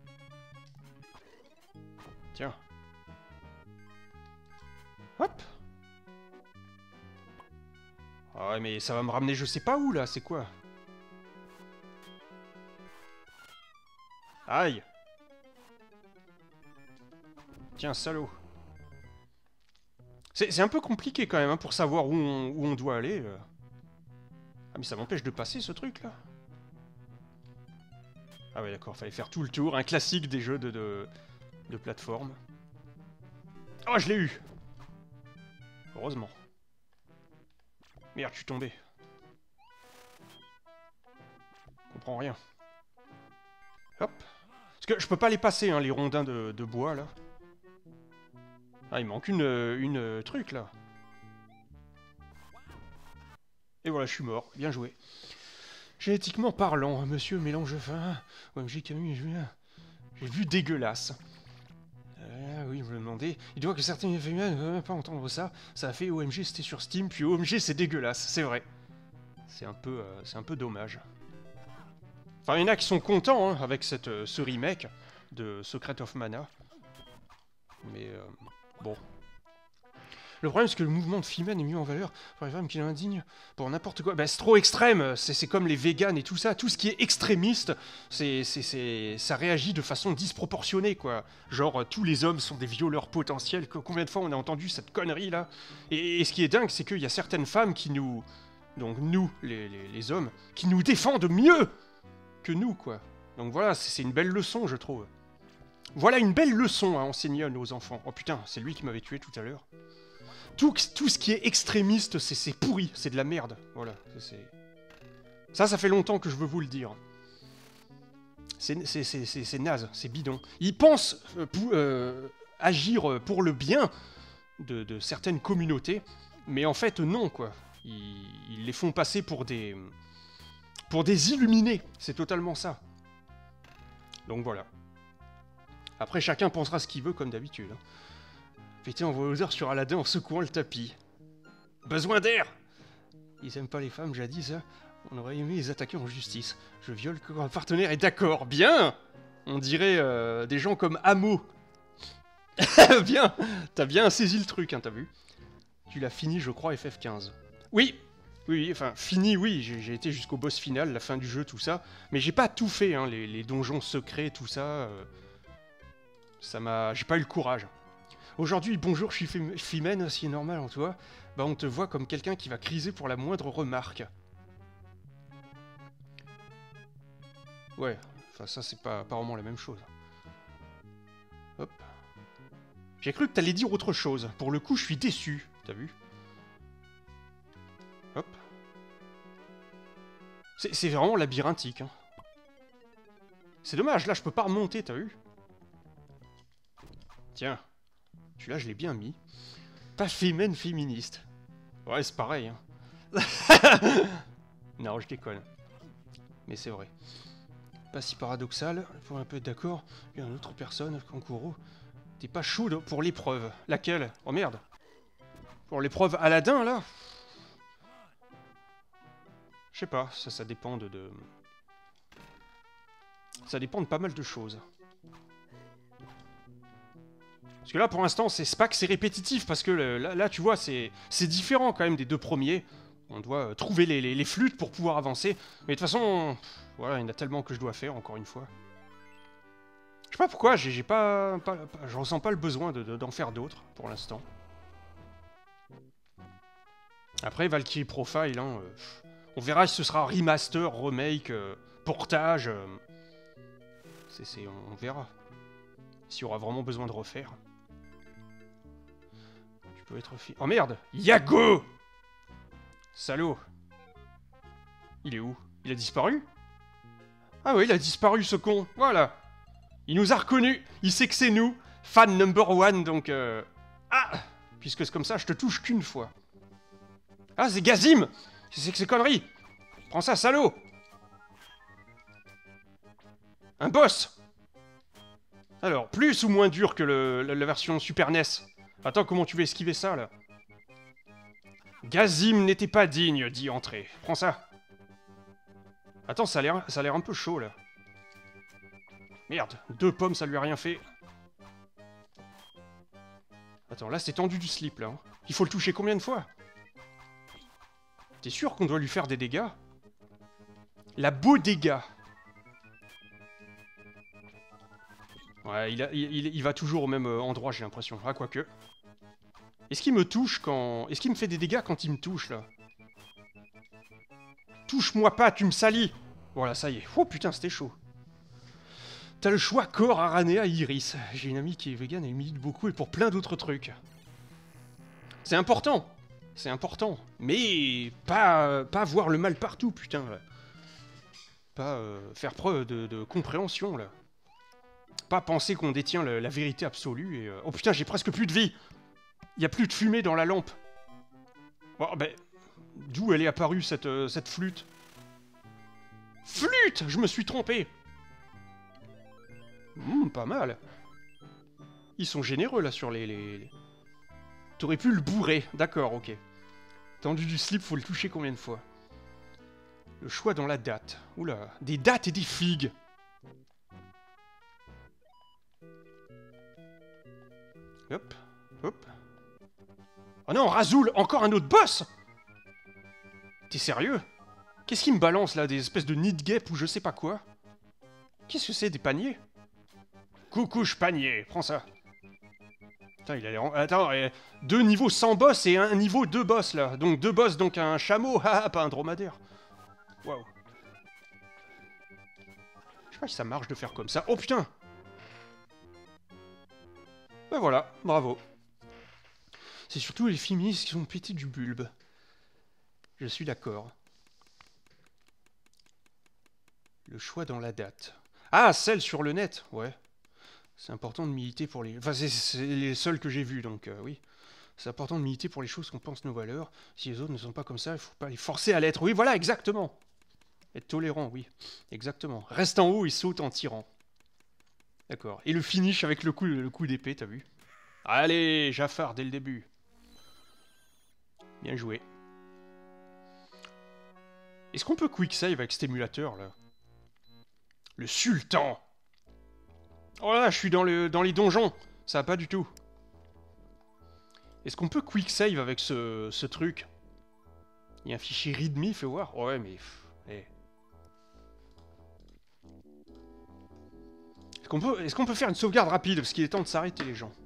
Tiens. Hop. Ah ouais, mais ça va me ramener je sais pas où, là, c'est quoi? Aïe! Tiens, salaud. C'est un peu compliqué quand même, hein, pour savoir où on doit aller. Ah, mais ça m'empêche de passer, ce truc-là. Ah ouais, d'accord, fallait faire tout le tour. Un classique des jeux de plateforme. Oh, je l'ai eu! Heureusement. Merde, je suis tombé. Je comprends rien. Hop. Parce que je peux pas les passer, hein, les rondins de bois, là. Ah, il manque une truc, là. Et voilà, je suis mort. Bien joué. Génétiquement parlant, monsieur mélange fin. OMG Camille, j'ai vu dégueulasse. Oui, je me demandais. Il doit que certains féminins ne veulent pas entendre ça. Ça a fait OMG, c'était sur Steam, puis OMG, c'est dégueulasse. C'est vrai. C'est un peu dommage. Enfin, il y en a qui sont contents, hein, avec ce remake de Secret of Mana. Mais, bon. Le problème, c'est que le mouvement de Femen est mis en valeur par les femmes qui l'indignent pour n'importe quoi. Bah, c'est trop extrême, c'est comme les véganes et tout ça. Tout ce qui est extrémiste, ça réagit de façon disproportionnée, quoi. Genre, tous les hommes sont des violeurs potentiels. Combien de fois on a entendu cette connerie, là? Et ce qui est dingue, c'est qu'il y a certaines femmes qui nous... Donc nous, les hommes, qui nous défendent mieux que nous, quoi. Donc voilà, c'est une belle leçon, je trouve. Voilà une belle leçon à enseigner à nos enfants. Oh putain, c'est lui qui m'avait tué tout à l'heure. Tout ce qui est extrémiste, c'est pourri, c'est de la merde. Voilà, ça fait longtemps que je veux vous le dire. C'est naze, c'est bidon. Ils pensent agir pour le bien de certaines communautés, mais en fait non, quoi. Ils les font passer pour des illuminés, c'est totalement ça. Donc voilà. Après, chacun pensera ce qu'il veut, comme d'habitude. Hein. Pété envoie aux heures sur Aladdin en secouant le tapis. Besoin d'air! Ils aiment pas les femmes, jadis, hein. On aurait aimé les attaquer en justice. Je viole que quand un partenaire est d'accord. Bien! On dirait des gens comme Amo. Bien! T'as bien saisi le truc, hein, t'as vu? Tu l'as fini, je crois, FF15. Oui! Oui, enfin, fini, oui, j'ai été jusqu'au boss final, la fin du jeu, tout ça. Mais j'ai pas tout fait, hein, les donjons secrets, tout ça. J'ai pas eu le courage. Aujourd'hui, bonjour, je suis Femen, si est normal en toi. Bah, on te voit comme quelqu'un qui va criser pour la moindre remarque. Ouais, enfin, ça, c'est pas vraiment la même chose. Hop. J'ai cru que t'allais dire autre chose. Pour le coup, je suis déçu. T'as vu? Hop. C'est vraiment labyrinthique. Hein. C'est dommage, là, je peux pas remonter, t'as vu? Tiens. Celui-là, je l'ai bien mis. Pas Femen féministe. Ouais, c'est pareil. Hein. Non, je déconne. Mais c'est vrai. Pas si paradoxal. Pour un peu être d'accord, il y a une autre personne, Kankuro. T'es pas chaude pour l'épreuve. Laquelle? Oh merde. Pour l'épreuve Aladdin, là? Je sais pas, ça dépend de... Ça dépend de pas mal de choses. Parce que là, pour l'instant, c'est pas que c'est répétitif, parce que là, tu vois, c'est différent quand même des deux premiers. On doit trouver les flûtes pour pouvoir avancer. Mais de toute façon, voilà, il y en a tellement que je dois faire, encore une fois. Je sais pas pourquoi, je ressens pas le besoin d'en faire d'autres, pour l'instant. Après, Valkyrie Profile, hein, on verra si ce sera remaster, remake, portage. On verra. S'il y aura vraiment besoin de refaire. Tu peux être... Oh merde! Yago! Salaud! Il est où? Il a disparu? Ah oui, il a disparu, ce con! Voilà! Il nous a reconnus! Il sait que c'est nous! Fan number one, donc... Ah! Puisque c'est comme ça, je te touche qu'une fois. Ah, c'est Gazim! C'est que ces conneries! Prends ça, salaud! Un boss! Alors, plus ou moins dur que la version Super NES? Attends, comment tu vas esquiver ça, là? Gazim n'était pas digne d'y entrer. Prends ça. Attends, ça a l'air un peu chaud, là. Merde, 2 pommes, ça lui a rien fait. Attends, là, c'est tendu du slip, là. Hein. Il faut le toucher combien de fois? T'es sûr qu'on doit lui faire des dégâts? La beau dégâts. Ouais, il va toujours au même endroit, j'ai l'impression. Ah, quoique. Est-ce qu'il me touche quand... Est-ce qu'il me fait des dégâts quand il me touche, là? Touche-moi pas, tu me salis! Voilà, ça y est. Oh putain, c'était chaud. T'as le choix corps, Aranea, Iris. J'ai une amie qui est végane, elle milite beaucoup et pour plein d'autres trucs. C'est important. C'est important. Mais pas voir le mal partout, putain. Là. Pas faire preuve de compréhension, là. Pas penser qu'on détient la vérité absolue et... Oh putain, j'ai presque plus de vie. Il y a plus de fumée dans la lampe. Bon, ben... D'où elle est apparue, cette flûte? Flûte! Je me suis trompé. Pas mal. Ils sont généreux, là, sur les... T'aurais pu le bourrer. D'accord, ok. Tendu du slip, faut le toucher combien de fois? Le choix dans la date. Oula, des dates et des figues. Hop, hop. Oh non, Razoul, encore un autre boss! T'es sérieux? Qu'est-ce qui me balance là? Des espèces de nid guêpes ou je sais pas quoi? Qu'est-ce que c'est? Des paniers? Coucouche panier, prends ça. Putain, il a l'air... Attends, 2 niveaux sans boss et un niveau 2 boss là. Donc 2 boss, donc un chameau, haha, pas un dromadaire. Waouh. Je sais pas si ça marche de faire comme ça. Oh putain! Ben voilà, bravo. C'est surtout les féministes qui ont pété du bulbe. Je suis d'accord. Le choix dans la date. Ah, celle sur le net, ouais. C'est important de militer pour les... Enfin, c'est les seuls que j'ai vus, donc oui. C'est important de militer pour les choses qu'on pense nos valeurs. Si les autres ne sont pas comme ça, il faut pas les forcer à l'être. Oui, voilà, exactement. Être tolérant, oui. Exactement. Reste en haut et saute en tirant. D'accord. Et le finish avec le coup d'épée, t'as vu? Allez, Jafar, dès le début. Bien joué. Est-ce qu'on peut quick save avec cet émulateur, là? Le sultan! Oh là, je suis dans les donjons. Ça va pas du tout. Est-ce qu'on peut quick save avec ce truc? Il y a un fichier readme, fais voir. Ouais, mais... Hey. Est-ce qu'on peut faire une sauvegarde rapide? Parce qu'il est temps de s'arrêter, les gens.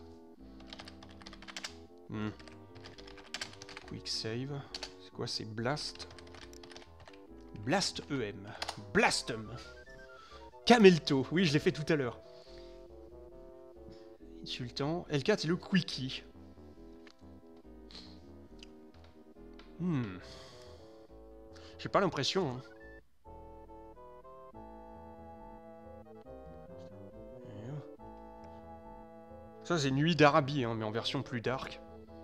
Quick save. C'est quoi? C'est Blast. Blast EM. Blastem. Camelto. Oui, je l'ai fait tout à l'heure. Insultant. L4, c'est le quickie. J'ai pas l'impression. Hein. Ça, c'est Nuit d'Arabie, hein, mais en version plus dark.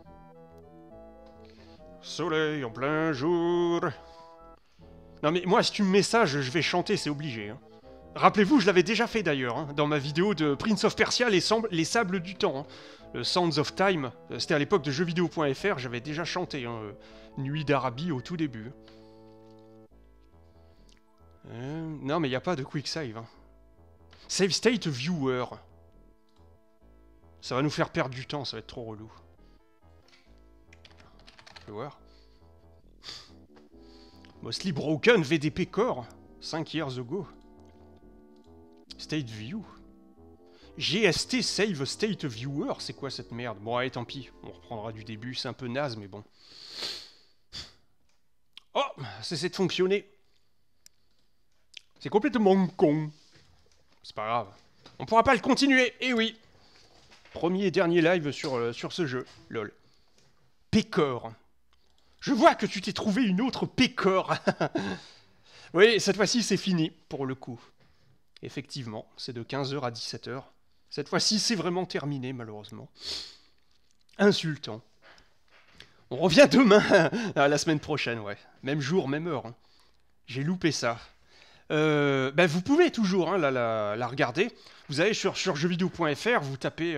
Soleil en plein jour. Non mais moi, si tu me mets ça, je vais chanter, c'est obligé. Hein. Rappelez-vous, je l'avais déjà fait d'ailleurs, hein, dans ma vidéo de Prince of Persia, les sables du temps. Hein, le Sounds of Time. C'était à l'époque de jeuxvideo.fr, j'avais déjà chanté hein, Nuit d'Arabie au tout début. Non mais il n'y a pas de quick save. Hein. Save state viewer. Ça va nous faire perdre du temps, ça va être trop relou. Je vais voir. Mostly Broken VDP Core. 5 years ago. State View. GST Save State Viewer. C'est quoi cette merde? Bon, allez, tant pis. On reprendra du début. C'est un peu naze, mais bon. Oh, cessez de fonctionner. C'est complètement con. C'est pas grave. On pourra pas le continuer. Eh oui. Premier et dernier live sur ce jeu. Lol. Pécor. Je vois que tu t'es trouvé une autre Pécor. Oui, cette fois-ci, c'est fini, pour le coup. Effectivement, c'est de 15h à 17h. Cette fois-ci, c'est vraiment terminé, malheureusement. Insultant. On revient demain, la semaine prochaine, ouais. Même jour, même heure. Hein. J'ai loupé ça. Ben vous pouvez toujours hein, la regarder. Vous allez sur jeuxvideo.fr, vous tapez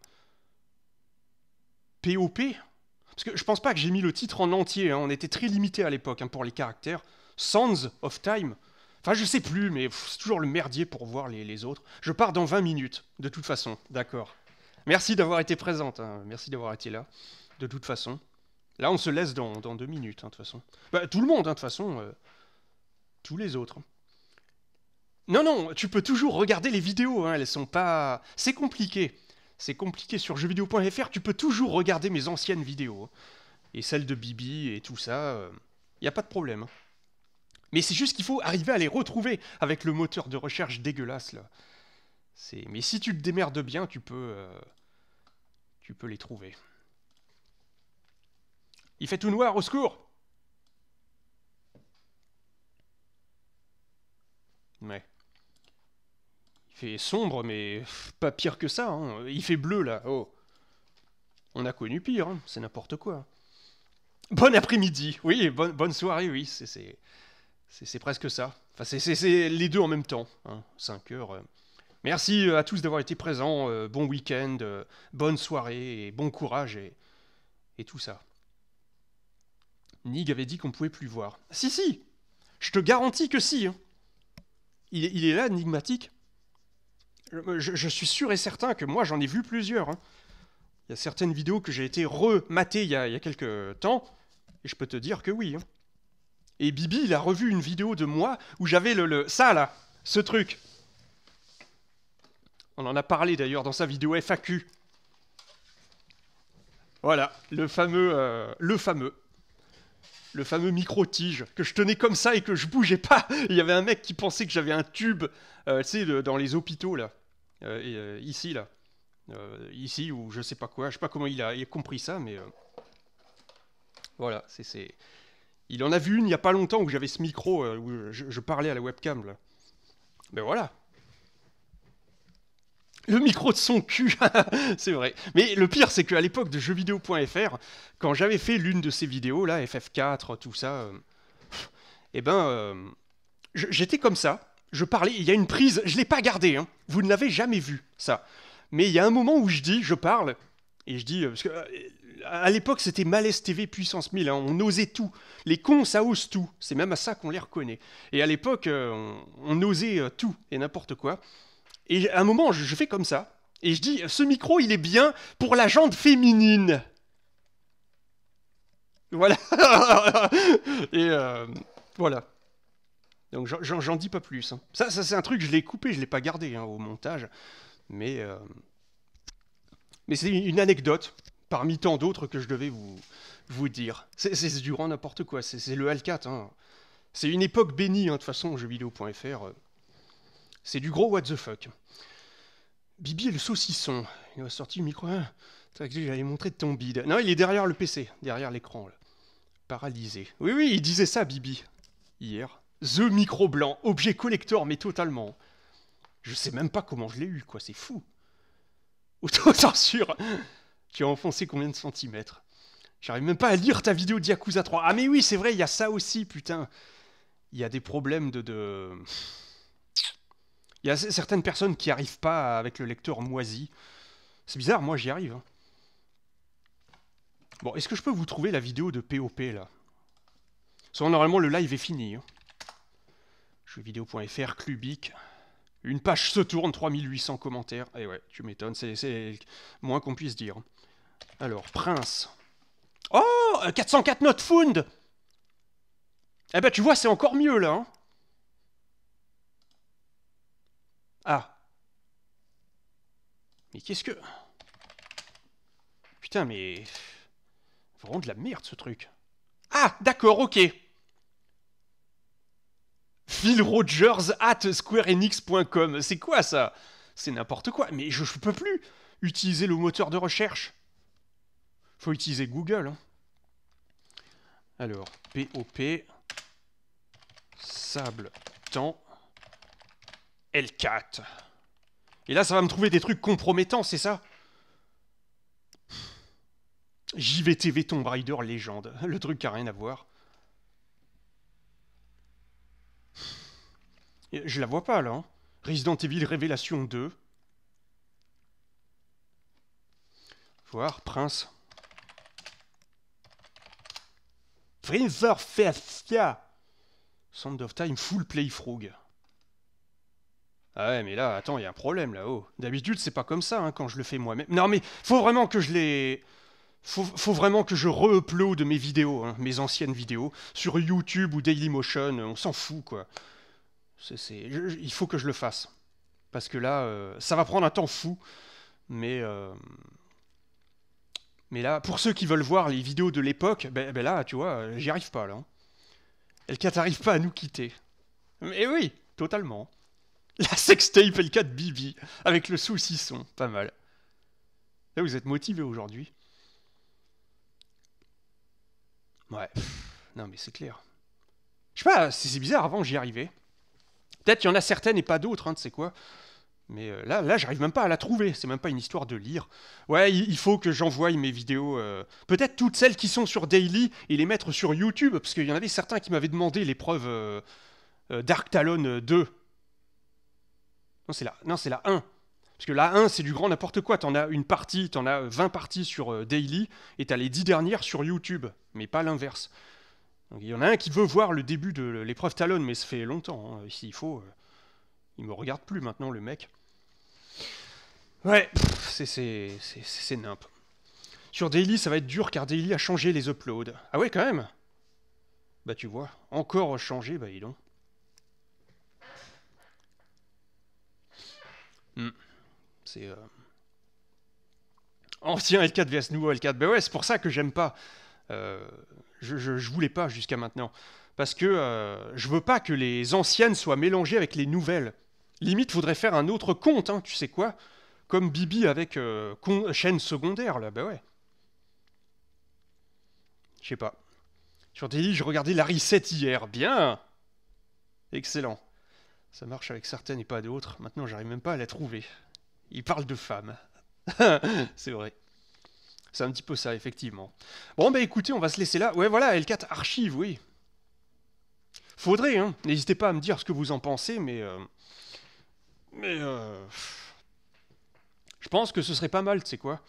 POP. Parce que je pense pas que j'ai mis le titre en entier. Hein. On était très limité à l'époque hein, pour les caractères. Sounds of Time. Enfin, je sais plus, mais c'est toujours le merdier pour voir les autres. Je pars dans 20 minutes, de toute façon. D'accord. Merci d'avoir été présente. Hein. Merci d'avoir été là, de toute façon. Là, on se laisse dans 2 minutes, hein, de toute façon. Bah, tout le monde, hein, de toute façon. Tous les autres. Non, non, tu peux toujours regarder les vidéos, hein, elles sont pas... C'est compliqué. C'est compliqué sur jeuxvideo.fr, tu peux toujours regarder mes anciennes vidéos. Hein. Et celles de Bibi et tout ça, y a pas de problème. Hein. Mais c'est juste qu'il faut arriver à les retrouver avec le moteur de recherche dégueulasse, là. Mais si tu te démerdes bien, tu peux les trouver. Il fait tout noir, au secours! Ouais. Il fait sombre, mais pas pire que ça. Hein. Il fait bleu, là. Oh. On a connu pire, hein. C'est n'importe quoi. Bon après-midi. Oui, bonne soirée, oui. C'est presque ça. Enfin, c'est les deux en même temps. Hein. 5 heures. Merci à tous d'avoir été présents. Bon week-end, bonne soirée, et bon courage, et tout ça. Nig avait dit qu'on pouvait plus voir. Si, si. Je te garantis que si. Hein. Il est là, énigmatique. Je suis sûr et certain que moi, j'en ai vu plusieurs. Hein. Il y a certaines vidéos que j'ai été rematées il y a quelques temps, et je peux te dire que oui. Hein. Et Bibi, il a revu une vidéo de moi où j'avais ça, là, ce truc. On en a parlé, d'ailleurs, dans sa vidéo FAQ. Voilà, le fameux micro-tige, que je tenais comme ça et que je bougeais pas. Il y avait un mec qui pensait que j'avais un tube, tu sais, dans les hôpitaux, là. Ici, là. Ici, ou je sais pas quoi. Je sais pas comment il a compris ça, mais... Voilà, c'est... Il en a vu une il y a pas longtemps où j'avais ce micro, où je parlais à la webcam, là. Ben voilà. Le micro de son cul, c'est vrai. Mais le pire, c'est qu'à l'époque de jeuxvideo.fr, quand j'avais fait l'une de ces vidéos, là, FF4, tout ça, j'étais comme ça, je parlais, il y a une prise, je l'ai pas gardée, hein, vous ne l'avez jamais vu, ça. Mais il y a un moment où je parle, et je dis, parce que à l'époque, c'était Malaise TV puissance 1000, hein, on osait tout. Les cons, ça ose tout, c'est même à ça qu'on les reconnaît. Et à l'époque, on osait tout et n'importe quoi. Et à un moment, je fais comme ça, et je dis, ce micro, il est bien pour la jante féminine. Voilà. Et voilà. Donc j'en dis pas plus. Hein. Ça c'est un truc, je l'ai coupé, je l'ai pas gardé hein, au montage. Mais c'est une anecdote, parmi tant d'autres que je devais vous dire. C'est du grand n'importe quoi, c'est le L4. Hein. C'est une époque bénie, hein, de toute façon, jeuxvideo.fr. C'est du gros what the fuck. Bibi et le saucisson. Il a sorti le micro. Hein. J'allais montrer de ton bide. Non, il est derrière le PC, derrière l'écran. Là. Paralysé. Oui, oui, il disait ça, Bibi. Hier. The micro blanc. Objet collector, mais totalement. Je sais même pas comment je l'ai eu, quoi. C'est fou. Auto-censure. Tu as enfoncé combien de centimètres? J'arrive même pas à lire ta vidéo de Yakuza 3. Ah, mais oui, c'est vrai, il y a ça aussi, putain. Il y a des problèmes de... Il y a certaines personnes qui arrivent pas avec le lecteur moisi. C'est bizarre, moi j'y arrive. Hein. Bon, est-ce que je peux vous trouver la vidéo de POP là? Soit normalement le live est fini. Hein. Jeuxvideo.fr, Clubic. Une page se tourne, 3800 commentaires. Et ouais, tu m'étonnes, c'est moins qu'on puisse dire. Alors, Prince. Oh 404 notes found. Eh ben tu vois, c'est encore mieux là. Hein. Ah. Mais qu'est-ce que... Putain, mais... Vraiment de la merde, ce truc. Ah, d'accord, ok. Phil Rogers at squareenix.com. C'est quoi, ça? C'est n'importe quoi. Mais je peux plus utiliser le moteur de recherche. Faut utiliser Google. Hein. Alors, POP... Sable, temps... L4. Et là, ça va me trouver des trucs compromettants, c'est ça? JVTV Tomb Raider légende. Le truc qui a rien à voir. Je la vois pas, là. Hein. Resident Evil Révélation 2. Voir, Prince. Freezer Festia. Sound of Time Full Playthrough. Ah ouais, mais là, attends, il y a un problème là-haut. D'habitude, c'est pas comme ça hein, quand je le fais moi-même. Non, mais faut vraiment que je les... Faut vraiment que je re-upload mes vidéos, hein, mes anciennes vidéos, sur YouTube ou Dailymotion, on s'en fout, quoi. Il faut que je le fasse. Parce que là, ça va prendre un temps fou, mais là, pour ceux qui veulent voir les vidéos de l'époque, ben là, tu vois, j'y arrive pas, là. Hein. L4 n'arrive pas à nous quitter. Mais oui, totalement. La sextape L4 Bibi, avec le saucisson, pas mal. Là, vous êtes motivés aujourd'hui. Ouais, non mais c'est clair. Je sais pas, c'est bizarre, avant j'y arrivais. Peut-être qu'il y en a certaines et pas d'autres, hein, tu sais quoi. Mais là j'arrive même pas à la trouver, c'est même pas une histoire de lire. Ouais, il faut que j'envoie mes vidéos, peut-être toutes celles qui sont sur Daily, et les mettre sur YouTube, parce qu'il y en avait certains qui m'avaient demandé l'épreuve Dark Talon 2. Non, c'est la 1. Parce que la 1, c'est du grand n'importe quoi. T'en as une partie, t'en as 20 parties sur Daily, et t'as les 10 dernières sur YouTube. Mais pas l'inverse. Donc il y en a un qui veut voir le début de l'épreuve Talon, mais ça fait longtemps. Hein. S'il faut... il me regarde plus maintenant, le mec. Ouais, c'est nimp. Sur Daily, ça va être dur, car Daily a changé les uploads. Ah ouais, quand même. Bah tu vois, encore changé, bah dis donc. C'est... Ancien L4 vs nouveau L4. Ben ouais, c'est pour ça que j'aime pas. Je voulais pas jusqu'à maintenant. Parce que je veux pas que les anciennes soient mélangées avec les nouvelles. Limite, faudrait faire un autre compte, hein, tu sais quoi. Comme Bibi avec chaîne secondaire, là, ben ouais. Je sais pas. Sur Daily, je regardais la reset hier. Bien. Excellent. Ça marche avec certaines et pas d'autres. Maintenant, j'arrive même pas à la trouver. Il parle de femmes. C'est vrai. C'est un petit peu ça, effectivement. Bon, bah écoutez, on va se laisser là. Ouais, voilà, L4 archive, oui. Faudrait, hein. N'hésitez pas à me dire ce que vous en pensez, mais... je pense que ce serait pas mal, tu sais quoi.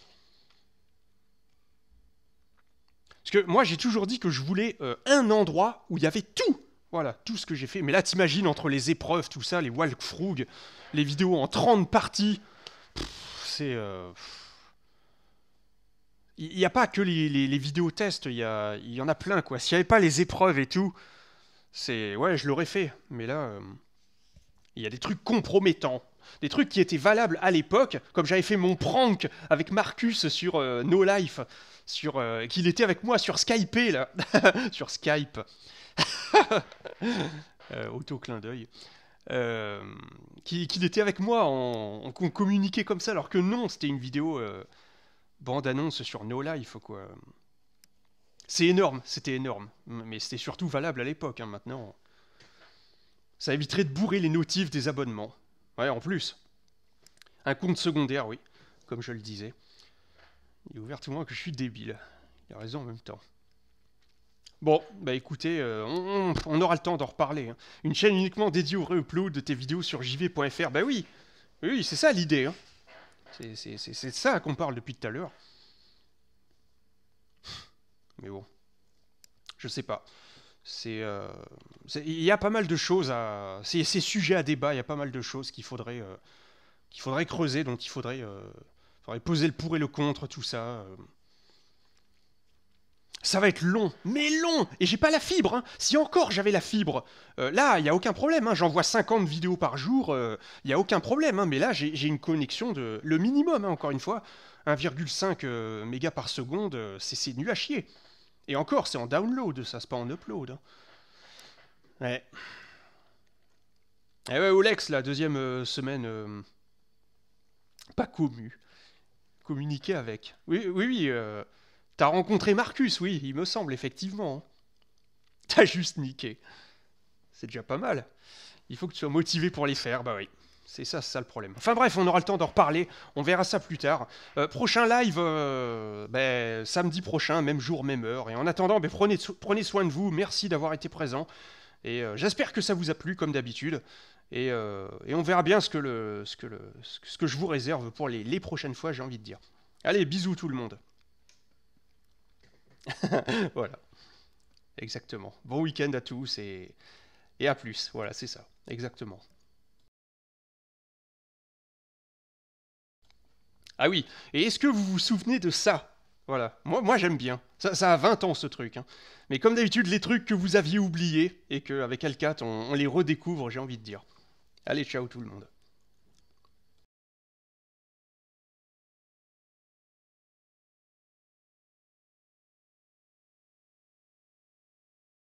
Parce que moi, j'ai toujours dit que je voulais un endroit où il y avait tout. Voilà, tout ce que j'ai fait. Mais là, t'imagines, entre les épreuves, tout ça, les walkthroughs, les vidéos en 30 parties... C'est... Il n'y a pas que les vidéos tests, il y en a plein, quoi. S'il n'y avait pas les épreuves et tout, c'est... Ouais, je l'aurais fait. Mais là, il y a des trucs compromettants. Des trucs qui étaient valables à l'époque, comme j'avais fait mon prank avec Marcus sur No Life, qu'il était avec moi sur Skype, là. Sur Skype. Auto-clin d'œil. Qu'il était avec moi, on communiquait comme ça, alors que non, c'était une vidéo bande-annonce sur No Life, quoi. C'est énorme, c'était énorme. Mais c'était surtout valable à l'époque, hein, maintenant. Ça éviterait de bourrer les notifs des abonnements. Ouais, en plus. Un compte secondaire, oui, comme je le disais. Il est ouvert tout le monde que je suis débile. Il a raison en même temps. Bon, bah écoutez, on aura le temps d'en reparler. Hein. Une chaîne uniquement dédiée au re-upload de tes vidéos sur jv.fr, bah oui, oui, c'est ça l'idée. Hein. C'est ça qu'on parle depuis tout à l'heure. Mais bon, je sais pas. Il y a pas mal de choses à... C'est sujet à débat, il y a pas mal de choses qu'il faudrait creuser, donc il faudrait poser le pour et le contre, tout ça... Ça va être long, mais long. Et j'ai pas la fibre, hein. Si encore j'avais la fibre, là, il n'y a aucun problème, hein. J'envoie 50 vidéos par jour, il n'y a aucun problème, hein. Mais là, j'ai une connexion de... Le minimum, hein, encore une fois, 1,5 mégas par seconde, c'est nul à chier. Et encore, c'est en download, ça, c'est pas en upload. Hein. Ouais. Et ouais, Olex, la deuxième semaine... pas communiquer avec. Oui, t'as rencontré Marcus, oui, il me semble, effectivement. T'as juste niqué. C'est déjà pas mal. Il faut que tu sois motivé pour les faire, bah oui. C'est ça le problème. Enfin bref, on aura le temps d'en reparler, on verra ça plus tard. Prochain live, samedi prochain, même jour, même heure. Et en attendant, prenez soin de vous, merci d'avoir été présent. Et j'espère que ça vous a plu, comme d'habitude. Et on verra bien ce que je vous réserve pour les prochaines fois, j'ai envie de dire. Allez, bisous tout le monde. Voilà. Exactement. Bon week-end à tous et à plus. Voilà, c'est ça. Exactement. Ah oui, et est-ce que vous vous souvenez de ça? Voilà. Moi j'aime bien. Ça a 20 ans ce truc. Hein. Mais comme d'habitude, les trucs que vous aviez oubliés et qu'avec Hellcat on les redécouvre, j'ai envie de dire. Allez, ciao tout le monde.